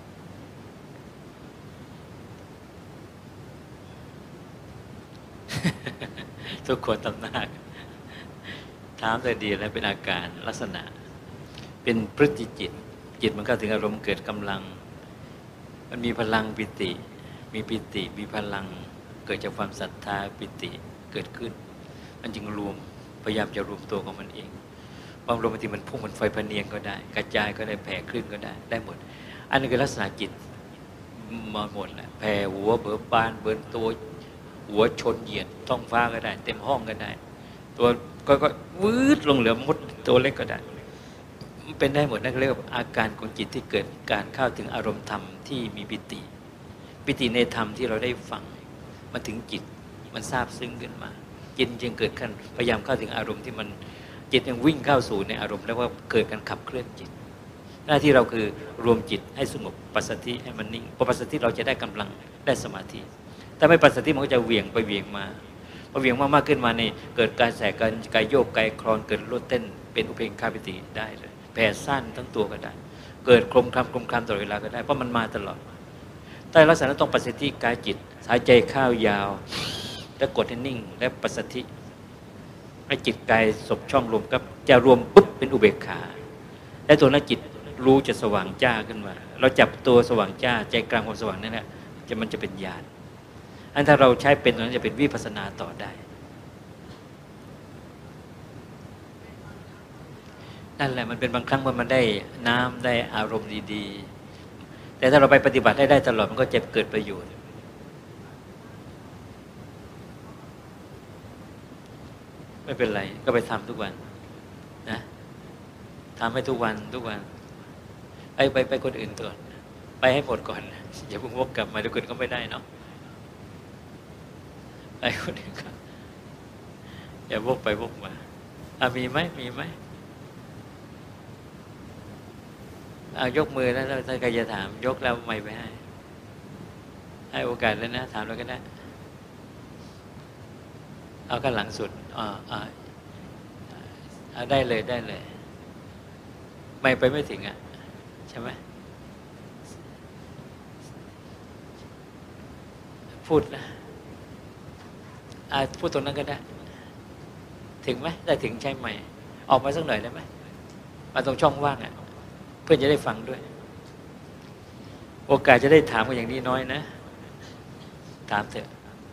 ทุกคนทำหน้าถามแต่ดีแล้วเป็นอาการลักษณะเป็นพฤติจิตมันก็ถึงอารมณ์เกิดกำลังมันมีพลังปิติมีพลังเกิดจากความศรัทธาปิติเกิดขึ้นมันจึงรวมพยายามจะรวมตัวของมันเองบางลมบางทีมันพุ่งมันไฟพะเนียงก็ได้กระจายก็ได้แผ่คลื่นก็ได้หมดอันนี้คือลักษณะจิตมาหมดแหละแผ่หัวเบิกบานเบิกตัวหัวชนเหยียดท้องฟ้าก็ได้เต็มห้องก็ได้ตัวก็วืดลงเหลือมดตัวเล็กก็ได้เป็นได้หมดนั่นเรียกว่าอาการของจิตที่เกิดการเข้าถึงอารมณ์ธรรมที่มีปิติในธรรมที่เราได้ฟังมาถึงจิตมันซาบซึ้งขึ้นมาจิตจึงเกิดขึ้นพยายามเข้าถึงอารมณ์ที่มันจิตยังวิ่งเข้าสู่ในอารมณ์แล้วว่าเกิดการขับเคลื่อนจิตหน้าที่เราคือรวมจิตให้สงบปัสสัทธิให้มันนิ่งพอปัสสัทธิเราจะได้กำลังได้สมาธิแต่ไม่ปัสสัทธิมันก็จะเหวี่ยงไปเหวี่ยงมาพอเหวี่ยงมากขึ้นมาในเกิดการแสกกายโยกกายคลอนเกิดโลดเต้นเป็นอุเพงคาปิติได้เลยแผ่สั้นทั้งตัวก็ได้เกิดคลมคลำตลอดเวลาก็ได้เพราะมันมาตลอดแต่ลักษณะต้องปัสสัทธิกายจิตหายใจเข้ายาวแล้วกดให้นิ่งและปัสสัทธิให้จิตกายศพช่องรวมกับจะรวมปุ๊บเป็นอุเบกขาและตัวนั้นจิตรู้จะสว่างจ้าขึ้นมาเราจับตัวสว่างจ้าใจกลางความสว่างนั่นแหละมันจะเป็นญาณอันถ้าเราใช้เป็นตัวนั้นจะเป็นวิปัสสนาต่อได้นั่นแหละมันเป็นบางครั้งมันได้น้ำได้อารมณ์ดีๆแต่ถ้าเราไปปฏิบัติได้ตลอดมันก็จะเกิดประโยชน์ไม่เป็นไรก็ไปทำทุกวันนะทำให้ทุกวันไปคนอื่นก่อนไปให้หมดก่อนอย่าเพิ่งวกกลับมาทุกคนก็ไม่ได้เนาะไปคนอื่นก่อนอย่าวกไปวกมามีไหมยกมือแล้วถ้าใครจะถามยกแล้วไม่ไปให้โอกาสแล้วนะถามแล้วก็ได้เอากันหลังสุดได้เลยไม่ไปไม่ถึงใช่ไหมพูดนะพูดตรงนั้นก็ได้ถึงไหมได้ถึงใช่ไหมออกมาสักหน่อยได้ไหมมาตรงช่องว่างเพื่อนจะได้ฟังด้วยโอกาสจะได้ถามกันอย่างนี้น้อยนะถามเถอะ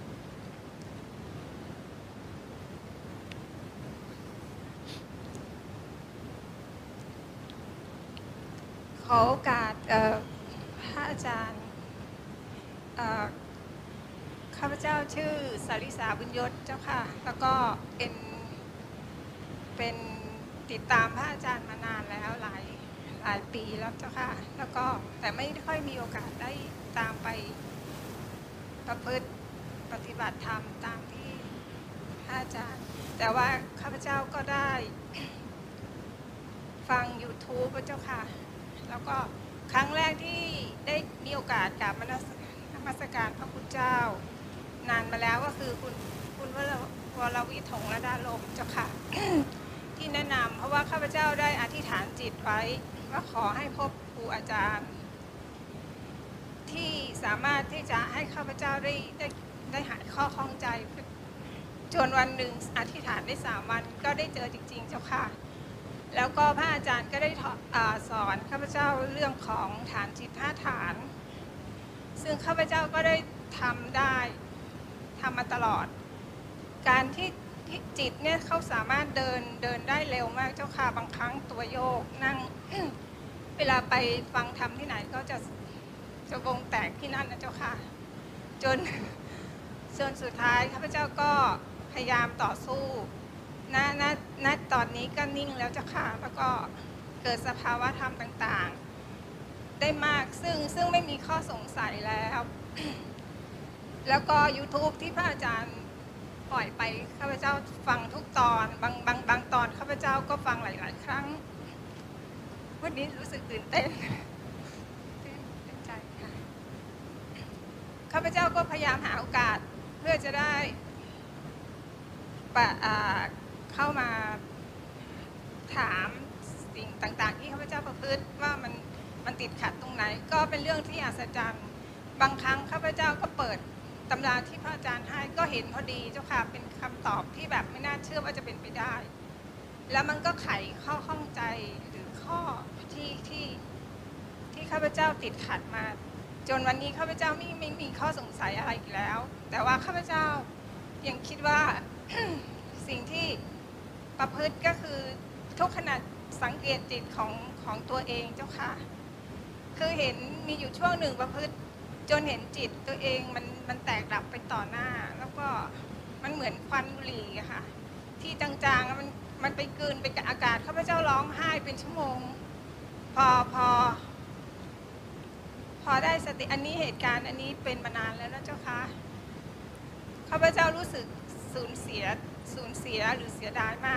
ขอโอกาสพระอาจารย์ข้าพเจ้าชื่อสาริสาบุญยศเจ้าค่ะแล้วก็เป็นติดตามพระอาจารย์มานานแล้วหลายปีแล้วเจ้าค่ะแล้วก็แต่ไม่ค่อยมีโอกาสได้ตามไปประพฤติปฏิบัติธรรมตามที่พระอาจารย์แต่ว่าข้าพเจ้าก็ได้ฟัง YouTube พระเจ้าค่ะแล้วก็ครั้งแรกที่ได้มีโอกาสกราบนมัสการพระคุณเจ้านานมาแล้วก็คือคุณวรวิทย์ หงส์ระดาลมเจ้าค่ะ ที่แนะนำเพราะว่าข้าพเจ้าได้อธิษฐานจิตไว้ว่าขอให้พบครูอาจารย์ที่สามารถที่จะให้ข้าพเจ้าได้หายข้อข้องใจจนวันหนึ่งอธิษฐานได้3 วันก็ได้เจอจริงๆเจ้าค่ะแล้วก็พระอาจารย์ก็ได้สอนข้าพเจ้าเรื่องของฐานจิต5 ฐานซึ่งข้าพเจ้าก็ได้ทำมาตลอดการที่จิตเนี่ยเขาสามารถเดินได้เร็วมากเจ้าค่ะบางครั้งตัวโยกนั่ง เวลาไปฟังธรรมที่ไหนก็จะวงแตกที่นั่นนะเจ้าค่ะจนสุดท้ายข้าพเจ้าก็พยายามต่อสู้ณตอนนี้ก็นิ่งแล้วเจ้าค่ะแล้วก็เกิดสภาวะธรรมต่างๆได้มากซึ่งไม่มีข้อสงสัยแล้ว แล้วก็ YouTube ที่พระอาจารย์ปล่อยไปข้าพเจ้าฟังทุกตอนบางตอนข้าพเจ้าก็ฟังหลายๆครั้งวันนี้รู้สึกตื่นเต้นใจค่ะข้าพเจ้าก็พยายามหาโอกาสเพื่อจะได้เข้ามาถามสิ่งต่างๆที่ข้าพเจ้าประพฤติว่ามันติดขัดตรงไหนก็เป็นเรื่องที่อัศจรรย์บางครั้งข้าพเจ้าก็เปิดตำราที่พระอาจารย์ให้ก็เห็นพอดีเจ้าค่ะเป็นคำตอบที่แบบไม่น่าเชื่อว่าจะเป็นไปได้แล้วมันก็ไขข้อข้องใจหรือข้อที่ข้าพเจ้าติดขัดมาจนวันนี้ข้าพเจ้าไม่มีข้อสงสัยอะไรอีกแล้วแต่ว่าข้าพเจ้ายังคิดว่า สิ่งที่ประพฤติก็คือทุกขณะสังเกตจิตของตัวเองเจ้าค่ะคือเห็นมีอยู่ช่วงหนึ่งประพฤติจนเห็นจิตตัวเองมันแตกดับไปต่อหน้าแล้วก็มันเหมือนควันบุหรี่อะค่ะที่จางๆมันไปกลืนไปกับอากาศข้าพเจ้าร้องไห้เป็นชั่วโมงพอได้สติอันนี้เหตุการณ์อันนี้เป็นมานานแล้วนะเจ้าค่ะข้าพเจ้ารู้สึกสูญเสียหรือเสียดายมาก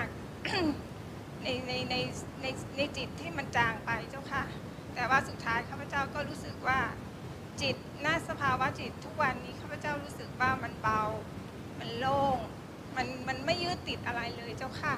ในจิตที่มันจางไปเจ้าค่ะแต่ว่าสุดท้ายข้าพเจ้าก็รู้สึกว่าจิตณสภาวะจิตทุกวันนี้ข้าพเจ้ารู้สึกว่ามันเบามันโล่งมันไม่ยึดติดอะไรเลยเจ้าค่ะ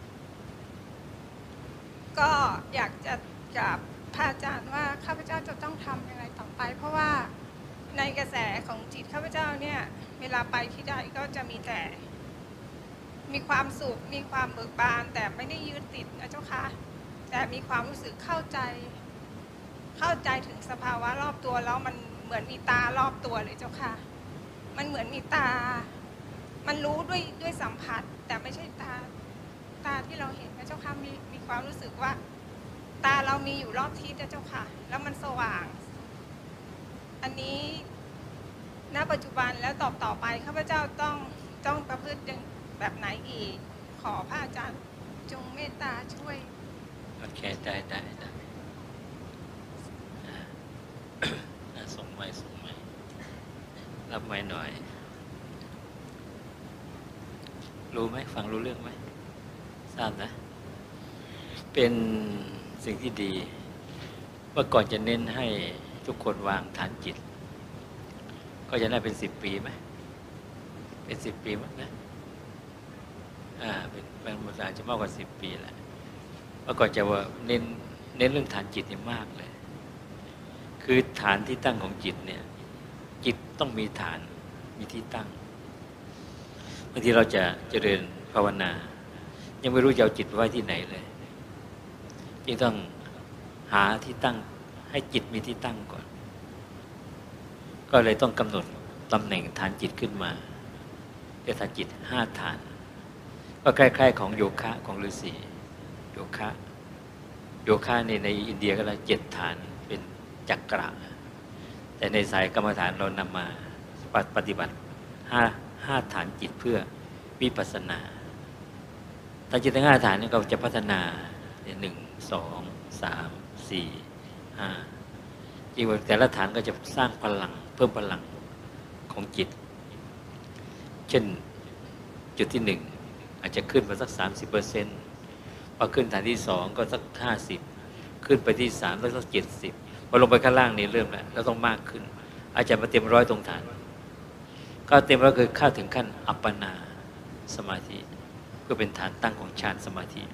ก็อยากจะกราบพระอาจารย์ว่าข้าพเจ้าจะต้องทำยังไงต่อไปเพราะว่าในกระแสของจิตข้าพเจ้าเนี่ยเวลาไปที่ใดก็จะมีแต่มีความสุขมีความเบิกบานแต่ไม่ได้ยึดติดนะเจ้าค่ะแต่มีความรู้สึกเข้าใจถึงสภาวะรอบตัวแล้วมันเหมือนมีตารอบตัวเลยเจ้าค่ะมันเหมือนมีตามันรู้ด้วยสัมผัสแต่ไม่ใช่ตาที่เราเห็นนะเจ้าค่ะมีความรู้สึกว่าตาเรามีอยู่รอบทิศนะเจ้าค่ะแล้วมันสว่างอันนี้ณปัจจุบันแล้วต่อไปข้าพเจ้าต้องประพฤติแบบไหนอีกขอพระอาจารย์จงเมตตาช่วยโอเคได้ส่งไม้รับไม้หน่อยรู้ไหมฟังรู้เรื่องไหมทราบนะเป็นสิ่งที่ดีว่าก่อนจะเน้นให้ทุกคนวางฐานจิตก็จะได้เป็น10 ปีไหมเป็น10 ปีมั้งนะเป็นภาษาจะมากกว่า10 ปีแหละว่าก่อนจะว่าเน้นเรื่องฐานจิตนี่มากเลยคือฐานที่ตั้งของจิตเนี่ยจิตต้องมีฐานมีที่ตั้งบางทีเราจะเจริญภาวนายังไม่รู้จะเอาจิตไว้ที่ไหนเลยจึงต้องหาที่ตั้งให้จิตมีที่ตั้งก่อนก็เลยต้องกำหนดตำแหน่งฐานจิตขึ้นมาเรียกฐานจิต5 ฐานก็คล้ายๆของโยคะของฤาษีโยคะในอินเดียก็เลย7 ฐานเป็นจักระแต่ในสายกรรมฐานเรานำมาปฏิบัติห้าฐานจิตเพื่อวิปัสสนาฐานจิตทั้ง5ฐานนี้ก็จะพัฒนา1 2 3 4 5จริงๆแต่ละฐานก็จะสร้างพลังเพิ่มพลังของจิตเช่นจุดที่1อาจจะขึ้นมาสัก 30%พอขึ้นฐานที่2ก็สัก50ขึ้นไปที่3แล้วสัก70พอลงไปข้างล่างนี่เริ่มแล้วต้องมากขึ้นอาจจะมาเต็ม100ตรงฐานก็เต็ม100คือเข้าถึงขั้นอัปปนาสมาธิก็เป็นฐานตั้งของฌานสมาธิ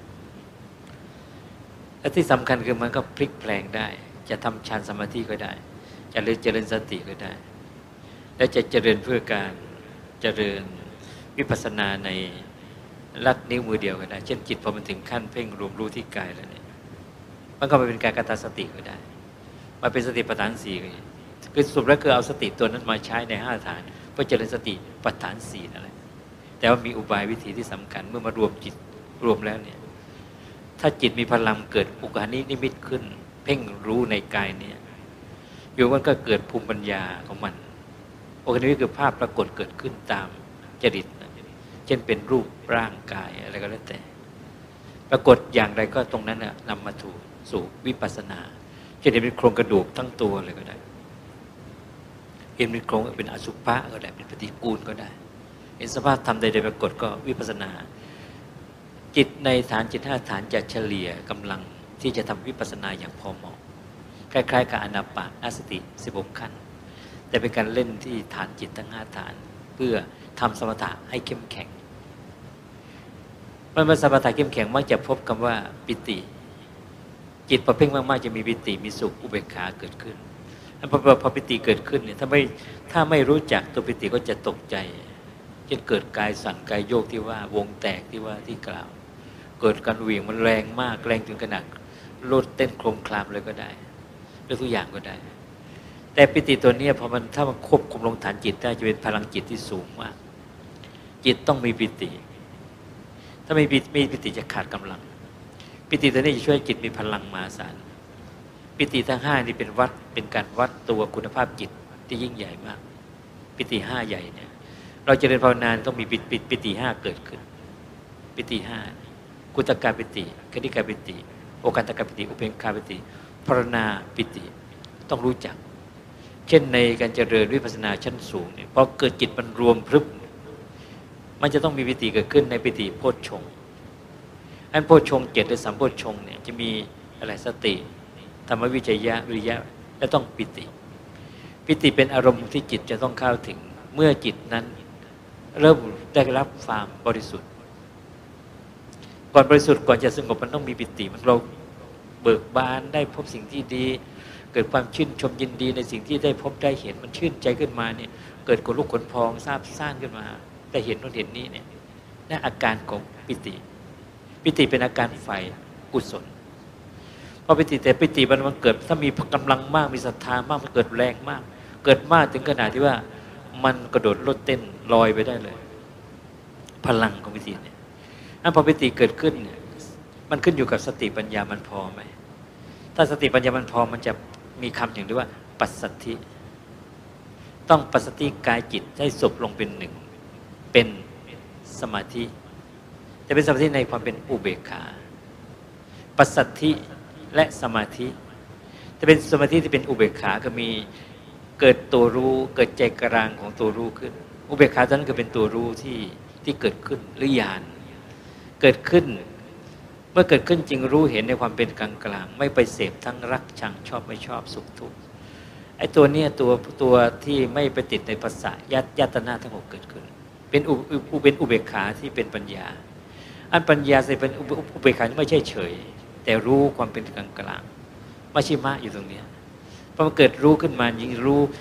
และที่สำคัญคือมันก็พลิกแปลงได้จะทำฌานสมาธิก็ได้จะเจริญสติก็ได้และจะเจริญเพื่อการเจริญวิปัสสนาในลัดนิ้วมือเดียวก็ได้เช่นจิตพอมันถึงขั้นเพ่งรวมรู้ที่กายแล้วเนี่ยมันก็มาเป็นการกตสติก็ได้มาเป็นสติปัฏฐาน4ก็ได้คือสรุปแล้วคือเอาสติตัวนั้นมาใช้ใน5ฐานเพื่อเจริญสติปัฏฐาน4นั่นแหละแต่ว่ามีอุบายวิธีที่สำคัญเมื่อมารวมจิตรวมแล้วเนี่ยถ้าจิตมีพลังเกิดอุกานิมิตขึ้นเพ่งรู้ในกายเนี่ยอยู่มันก็เกิดภูมิปัญญาของมันอุกานิมิตคือภาพปรากฏเกิดขึ้นตามจริตเช่นเป็นรูปร่างกายอะไรก็แล้วแต่ปรากฏอย่างไรก็ตรงนั้นนำมาสู่วิปัสสนาเช่นเป็นโครงกระดูกทั้งตัวเลยก็ได้เห็นเป็นโครงเป็นอสุภะก็ได้เป็นปฏิกูลก็ได้เห็นสภาพธรรมใดๆปรากฏก็วิปัสสนาจิตในฐานจิต5ฐานจะเฉลี่ยกำลังที่จะทำวิปัสสนาอย่างพอเหมาะคล้ายๆกับอนาปานสติ16ขั้นแต่เป็นการเล่นที่ฐานจิตทั้ง5ฐานเพื่อทำสมถะให้เข้มแข็งเมื่อสมถะเข้มแข็งมักจะพบคำว่าปิติจิตพอเพ่งมากๆจะมีปิติมีสุขอุเบกขาเกิดขึ้นพอปิติเกิดขึ้นเนี่ยถ้าไม่รู้จักตัวปิติก็จะตกใจเช่นเกิดกายสั่นกายโยกที่ว่าวงแตกที่ว่าที่กล่าวเกิดการเหวี่ยงมันแรงมากแรงถึงขนาดโลดเต้นโครมคลามเลยก็ได้หรือทุกอย่างก็ได้แต่ปิติตัวนี้พอมันถ้ามันควบคุมลงฐานจิตได้จะเป็นพลังจิตที่สูงมากจิตต้องมีปิติถ้าไม่มีปิติจะขาดกำลังปิติตัวนี้จะช่วยจิตมีพลังมหาศาลปิติทั้ง5นี่เป็นการวัดตัวคุณภาพจิตที่ยิ่งใหญ่มากปิติ5ใหญ่เนี่ยเราจะเรียนภาวนาต้องมีปิติ5เกิดขึ้นปิติ5กุตกาปิติคณิกาปิติโอกันตกาปิติอุเพงคาปิติภารณาปิติต้องรู้จักเช่นในการเจริญวิปัสสนาชั้นสูงเนี่ยพอเกิดจิตมันรวมพรึบมันจะต้องมีปิติเกิดขึ้นในปิติโพชฌงค์อันโพชฌงค์7หรือ3โพชฌงค์เนี่ยจะมีอะไรสติธรรมวิจยะวิริยะและต้องปิติเป็นอารมณ์ที่จิตจะต้องเข้าถึงเมื่อจิตนั้นเริ่มได้รับความบริสุทธิ์ก่อนบริสุทธิ์ก่อนจะสงบมันต้องมีปิติมันเราเบิกบานได้พบสิ่งที่ดีเกิดความชื่นชมยินดีในสิ่งที่ได้พบได้เห็นมันชื่นใจขึ้นมาเนี่ยเกิดขนลุกขนพองซาบซ่านขึ้นมาได้เห็นโน่นเห็นนี่เนี่ยนั่นอาการของปิติเป็นอาการฝ่ายกุศลพอปิติมันเกิดถ้ามีกำลังมากมีศรัทธามากมันเกิดแรงมากเกิดมากถึงขนาดที่ว่ามันกระโดดโลดเต้นลอยไปได้เลยพลังของปิติเนี่ยพอปิติเกิดขึ้นเนี่ยมันขึ้นอยู่กับสติปัญญามันพอไหมถ้าสติปัญญามันพอมันจะมีคำอย่างที่ว่าปัสสัทธิต้องปัสสัทธิกายจิตให้สบลงเป็นหนึ่งเป็นสมาธิแต่เป็นสมาธิในความเป็นอุเบกขาปัสสัทธิและสมาธิแต่เป็นสมาธิที่เป็นอุเบกขาก็มีเกิดตัวรู้เกิดใจกลางของตัวรู้ขึ้นอุเบกขาตอนนั้นก็เป็นตัวรู้ที่เกิดขึ้นหรือญาณเกิดขึ้นเมื่อเกิดขึ้นจริงรู้เห็นในความเป็นกลางกลางไม่ไปเสพทั้งรักชังชอบไม่ชอบสุขทุกข์ไอ้ตัวเนี้ยตัวที่ไม่ไปติดในภาษายตนะทั้ง6เกิดขึ้นเป็นอุเบกขาที่เป็นปัญญาอันปัญญาจะเป็นอุเบกขาที่ไม่ใช่เฉยแต่รู้ความเป็นกลางกลางมัชฌิมะอยู่ตรงนี้พอมันเกิดรู้ขึ้นมายิ่ง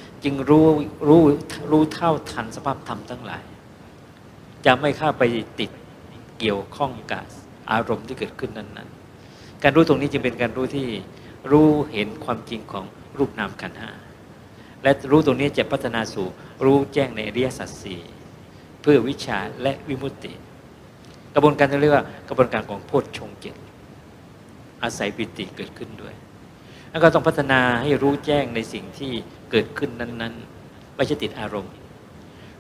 รู้เท่าทันสภาพธรรมทั้งหลายจะไม่เข้าไปติดเกี่ยวข้องกับอารมณ์ที่เกิดขึ้นนั้นๆการรู้ตรงนี้จึงเป็นการรู้ที่รู้เห็นความจริงของรูปนามขันธ์5และรู้ตรงนี้จะพัฒนาสู่รู้แจ้งในอริยสัจ4เพื่อวิชาและวิมุตติกระบวนการที่เรียกว่ากระบวนการของโพชฌงค์7อาศัยปิติเกิดขึ้นด้วยแล้วก็ต้องพัฒนาให้รู้แจ้งในสิ่งที่เกิดขึ้นนั้นๆไม่ใช่ติดอารมณ์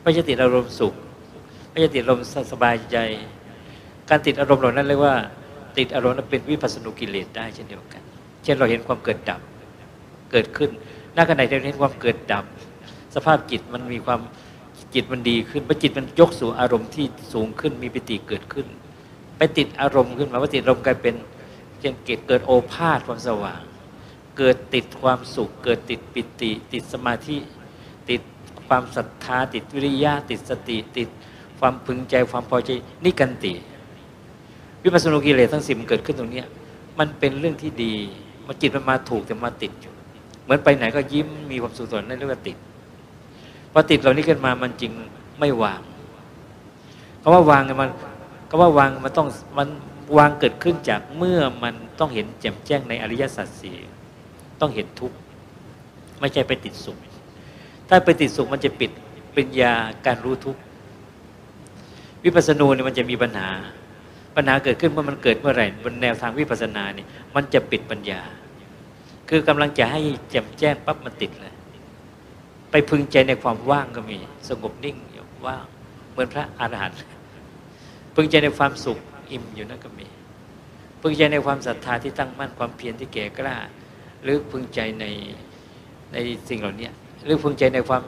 ไม่ใช่ติดอารมณ์สุขไม่ใช่ติดอารมณ์สบายใจการติดอารมณ์เหล่านั้นเรียกว่าติดอารมณ์นั้นเป็นวิปัสสนูกิเลสได้เช่นเดียวกันเช่นเราเห็นความเกิดดับเกิดขึ้นหน้าขณะที่เราเห็นความเกิดดับสภาพจิตมันมีความจิตมันดีขึ้นพอจิตมันยกสู่อารมณ์ที่สูงขึ้นมีปิติเกิดขึ้นไปติดอารมณ์ขึ้นมาว่าติดอารมณ์กลายเป็นเช่นเกิดโอภาสความสว่างเกิดติดความสุขเกิดติดปิติติดสมาธิติดความศรัทธาติดวิริยะติดสติติดความพึงใจความพอใจนิกันติวิปัสสนูกิเลสทั้ง10เกิดขึ้นตรงนี้มันเป็นเรื่องที่ดีมันจิตมันมาถูกแต่มาติดอยู่เหมือนไปไหนก็ยิ้มมีความสุขส่วนนั้นเรียกว่าติดพอติดเหล่านี้ขึ้นมามันจริงไม่วางคำว่าวางมันต้องมันวางเกิดขึ้นจากเมื่อมันต้องเห็นแจ่มแจ้งในอริยสัจสี่ต้องเห็นทุกข์ไม่ใช่ไปติดสุขถ้าไปติดสุขมันจะปิดปัญญาการรู้ทุกข์วิปัสสนูเนี่ยมันจะมีปัญหาเกิดขึ้นเมื่อมันเกิดเมื่อไหร่บนแนวทางวิปัสสนาเนี่ยมันจะปิดปัญญาคือกำลังจะให้แจ่มแจ้งปั๊บมันติดเลยไปพึงใจในความว่างก็มีสงบนิ่งอยู่ว่างเหมือนพระอรหันต์พึงใจในความสุขอิ่มอยู่นั่นก็มีพึงใจในความศรัทธาที่ตั้งมั่นความเพียรที่แก่กล้าหรือพึงใจในสิ่งเหล่านี้หรือพึงใจในความ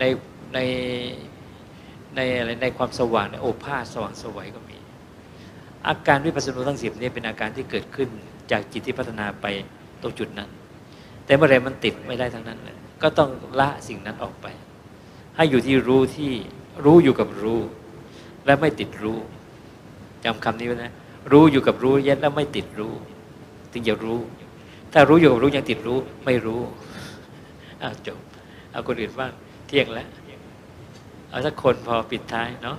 ในความสว่างในโอภาสสว่างไสวก็มีอาการวิปัสสนูทั้ง10นี้เป็นอาการที่เกิดขึ้นจากจิตที่พัฒนาไปตรงจุดนั้นแต่เมื่อไรมันติดไม่ได้ทั้งนั้นเลยก็ต้องละสิ่งนั้นออกไปให้อยู่ที่รู้อยู่กับรู้และไม่ติดรู้จำคำนี้ไว้นะรู้อยู่กับรู้ยันแล้วไม่ติดรู้ถึงจะรู้ถ้ารู้อยู่กับรู้ยังติดรู้ไม่รู้จบเอาคนอื่นบ้างเที่ยงแล้วเอาสักคนพอปิดท้ายเนาะ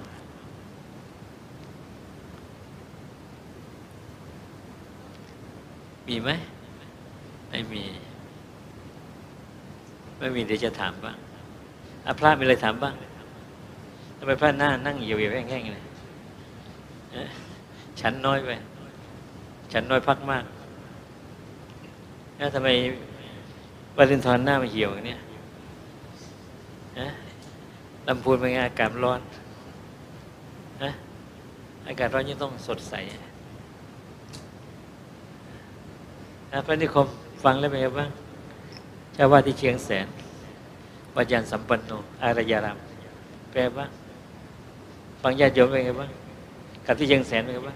มีไหมไม่มีเดี๋ยวจะถามบ้างพระมีอะไรถามบ้างทำไมพระหน้านั่งเหี่ยวๆแห้งๆเลยฉันน้อยไปฉันน้อยพักมากแล้วทำไมวาเลนไทน์หน้ามันเหี่ยวอย่างนี้ลำพูนเป็นไงอากาศร้อนอากาศร้อนยังต้องสดใสพระนิคมฟังแล้วเป็นไงบ้างเจ้าว่าที่เชียงแสนวัดยานสัมปันโนอารยารามแปลบ้างฟังญาติโยมเป็นไงบ้างกับที่เชียงแสนเป็นไงบ้าง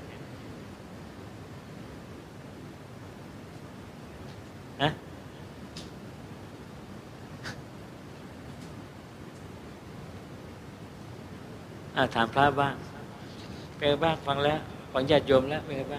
ถามพระบ้างเป็นไงบ้างฟังแล้วฟังญาติโยมแล้วเป็นไงบ้าง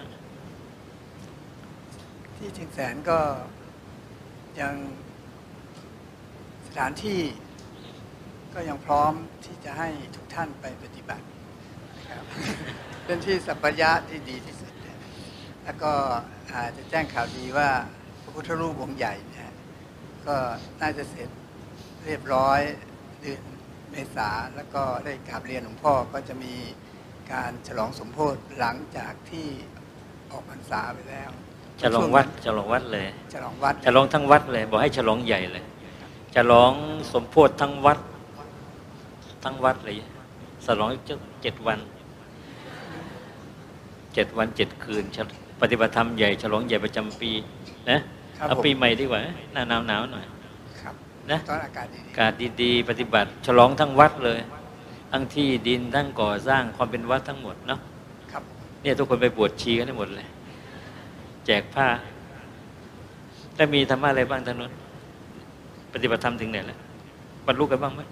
ที่เชียงแสนก็ยังสถานที่ก็ยังพร้อมที่จะให้ทุกท่านไปปฏิบัตินะครับ เป็นที่สัปปายะที่ดีที่สุดแล้วก็จะแจ้งข่าวดีว่าพระพุทธรูปองค์ใหญ่เนี่ยก็น่าจะเสร็จเรียบร้อยเดือนเมษาแล้วก็ได้กราบเรียนหลวงพ่อก็จะมีการฉลองสมโภชหลังจากที่ออกพรรษาไปแล้วฉลองวัดเลยฉลองวัดฉลองทั้งวัดเลยบอกให้ฉลองใหญ่เลยฉลองสมโภชทั้งวัดเลยฉลอง7 วัน7 คืนปฏิบัติธรรมใหญ่ฉลองใหญ่ประจำปีนะเอาปีใหม่ดีกว่าหน้าหนาวหน่อยนะตอนอากาศดีปฏิบัติฉลองทั้งวัดเลยทั้งที่ดินทั้งก่อสร้างความเป็นวัดทั้งหมดเนาะเนี่ยทุกคนไปบวชชีกันได้หมดเลยแจกผ้าแล้วมีธรรมะอะไรบ้างท่านนู้นปฏิบัติธรรมถึงไหนแล้วบรรลุกันบ้างไหม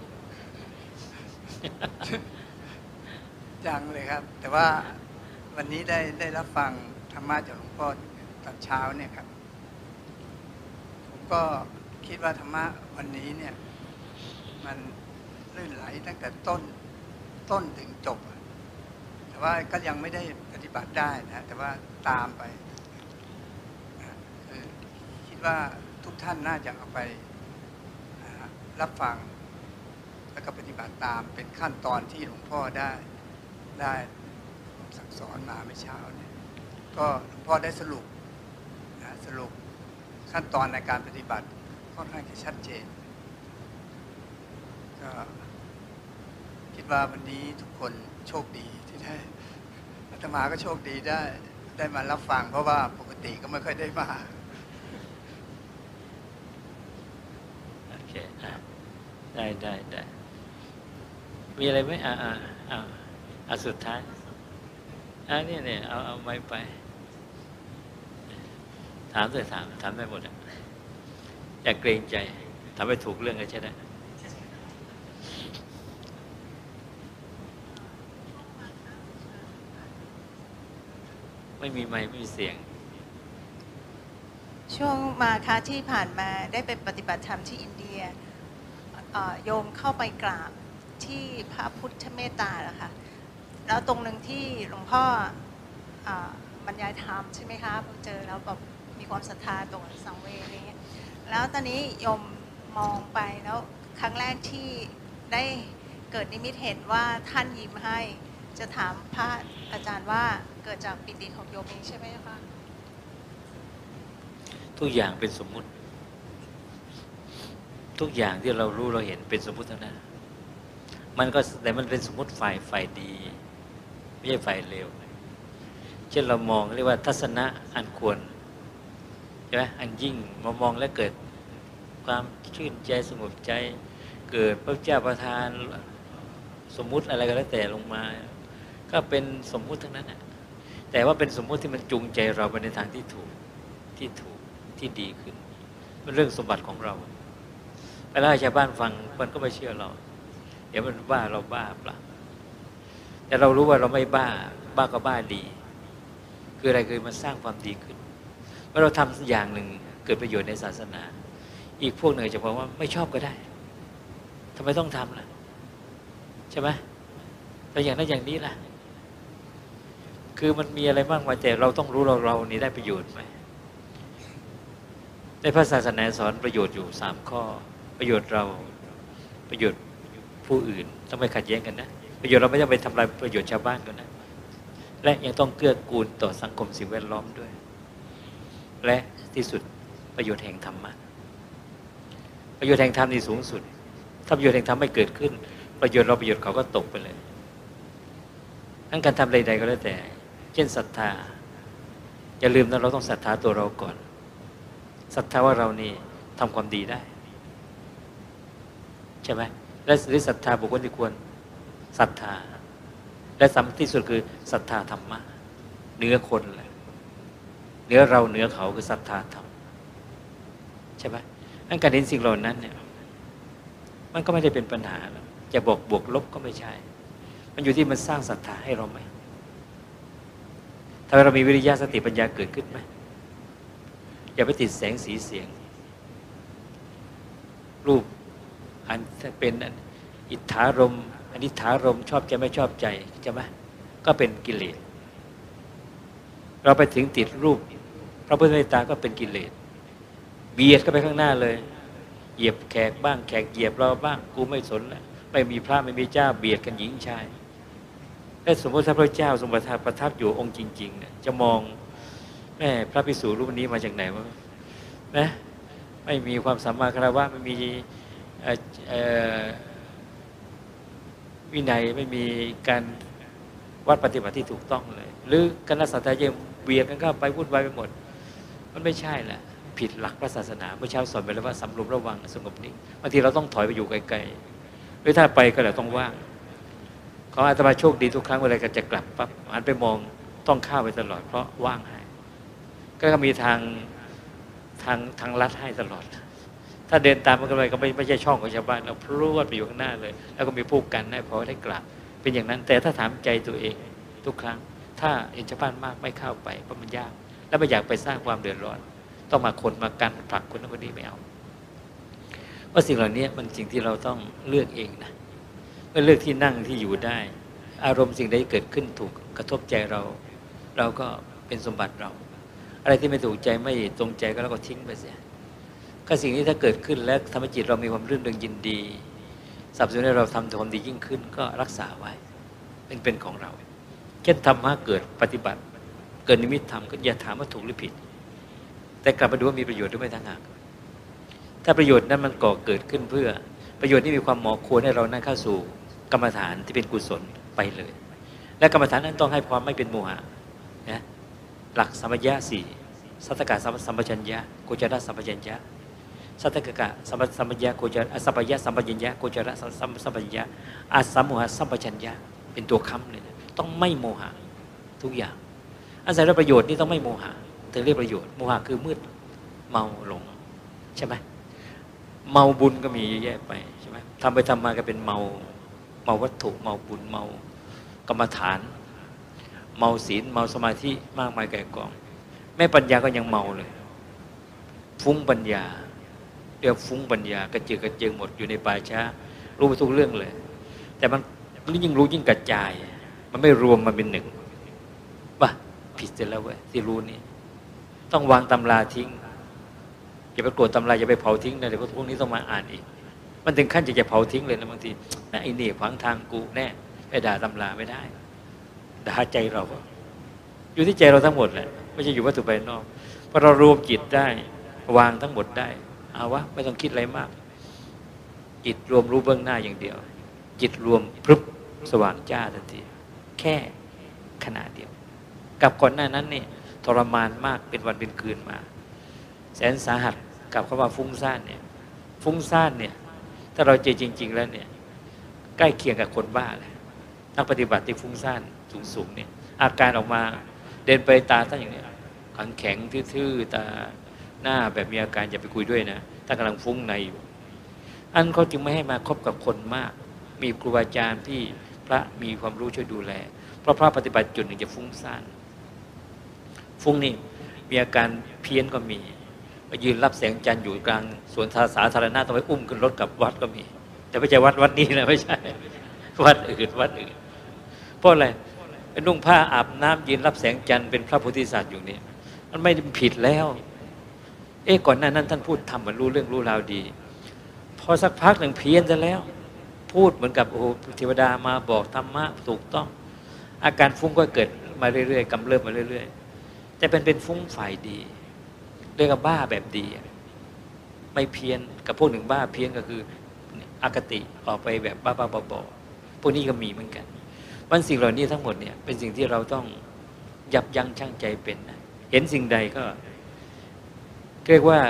ยังเลยครับแต่ว่าวันนี้ได้รับฟังธรรมะจากหลวงพ่อตอนเช้าเนี่ยครับผมก็คิดว่าธรรมะวันนี้เนี่ยมันลื่นไหลตั้งแต่ต้นถึงจบแต่ว่าก็ยังไม่ได้ปฏิบัติได้นะแต่ว่าตามไปคิดว่าทุกท่านน่าจะเอาไปรับฟังแล้วก็ปฏิบัติตามเป็นขั้นตอนที่หลวงพ่อได้สั่งสอนมาเมื่อเช้าเนี่ยก็หลวงพ่อได้สรุปขั้นตอนในการปฏิบัติค่อนข้างจะชัดเจนก็คิดว่าวันนี้ทุกคนโชคดีที่ได้อาตมาก็โชคดีได้มารับฟังเพราะว่าปกติก็ไม่ค่อยได้มาโอเคได้มีอะไรไหมสุดท้ายเนี่ยเอาไม้ไปถามเลยถามได้หมดอย่าเกรงใจทำให้ถูกเรื่องก็ใช่ได้ไม่มีไมค์ไม่มีเสียงช่วงมาคะที่ผ่านมาได้ไปปฏิบัติธรรมที่อินเดียโยมเข้าไปกราบที่พระพุทธเมตตาแล้วค่ะแล้วตรงหนึ่งที่หลวงพ่อบรรยายธรรมใช่ไหมคะพอเจอแล้วแบบมีความศรัทธาตรงสังเวชอะไรเงี้ยแล้วตอนนี้โยมมองไปแล้วครั้งแรกที่ได้เกิดนิมิตเห็นว่าท่านยิ้มให้จะถามพระอาจารย์ว่าเกิดจากปิติของโยมเองใช่ไหมคะทุกอย่างเป็นสมมุติ ทุกอย่างที่เรารู้เราเห็นเป็นสมมุติทั้งนั้นมันก็แต่มันเป็นสมมุติฝ่ายดีไม่ใช่ฝ่ายเลวเช่นเรามองเรียกว่าทัศนะอันควรใช่ไหมอันยิ่งมองแล้วเกิดความชื่นใจสงบใจเกิดพระเจ้าประทานสมมุติอะไรก็แล้วแต่ลงมาก็เป็นสมมุติทั้งนั้นแต่ว่าเป็นสมมุติที่มันจูงใจเราไปในทางที่ถูกที่ดีขึ้นเป็นเรื่องสมบัติของเราไปเล่าให้ชาวบ้านฟังมันก็ไม่เชื่อเราเดี๋ยวมันว่าเราบ้าเปล่าแต่เรารู้ว่าเราไม่บ้าก็บ้าดีคืออะไรคือมันสร้างความดีขึ้นเมื่อเราทำอย่างหนึ่งเกิดประโยชน์ในศาสนาอีกพวกหนึ่งจะบอกว่าไม่ชอบก็ได้ทำไมต้องทำล่ะใช่ไหมแต่อย่างนั้นอย่างนี้ล่ะคือมันมีอะไรบ้างมาแต่เราต้องรู้เรานี่ได้ประโยชน์ไหมในพระศาสนาสอนประโยชน์อยู่3ข้อประโยชน์เราประโยชน์ผู้อื่นต้องไม่ขัดแย้งกันนะประโยชน์เราไม่ต้องไปทำลายประโยชน์ชาวบ้านกันนะและยังต้องเกื้อกูลต่อสังคมสิ่งแวดล้อมด้วยและที่สุดประโยชน์แห่งธรรมะประโยชน์แห่งธรรมนี่สูงสุดถ้าประโยชน์แห่งธรรมไม่เกิดขึ้นประโยชน์เราประโยชน์เขาก็ตกไปเลยทั้งการทำใดๆก็แล้วแต่เช่นศรัทธาอย่าลืมนะเราต้องศรัทธาตัวเราก่อนศรัทธาว่าเรานี่ทำความดีได้ใช่ไหมและหรือศรัทธาบุคคลที่ควรศรัทธาและสำคัญที่สุดคือศรัทธาธรรมะเหนือคนเลยเหนือเราเหนือเขาคือศรัทธาธรรมใช่ไหมงั้นการเห็นสิ่งเหล่านั้นเนี่ยมันก็ไม่ได้เป็นปัญหาหรอกจะบวกลบก็ไม่ใช่มันอยู่ที่มันสร้างศรัทธาให้เราไหมถ้าเรามีวิริยะสติปัญญาเกิดขึ้นไหมอย่าไปติดแสงสีเสียงรูปอันเป็นอิทธารมอนิถารมชอบใจไม่ชอบใจใช่ไหมก็เป็นกิเลสเราไปถึงติดรูปพระพุทธเมตตาก็เป็นกิเลสเบียดก็ไปข้างหน้าเลยเหยียบแขกบ้างแขกเหยียบเราบ้างกูไม่สนแล้วไม่มีพระไม่มีเจ้าเบียดกันหญิงชายและสมมติถ้าพระเจ้าทรงประทับอยู่องค์จริงๆเนี่ยจะมองแม่พระภิกษุรูปนี้มาจากไหนวะนะไม่มีความสามารถคารวะไม่มีวินัยไม่มีการวัดปฏิบัติที่ถูกต้องเลยหรือคณะสัตยาเยเบียดกันเข้าไปวุ่นวายไปหมดมันไม่ใช่แหละผิดหลักพระศาสนาเมื่อเช้าสอนไปแล้วว่าสำรวมระวังสงบนิ่งบางทีเราต้องถอยไปอยู่ไกลๆหรือถ้าไปก็เราต้องว่างของอาตมาโชคดีทุกครั้งเวลาจะกลับปั๊บหันไปมองต้องข้าวไปตลอดเพราะว่างให้ก็มีทางลัดให้ตลอดถ้าเดินตามมันก็ไปก็ไม่ใช่ช่องของชาวบ้านเราพรวดไปอยู่ข้างหน้าเลยแล้วก็มีผู้กันให้พอได้กลับเป็นอย่างนั้นแต่ถ้าถามใจตัวเองทุกครั้งถ้าเห็นชาวบ้านมากไม่เข้าไปเพราะมันยากและไม่อยากไปสร้างความเดือดร้อนต้องมาคนมากันผลักคนนั้นคนนี้ไม่เอาว่าสิ่งเหล่านี้มันสิ่งที่เราต้องเลือกเองนะเมื่อเลือกที่นั่งที่อยู่ได้อารมณ์สิ่งใดเกิดขึ้นถูกกระทบใจเราก็เป็นสมบัติเราอะไรที่ไม่ถูกใจไม่ตรงใจก็เราก็ทิ้งไปเสียก็สิ่งนี้ถ้าเกิดขึ้นแล้วทำให้จิตเรามีความรื่นเริงยินดีสนับสนุนให้เราทำความดียิ่งขึ้นก็รักษาไว้เป็นของเราเช่นธรรมะเกิดปฏิบัติเกิดนิมิตธรรมก็อย่าถามว่าถูกหรือผิดแต่กลับมาดูว่ามีประโยชน์หรือไม่ต่างหากถ้าประโยชน์นั้นมันก่อเกิดขึ้นเพื่อประโยชน์ที่มีความเหมาะควรให้เรานั่งเข้าสู่กรรมฐานที่เป็นกุศลไปเลย และกรรมฐานนั้นต้องให้ความไม่เป็นโมหะนะหลักสัมปยะสี่สัตตกะสัมปชัญญะโคจรสัมปชัญญะสัตตกะสัมปชัญญะโคจรสัมปยะสัมปชัญญะโคจรสัมปชัญญะอาสัมโมหะสัมปชัญญะเป็นตัวค้ำเลยนะต้องไม่โมหะทุกอย่างอาศัยประโยชน์นี่ต้องไม่โมหะถึงเรียกประโยชน์โมหะคือมืดเมาหลงใช่ไหมเมาบุญก็มีเยอะแยะไปใช่ไหมทำไปทำมาก็เป็นเมาวัตถุเมาบุญเมากรรมฐานเมาศีลเมาสมาธิมากมายแก่กองแม่ปัญญาก็ยังเมาเลยฟุ้งปัญญาเดี๋ยวฟุ้งปัญญากระเจิงหมดอยู่ในป่าช้ารู้ไปทุกเรื่องเลยแต่มันยิ่งรู้ยิ่งกระจายมันไม่รวมมันเป็นหนึ่งป่ะผิดเสร็จแล้วเว้ยที่รู้นี่ต้องวางตำราทิ้งอย่าไปโกรธตำราอย่าไปเผาทิ้งนะเดี๋ยวพวกนี้ต้องมาอ่านอีกมันถึงขั้นจะเผาทิ้งเลยนะบางทีไอ้นี่ขวางทางกูแน่ไปด่าตำราไม่ได้ด่าใจเราอยู่ที่ใจเราทั้งหมดแหละไม่ใช่อยู่วัตถุภายนอกพอเรารวมจิตได้วางทั้งหมดได้เอาวะไม่ต้องคิดอะไรมากจิตรวมรู้เบื้องหน้าอย่างเดียวจิตรวมพรึบสว่างจ้าทันทีแค่ขณะเดียวกับก่อนหน้านั้นนี่ทรมานมากเป็นวันเป็นคืนมาแสนสาหัสกับคำว่าฟุ้งซ่านเนี่ยฟุ้งซ่านเนี่ยถ้าเราเจอจริงๆแล้วเนี่ยใกล้เคียงกับคนบ้าเลยนักปฏิบัติที่ฟุ้งซ่านสูงๆเนี่ยอาการออกมาเดินไปตาตั้งอย่างนี้ขังแข็งทื่อๆตาหน้าแบบมีอาการอย่าไปคุยด้วยนะถ้ากำลังฟุ้งในอยู่อันเขาจึงไม่ให้มาคบกับคนมากมีครูบาอาจารย์ที่พระมีความรู้ช่วยดูแลเพราะพระปฏิบัติจุดหนึ่งจะฟุ้งซ่านฟุ้งนี่มีอาการเพี้ยนก็มีไปยืนรับแสงจันทร์อยู่กลางสวนสาธารณะต้องไปอุ้มขึ้นรถกลับวัดก็มีแต่ไม่ใช่วัดนี้นะไม่ใช่วัดอื่นเพราะอะไรเป็นนุ่งผ้าอาบน้ำยืนรับแสงจันทร์เป็นพระโพธิสัตว์อยู่นี่มันไม่ผิดแล้วก่อนหน้านั้นท่านพูดทำเหมือนรู้เรื่องรู้ราวดีพอสักพักหนึ่งเพี้ยนซะแล้วพูดเหมือนกับโอ้เทวดามาบอกธรรมะถูกต้องอาการฟุ้งก็เกิดมาเรื่อยๆกำเริบมาเรื่อยๆแต่เป็นฟุ้งฝ่ายดีเรียกว่าบ้าแบบดีไม่เพี้ยนกับพวกหนึ่งบ้าเพี้ยนก็คืออคติออกไปแบบบ้าๆบอๆพวกนี้ก็มีเหมือนกันวันสิ่งเหล่านี้ทั้งหมดเนี่ยเป็นสิ่งที่เราต้องยับยั้งชั่งใจเป็นนะเห็นสิ่งใดก็เรียกว่า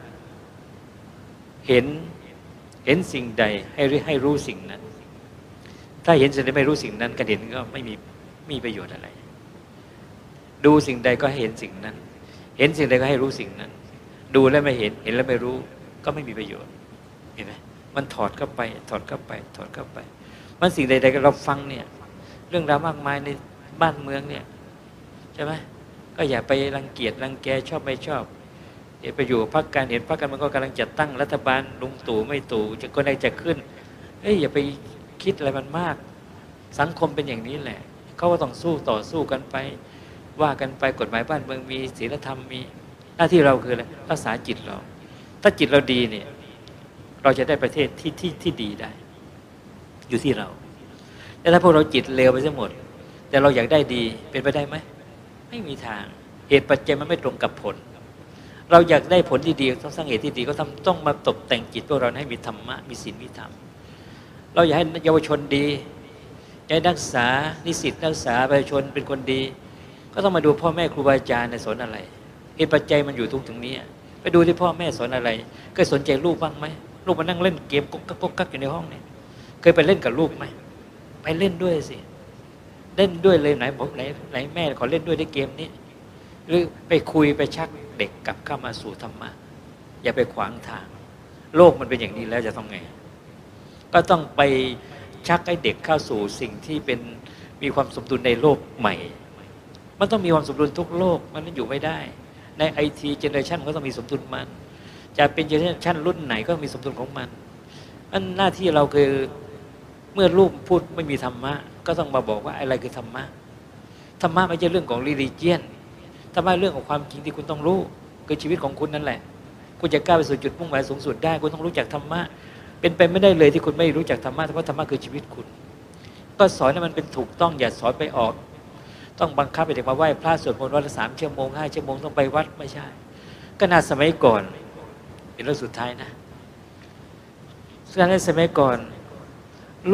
เห็นสิ่งใดให้รู้สิ่งนั้นถ้าเห็นสิ่งใดไม่รู้สิ่งนั้นการเห็นก็ไม่มีประโยชน์อะไรดูสิ่งใดก็ให้เห็นสิ่งนั้นเห็นสิ่งใดก็ให้รู้สิ่งนั้นดูแล้วไม่เห็นแล้วไม่รู้ก็ไม่มีประโยชน์เห็นไหมมันถอดเข้าไปมันสิ่งใดๆก็เราฟังเนี่ยเรื่องราวมากมายในบ้านเมืองเนี่ยใช่ไหมก็อย่าไปรังเกียจรังแกชอบไม่ชอบไปอยู่พรรคการเห็นพรรคการมันก็กำลังจัดตั้งรัฐบาลลุงตู่ไม่ตู่จะคนใดจะขึ้นอย่าไปคิดอะไรมันมากสังคมเป็นอย่างนี้แหละเขาก็ต้องต่อสู้กันไปว่ากันไปกฎหมายบ้านเมืองมีศีลธรรมมีหน้าที่เราคืออะไรรักษาจิตเราถ้าจิตเราดีเนี่ยเราจะได้ประเทศที่ดีได้อยู่ที่เราแต่ถ้าพวกเราจิตเลวไปซะหมดแต่เราอยากได้ดีเป็นไปได้ไหมไม่มีทางเหตุปัจจัยมันไม่ตรงกับผลเราอยากได้ผลที่ดีต้องสร้างเหตุที่ดีก็ต้องมาตกแต่งจิตพวกเราให้มีธรรมะมีศีลมีธรรมเราอยากให้เยาวชนดีอยากให้นักศึกษานิสิตนักศึกษาประชาชนเป็นคนดีก็ต้องมาดูพ่อแม่ครูบาอาจารย์สอนอะไรเหตุปัจจัยมันอยู่ตรงนี้ไปดูที่พ่อแม่สอนอะไรเคยสนใจลูกบ้างไหมลูกมานั่งเล่นเกมกุ๊กกักอยู่ในห้องเนี่ยเคยไปเล่นกับลูกไหมไปเล่นด้วยสิเล่นด้วยเลยไหนบอกไหนแม่ขอเล่นด้วยในเกมนี้หรือไปคุยไปชักเด็กกลับเข้ามาสู่ธรรมะอย่าไปขวางทางโลกมันเป็นอย่างนี้แล้วจะต้องไงก็ต้องไปชักให้เด็กเข้าสู่สิ่งที่เป็นมีความสมดุลในโลกใหม่มันต้องมีความสมดุลทุกโลกมันอยู่ไม่ได้ใน IT เจเนอเรชันก็ต้องมีสมดุลมันจะเป็นเจเนอเรชันรุ่นไหนก็มีสมดุลของมันอันหน้าที่เราคือเมื่อลูกพูดไม่มีธรรมะก็ต้องมาบอกว่าอะไรคือธรรมะไม่ใช่เรื่องของ religion ธรรมะเรื่องของความจริงที่คุณต้องรู้คือชีวิตของคุณนั่นแหละคุณจะก้าวไปสู่จุดมุ่งหมายสูงสุดได้คุณต้องรู้จักธรรมะเป็นไปไม่ได้เลยที่คุณไม่รู้จักธรรมะเพราะธรรมะคือชีวิตคุณก็สอนให้มันเป็นถูกต้องอย่าสอนไปออกต้องบังคับไปเด็กมาไหว้พระสวดมนต์วันละ3 ชั่วโมง 5 ชั่วโมงต้องไปวัดไม่ใช่ก็น่าสมัยก่อนเป็นเรื่องสุดท้ายนะในสมัยก่อนลูก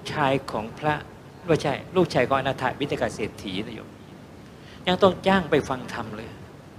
ชายของพระไม่ใช่ลูกชายของอนาถบิณฑิกาเศรษฐีนะโยมยังต้องจ้างไปฟังธรรมเลย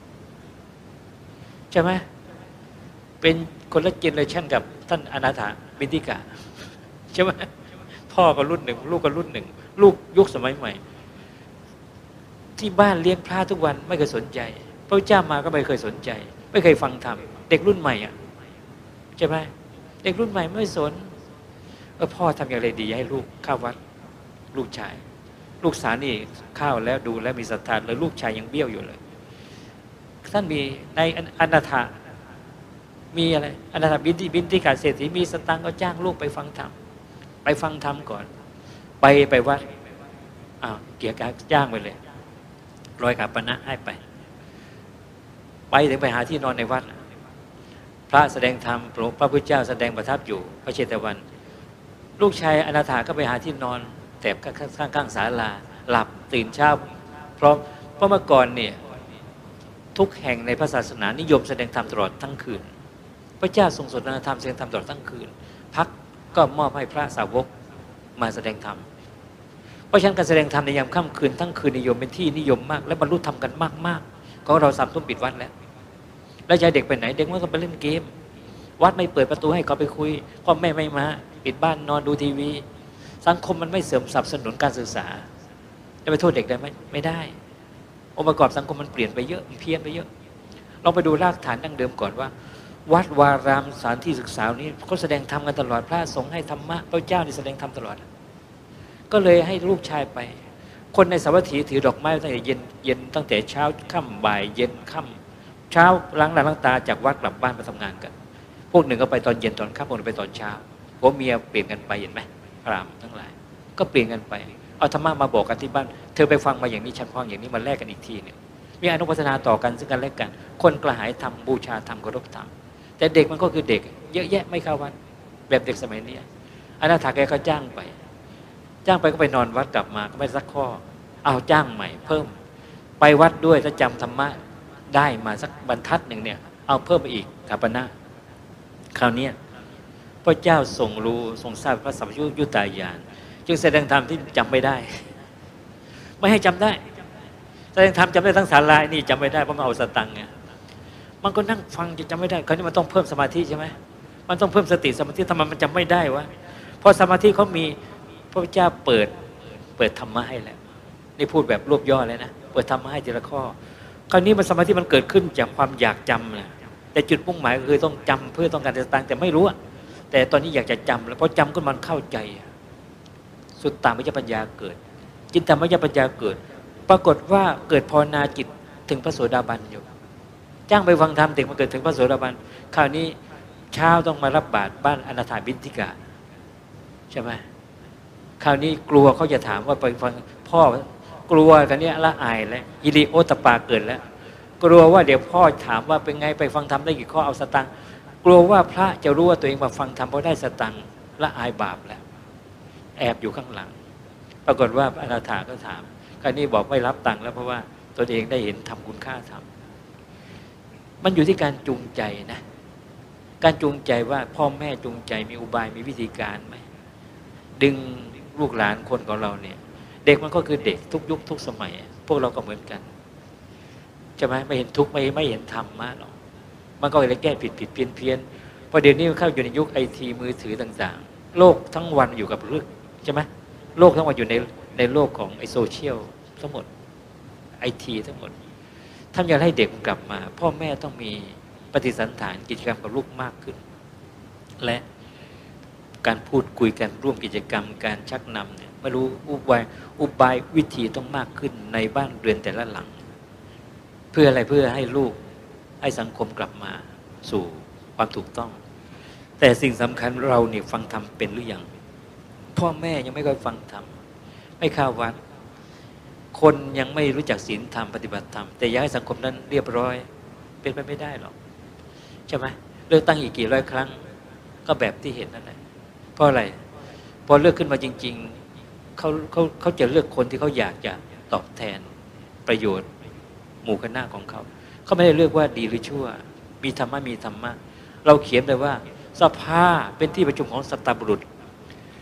ใช่ไหมเป็นคนละเจเนอเรชันกับท่านอนาถบิณฑิกาใช่ไหมพ่อก็รุ่นหนึ่งลูกก็รุ่นหนึ่งลูกยุคสมัยใหม่ที่บ้านเลี้ยงพระทุกวันไม่เคยสนใจพระเจ้ามาก็ไม่เคยสนใจไม่เคยฟังธรรมเด็กรุ่นใหม่อ่ะใช่ไหมเด็กรุ่นใหม่ไม่สนพ่อทำอย่างไรดีให้ลูกเข้าวัดลูกชายลูกสาวนี่เข้าแล้วดูแล้วมีศรัทธาเลยลูกชายยังเบี้ยวอยู่เลยท่านมีในอนาถามีอะไรอนาถบิณฑิกาเศรษฐีมีสตังค์ก็จ้างลูกไปฟังธรรมไปฟังธรรมก่อนไปวัดเกี่ยวกับจ้างไปเลยร้อยกับปณะให้ไปถึงไปหาที่นอนในวัดพระแสดงธรรมพระพุทธเจ้าแสดงประทับอยู่พระเชตวันลูกชายอนาถาก็ไปหาที่นอนแต่ข้างศาลาหลับตื่นเช้าเพราะเมื่อก่อนเนี่ยทุกแห่งในพระศาสนานิยมแสดงธรรมตลอดทั้งคืนพระเจ้าทรงสนทนาธรรมแสดงธรรมตลอดทั้งคืนพักก็มอบให้พระสาวกมาแสดงธรรมเพราะฉะนั้นการแสดงธรรมในยามค่ำคืนทั้งคืนนิยมเป็นที่นิยมมากและบรรลุธรรมกันมากๆของเรา3 ทุ่มปิดวัดแล้วจะเด็กไปไหนเด็กมันก็ไปเล่นเกมวัดไม่เปิดประตูให้เขาไปคุยพ่อแม่ไม่มาปิดบ้านนอนดูทีวีสังคมมันไม่เสริมสนับสนุนการศึกษาจะไปโทษเด็กได้ไหมไม่ได้องค์ประกอบสังคมมันเปลี่ยนไปเยอะเพี้ยนไปเยอะเราไปดูรากฐานดั้งเดิมก่อนว่าวัดวารามสถานที่ศึกษานี้เขาแสดงธรรมกันตลอดพระสงฆ์ให้ธรรมะพระเจ้านี่แสดงธรรมตลอดก็เลยให้ลูกชายไปคนในสาวัตถีถือดอกไม้ตั้งแต่เย็นตั้งแต่เช้าค่ำบ่ายเย็นค่ำเช้าล้างหน้าล้างตาจากวัดกลับบ้านมาทำงานกันพวกหนึ่งก็ไปตอนเย็นตอนค่ำพวกหนึ่งไปตอนเช้าผัวเมียเปลี่ยนกันไปเห็นไหมพรามทั้งหลายก็เปลี่ยนกันไปเอาธรรมะมาบอกกันที่บ้านเธอไปฟังมาอย่างนี้ฉันฟังอย่างนี้มาแลกกันอีกทีเนี่ยมีอนุปัสนาต่อกันซึ่งกันและกันคนกระหายธรรมบูชาธรรมเคารพธรรมแต่เด็กมันก็คือเด็กเยอะแยะไม่เข้าวัดแบบเด็กสมัยนี้อนาถาแกก็จ้างไปก็ไปนอนวัดกลับมาก็ไม่สักข้อเอาจ้างใหม่เพิ่มไปวัดด้วยถ้าจำธรรมะได้มาสักบรรทัดหนึ่งเนี่ยเอาเพิ่มไปอีกกัปปนะคราวนี้พระเจ้าทรงรู้ทรงทราบพระสัมมายุตตญาณจึงแสดงธรรมที่จำไม่ได้ไม่ให้จำได้แสดงธรรมจำได้ทั้งศาลานี่จำไม่ได้เพราะมันเอาสตังค์ไงมันก็นั่งฟังจำไม่ได้คราวนี้มันต้องเพิ่มสมาธิใช่ไหมมันต้องเพิ่มสติสมาธิทำไมมันจำไม่ได้วะเพราะสมาธิเขามีพระเจ้าเปิดธรรมะให้แล้วนี่พูดแบบรวบย่อเลยนะเปิดธรรมะให้ทีละข้อคราวนี้มันสมาธิมันเกิดขึ้นจากความอยากจำนะแต่จุดมุ่งหมายก็คือต้องจำเพื่อต้องการจะตังแต่ไม่รู้แต่ตอนนี้อยากจะจำแล้วพอจำก็มันเข้าใจสุดตามวิญญาปัญญาเกิดจิตตามวิญญาปัญญาเกิดปรากฏว่าเกิดภาวนาจิตถึงพระโสดาบันอยู่จ้างไปฟังธรรมเด็กมันเกิดถึงพระโสดาบันคราวนี้เช้าต้องมารับบาตรบ้านอนาถาบิณฑิกาใช่ไหมคราวนี้กลัวเขาจะถามว่าไปฟังพ่อกลัวกันเนี้ยละอายแล้วฮิริโอตปาเกิดแล้วกลัวว่าเดี๋ยวพ่อถามว่าเป็นไงไปฟังธรรมได้กี่ข้อเอาสตังค์กลัวว่าพระจะรู้ว่าตัวเองมาฟังธรรมเพราะได้สตังค์ละอายบาปแล้วแอบอยู่ข้างหลังปรากฏว่าอนาถาก็ถามคราวนี้บอกไม่รับตังค์แล้วเพราะว่าตัวเองได้เห็นทำคุณค่าธรรมมันอยู่ที่การจูงใจนะการจูงใจว่าพ่อแม่จูงใจมีอุบายมีวิธีการไหมดึงลูกหลานคนของเราเนี่ยเด็กมันก็คือเด็กทุกยุคทุกสมัยพวกเราก็เหมือนกันใช่ไหมไม่เห็นทุกข์ไม่เห็นธรรมะหรอกมันก็เลยแก้ผิดเพี้ยนพอเดี๋ยวนี้เข้าอยู่ในยุคไอทีมือถือต่างๆโลกทั้งวันอยู่กับเรื่องใช่ไหมโลกทั้งวันอยู่ในโลกของไอโซเชียลทั้งหมดไอทีทั้งหมดทำอย่างไรให้เด็กกลับมาพ่อแม่ต้องมีปฏิสันถานกิจกรรมกับลูกมากขึ้นและการพูดคุยกันร่วมกิจกรรมการชักนำเนี่ยไม่รู้อุบายวิธีต้องมากขึ้นในบ้านเรือนแต่ละหลังเพื่ออะไรเพื่อให้ลูกให้สังคมกลับมาสู่ความถูกต้องแต่สิ่งสำคัญเราเนี่ยฟังธรรมเป็นหรือยังพ่อแม่ยังไม่ค่อยฟังธรรมไม่เข้าวัดคนยังไม่รู้จักศีลธรรมปฏิบัติธรรมแต่อยากให้สังคมนั้นเรียบร้อยเป็นไปไม่ได้หรอกใช่ไหมเลือกตั้งอีกกี่ร้อยครั้งก็แบบที่เห็นนั่นแหละเพราะอะไรพอเลือกขึ้นมาจริงๆเขาจะเลือกคนที่เขาอยากจะตอบแทนประโยชน์หมู่คณะของเขาไม่ได้เลือกว่าดีหรือชั่วมีธรรมะมีธรรมะเราเขียนเลยว่าสภาเป็นที่ประชุมของสัตตบุรุษ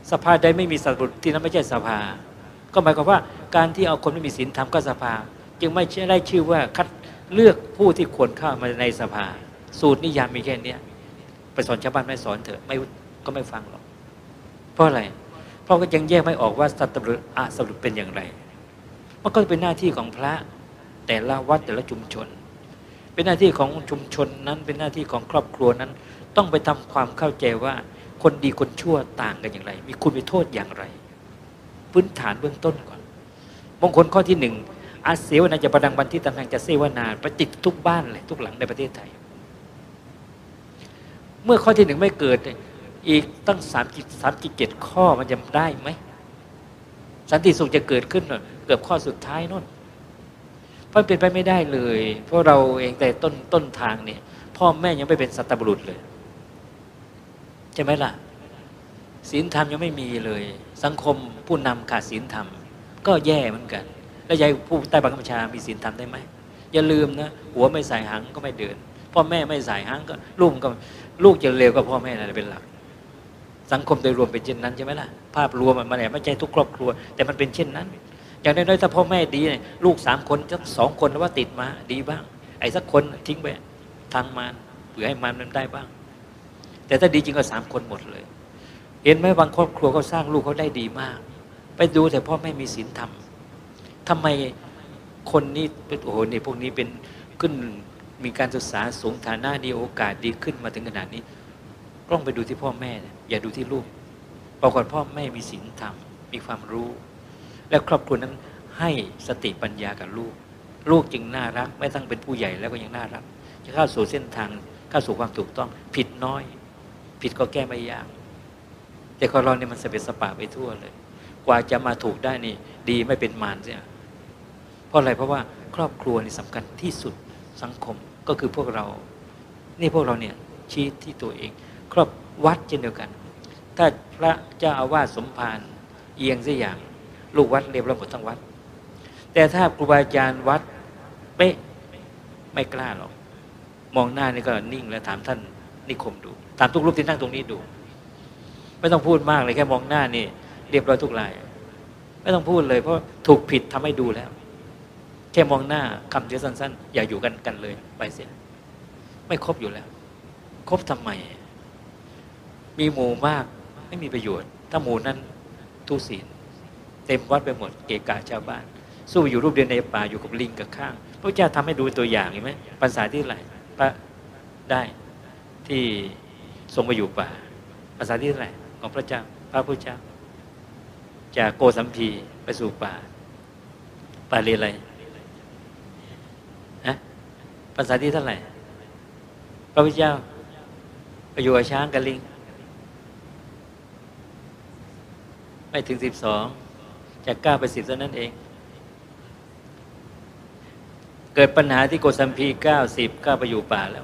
สภาใดไม่มีสัตบุรุษที่นั้นไม่ใช่สภาก็หมายความว่าการที่เอาคนไม่มีศีลธรรมก็สภาจึงไม่ได้ชื่อว่าคัดเลือกผู้ที่ควรเข้ามาในสภาสูตรนิยามมีแค่นี้ไปสอนชาวบ้านไม่สอนเถอะไม่ก็ไม่ฟังหรอกเพราะอะไรเพราะก็ยังแยกไม่ออกว่าสัตบุรุษอสัตบุรุษเป็นอย่างไรมันก็เป็นหน้าที่ของพระแต่ละวัดแต่ละชุมชนเป็นหน้าที่ของชุมชนนั้นเป็นหน้าที่ของครอบครัวนั้นต้องไปทำความเข้าใจว่าคนดีคนชั่วต่างกันอย่างไรมีคุณมีโทษอย่างไรพื้นฐานเบื้องต้นก่อนมงคลข้อที่หนึ่งอาเสวนาจะประดังบันทิตตังจะเสวนาประติดทุกบ้านเลยทุกหลังในประเทศไทยเมื่อข้อที่หนึ่งไม่เกิดอีกตั้ง37ข้อมันจะได้ไหมสันติสุขจะเกิดขึ้นเกือบข้อสุดท้ายนู่นเพราะเป็นไปไม่ได้เลยเพราะเราเองแต่ต้นทางเนี่ยพ่อแม่ยังไม่เป็นสัตบุรุษเลยใช่ไหมล่ะศีลธรรมยังไม่มีเลยสังคมผู้นำขาดศีลธรรมก็แย่เหมือนกันแล้วยายผู้ใต้บังคับบัญชามีศีลธรรมได้ไหมอย่าลืมนะหัวไม่ใส่หางก็ไม่เดินพ่อแม่ไม่ใส่หางก็ลูกจะเลวก็พ่อแม่อะไรเป็นหลักสังคมโดยรวมเป็นเช่นนั้นใช่ไหมล่ะภาพรวมมันไม่ใช่ทุกครอบครัวแต่มันเป็นเช่นนั้นอย่างน้อยๆถ้าพ่อแม่ดีเนี่ยลูก3 คนสัก2 คนว่าติดมาดีบ้างไอ้สักคนทิ้งไปทางมารเผื่อให้มารมันได้บ้างแต่ถ้าดีจริงก็3 คนหมดเลยเห็นไหมบางครอบครัวเขาสร้างลูกเขาได้ดีมากไปดูแต่พ่อแม่มีศีลธรรมทำไมคนนี้โอ้โหนี่พวกนี้เป็นขึ้นมีการศึกษาสูงฐานะดีโอกาสดีขึ้นมาถึงขนาดนี้ต้องไปดูที่พ่อแม่อย่าดูที่ลูกปรากฏพ่อแม่มีศีลธรรมมีความรู้และครอบครัวนั้นให้สติปัญญากับลูกจึงน่ารักไม่ต้องเป็นผู้ใหญ่แล้วก็ยังน่ารักจะเข้าสู่เส้นทางเข้าสู่ความถูกต้องผิดน้อยผิดก็แก้ไม่ยากแต่ของเราเนี่ยมันสเปซสปาไปทั่วเลยกว่าจะมาถูกได้นี่ดีไม่เป็นมารเสียเพราะอะไรเพราะว่าครอบครัวนี่สำคัญที่สุดสังคมก็คือพวกเรานี่พวกเราเนี่ยชี้ที่ตัวเองครอบวัดเช่นเดียวกันถ้าพระเจ้าอาวาสสมภารเอียงสักอย่างลูกวัดเรียบร้อยหมดทั้งวัดแต่ถ้าครูบาอาจารย์วัดเป๊ะไม่กล้าหรอกมองหน้านี่ก็นิ่งแล้วถามท่านนิคมดูถามทุกรูปที่นั่งตรงนี้ดูไม่ต้องพูดมากเลยแค่มองหน้านี่เรียบร้อยทุกรายไม่ต้องพูดเลยเพราะถูกผิดทำให้ดูแล้วแค่มองหน้าคำเดียวสั้นๆอย่าอยู่กันเลยไปเสียไม่ครบอยู่แล้วครบทำไมมีหมู่มากไม่มีประโยชน์ถ้าหมู่นั้นทุศีลเต็มวัดไปหมดเกะกะชาวบ้านสู้อยู่รูปเดียวในป่าอยู่กับลิงกับข้างพระเจ้าทำให้ดูตัวอย่างเห็นไหมภาษาที่ไหนพระได้ที่ทรงมาอยู่ป่าภาษาที่ไหนของพระเจ้าพระพุทธเจ้าจากโกสัมพีไปสู่ป่าเรียนอะไรนะภาษาที่เท่าไหร่พระพุทธเจ้าไปอยู่กับช้างกับลิงไม่ถึง12จาก9ไป10เท่านั้นเองเกิดปัญหาที่โกสัมพี90ไปอยู่ป่าแล้ว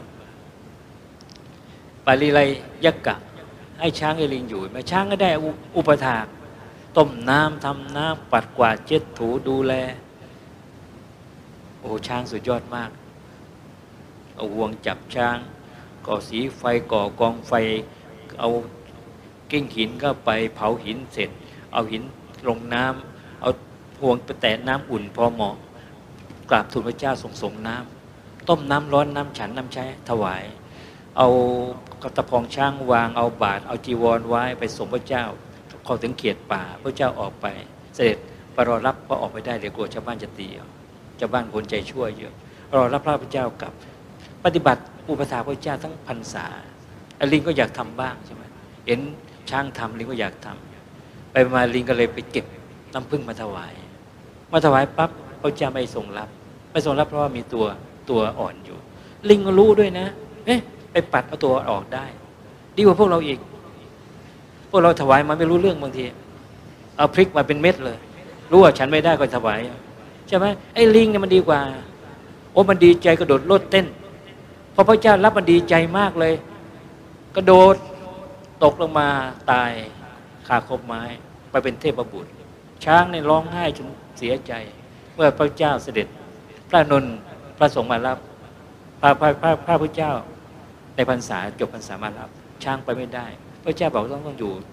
ปาลีไลยักกะให้ช้างให้ลิงอยู่มาช้างก็ได้อุปถากต้มน้ำทำน้ำปัดกวาดเช็ดถูดูแลโอ้ช้างสุดยอดมากเอาห่วงจับช้างก่อสีไฟก่อกองไฟเอากิ้งหินเข้าไปเผาหินเสร็จเอาหินลงน้ำเอาห่วงไปแตะน้ำอุ่นพอเหมาะกราบทูลพระเจ้าส่งน้ำต้มน้ำร้อนน้ำฉันน้ำใช้ถวายเอากระตะพองช้างวางเอาบาตรเอาจีวรไว้ไปส่งพระเจ้าพอถึงเขตป่าพระเจ้าออกไปเสด็จไปรอรับพอออกไปได้เดี๋ยวกลัวชาวบ้านจะตีชาวบ้านคนใจชั่วเยอะรอรับพระพุทธเจ้ากลับปฏิบัติอุปถากพระเจ้าทั้งพรรษาลิงก็อยากทำบ้างใช่ไหมเห็นช้างทำลิงก็อยากทำไปมาลิงก็เลยไปเก็บน้ำผึ้งมาถวายปั๊บพระเจ้าไม่ทรงรับเพราะว่ามีตัวอ่อนอยู่ลิงก็รู้ด้วยนะไปปัดเอาตัวออกได้ดีกว่าพวกเราอีกพวกเราถวายมาไม่รู้เรื่องบางทีเอาพริกมาเป็นเม็ดเลยรู้ว่าฉันไม่ได้ก็ถวายใช่ไหมไอ้ลิงเนี่ยมันดีกว่าโอ้มันดีใจกระโดดโลดเต้นพอพระเจ้ารับมันดีใจมากเลยกระโดดตกลงมาตายคาคบไม้ไปเป็นเทพบุตรช้างเนี่ยร้องไห้จนเสียใจเมื่อพระเจ้าเสด็จพระนนท์พระสงฆ์มารับพระพุทธเจ้าในพรรษาจบพรรษามารับช้างไปไม่ได้พระเจ้าบอกต้องอยู่เธ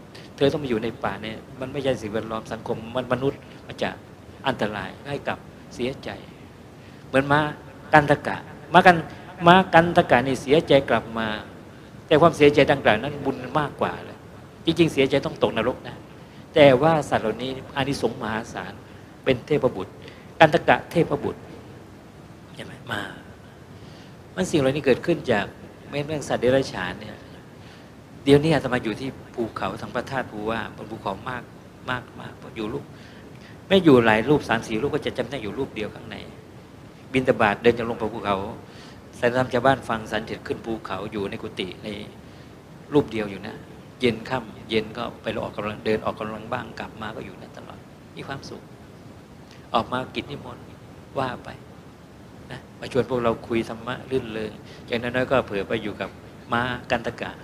ธอต้องมาอยู่ในป่าเนี่ยมันไม่ใช่สิ่งแวดล้อมสังคมมันมนุษย์มันจะอันตรายให้กับเสียใจเหมือนม้ากันตะกะม้ากันตะกะนี่เสียใจกลับมาแต่ความเสียใจดังกล่าวนั้นบุญมากกว่าเลยจริงๆเสียใจต้องตกนรกนะแต่ว่าสัตว์เหล่านี้อานิสงส์มหาศาลเป็นเทพบุตรกันตะกะเทพบุตรเห็นไหมมามันสิ่งเหล่านี้เกิดขึ้นจากเรื่องสัตว์เดรัจฉานเนี่ยเดี๋ยวนี้อาตมาอยู่ที่ภูเขาทางพระธาตุภูว่าบนภูเขามากอยู่รูปไม่อยู่หลายรูป3-4 รูปก็จะจำได้อยู่รูปเดียวข้างในบิณฑบาตเดินจากลงไปภูเขาใส่ธรรมชาวบ้านฟังสันเสร็จขึ้นภูเขาอยู่ในกุฏิในรูปเดียวอยู่นะเย็นค่ำเย็นก็ไปออกกำลังเดินออกกำลังบ้างกลับมาก็อยู่นั่นตลอดมีความสุขออกมากิจนิมนต์ว่าไปนะมาชวนพวกเราคุยธรรมะลื่นเริงอย่างน้อยๆก็เผื่อไปอยู่กับม้ากันตะกะ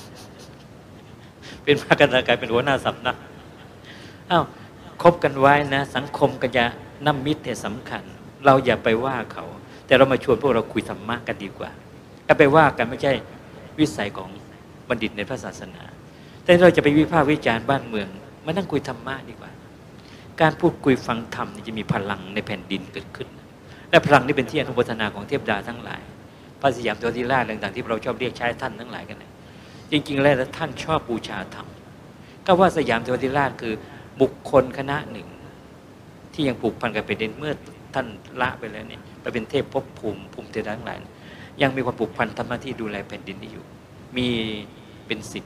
เป็นม้ากันตะกะเป็นหัวหน้าสำนักอ้าวคบกันไว้นะสังคมก็จะน้ำมิตรเนี่ยสำคัญเราอย่าไปว่าเขาแต่เรามาชวนพวกเราคุยธรรมะกันดีกว่าถ้าไปว่ากันไม่ใช่วิสัยของบัณฑิตในพระศาสนาแต่เราจะไปวิพากษ์วิจารณ์บ้านเมืองมานั่งคุยธรรมะดีกว่าการพูดคุยฟังธรรมจะมีพลังในแผ่นดินเกิดขึ้นและพลังนี้เป็นที่อนุโมทนาของเทพดาทั้งหลายพระสยามเทวทิราชต่างๆที่เราชอบเรียกใช้ท่านทั้งหลายกันนะจริงๆแล้วท่านชอบบูชาธรรมก็ว่าสยามเทวทิราชคือบุคคลคณะหนึ่งที่ยังผูกพันกับแผ่นดินเมื่อท่านละไปแล้วเนี่ยไปเป็นเทพภพภูมิเทวดาทั้งหลายยังมีความผูกพันทำหน้าที่ดูแลแผ่นดินนี้อยู่มีเป็น10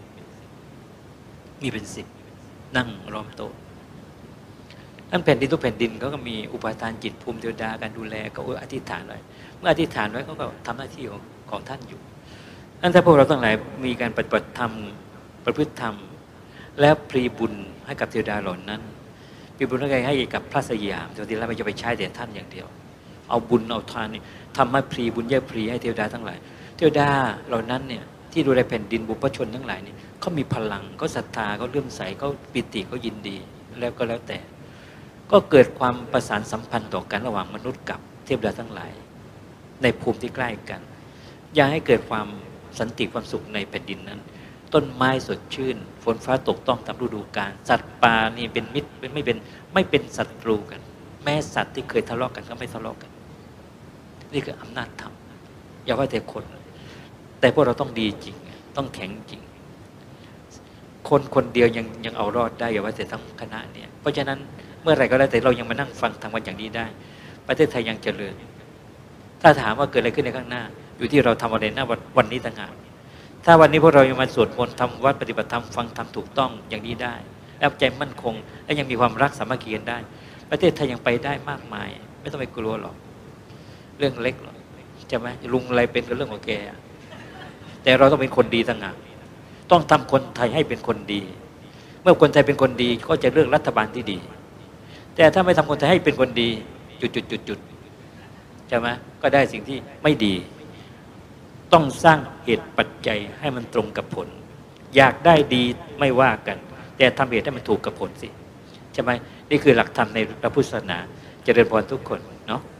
นั่งล้อมโต๊ะทั้งแผ่นดินทุกแผ่นดินเขาก็มีอุปทานจิตภูมิเทวดาการดูแลก็อธิษฐานไว้เมื่ออธิษฐานไว้เขาก็ทำหน้าที่ของท่านอยู่นั่นถ้าพวกเราทั้งหลายมีการปฏิบัติธรรมประพฤติธรรมและพรีบุญให้กับเทวดาเหล่านั้นพรีบุญให้กับพระสยามเทวดาไม่จะไปใช้แต่ท่านอย่างเดียวเอาบุญเอาทานนี่ทำให้พรีบุญแยกพรีให้เทวดาทั้งหลายเทวดาเหล่านั้นเนี่ยที่ดูแลแผ่นดินบุพชนทั้งหลายนี่เขามีพลังเขาศรัทธาเขาเลื่อมใสเขาปิติเขายินดีแล้วก็แล้วแต่ก็เกิดความประสานสัมพันธ์ต่อกันระหว่างมนุษย์กับเทวดาทั้งหลายในภูมิที่ใกล้กันอย่าให้เกิดความสันติความสุขในแผ่นดินนั้นต้นไม้สดชื่นฝนฟ้าตกต้องตามฤดูกาลสัตว์ป่านี่เป็นมิตรไม่เป็นศัตรูกันแม้สัตว์ที่เคยทะเลาะกันก็ไม่ทะเลาะกันนี่คืออำนาจธรรมอย่าว่าแต่คนแต่พวกเราต้องดีจริงต้องแข็งจริงคนเดียวยังเอารอดได้อย่าว่าแต่ทั้งคณะเนี่ยเพราะฉะนั้นเมื่อไหร่ก็แล้วแต่เรายังมานั่งฟังธรรมกันอย่างนี้ได้ประเทศไทยยังเจริญถ้าถามว่าเกิดอะไรขึ้นในข้างหน้าอยู่ที่เราทำอะไรหน้าวันนี้ต่างหากถ้าวันนี้พวกเรายังมาสวดมนต์ทำวัดปฏิบัติธรรมฟังธรรมถูกต้องอย่างนี้ได้แล้วใจมั่นคงและยังมีความรักสามัคคีกันได้ประเทศไทยยังไปได้มากมายไม่ต้องไปกลัวหรอกเรื่องเล็กหรอกใช่ไหมลุงอะไรเป็นก็เรื่องของแกแต่เราต้องเป็นคนดีต่างหากต้องทำคนไทยให้เป็นคนดีเมื่อคนไทยเป็นคนดีก็จะเลือกรัฐบาลที่ดีแต่ถ้าไม่ทำคนไทยให้เป็นคนดีจุดใช่ไหมก็ได้สิ่งที่ไม่ดีต้องสร้างเหตุปัจจัยให้มันตรงกับผลอยากได้ดีไม่ว่ากันแต่ทำเหตุให้มันถูกกับผลสิใช่ไหมนี่คือหลักธรรมในพระพุทธศาสนาเจริญพรทุกคนเนาะ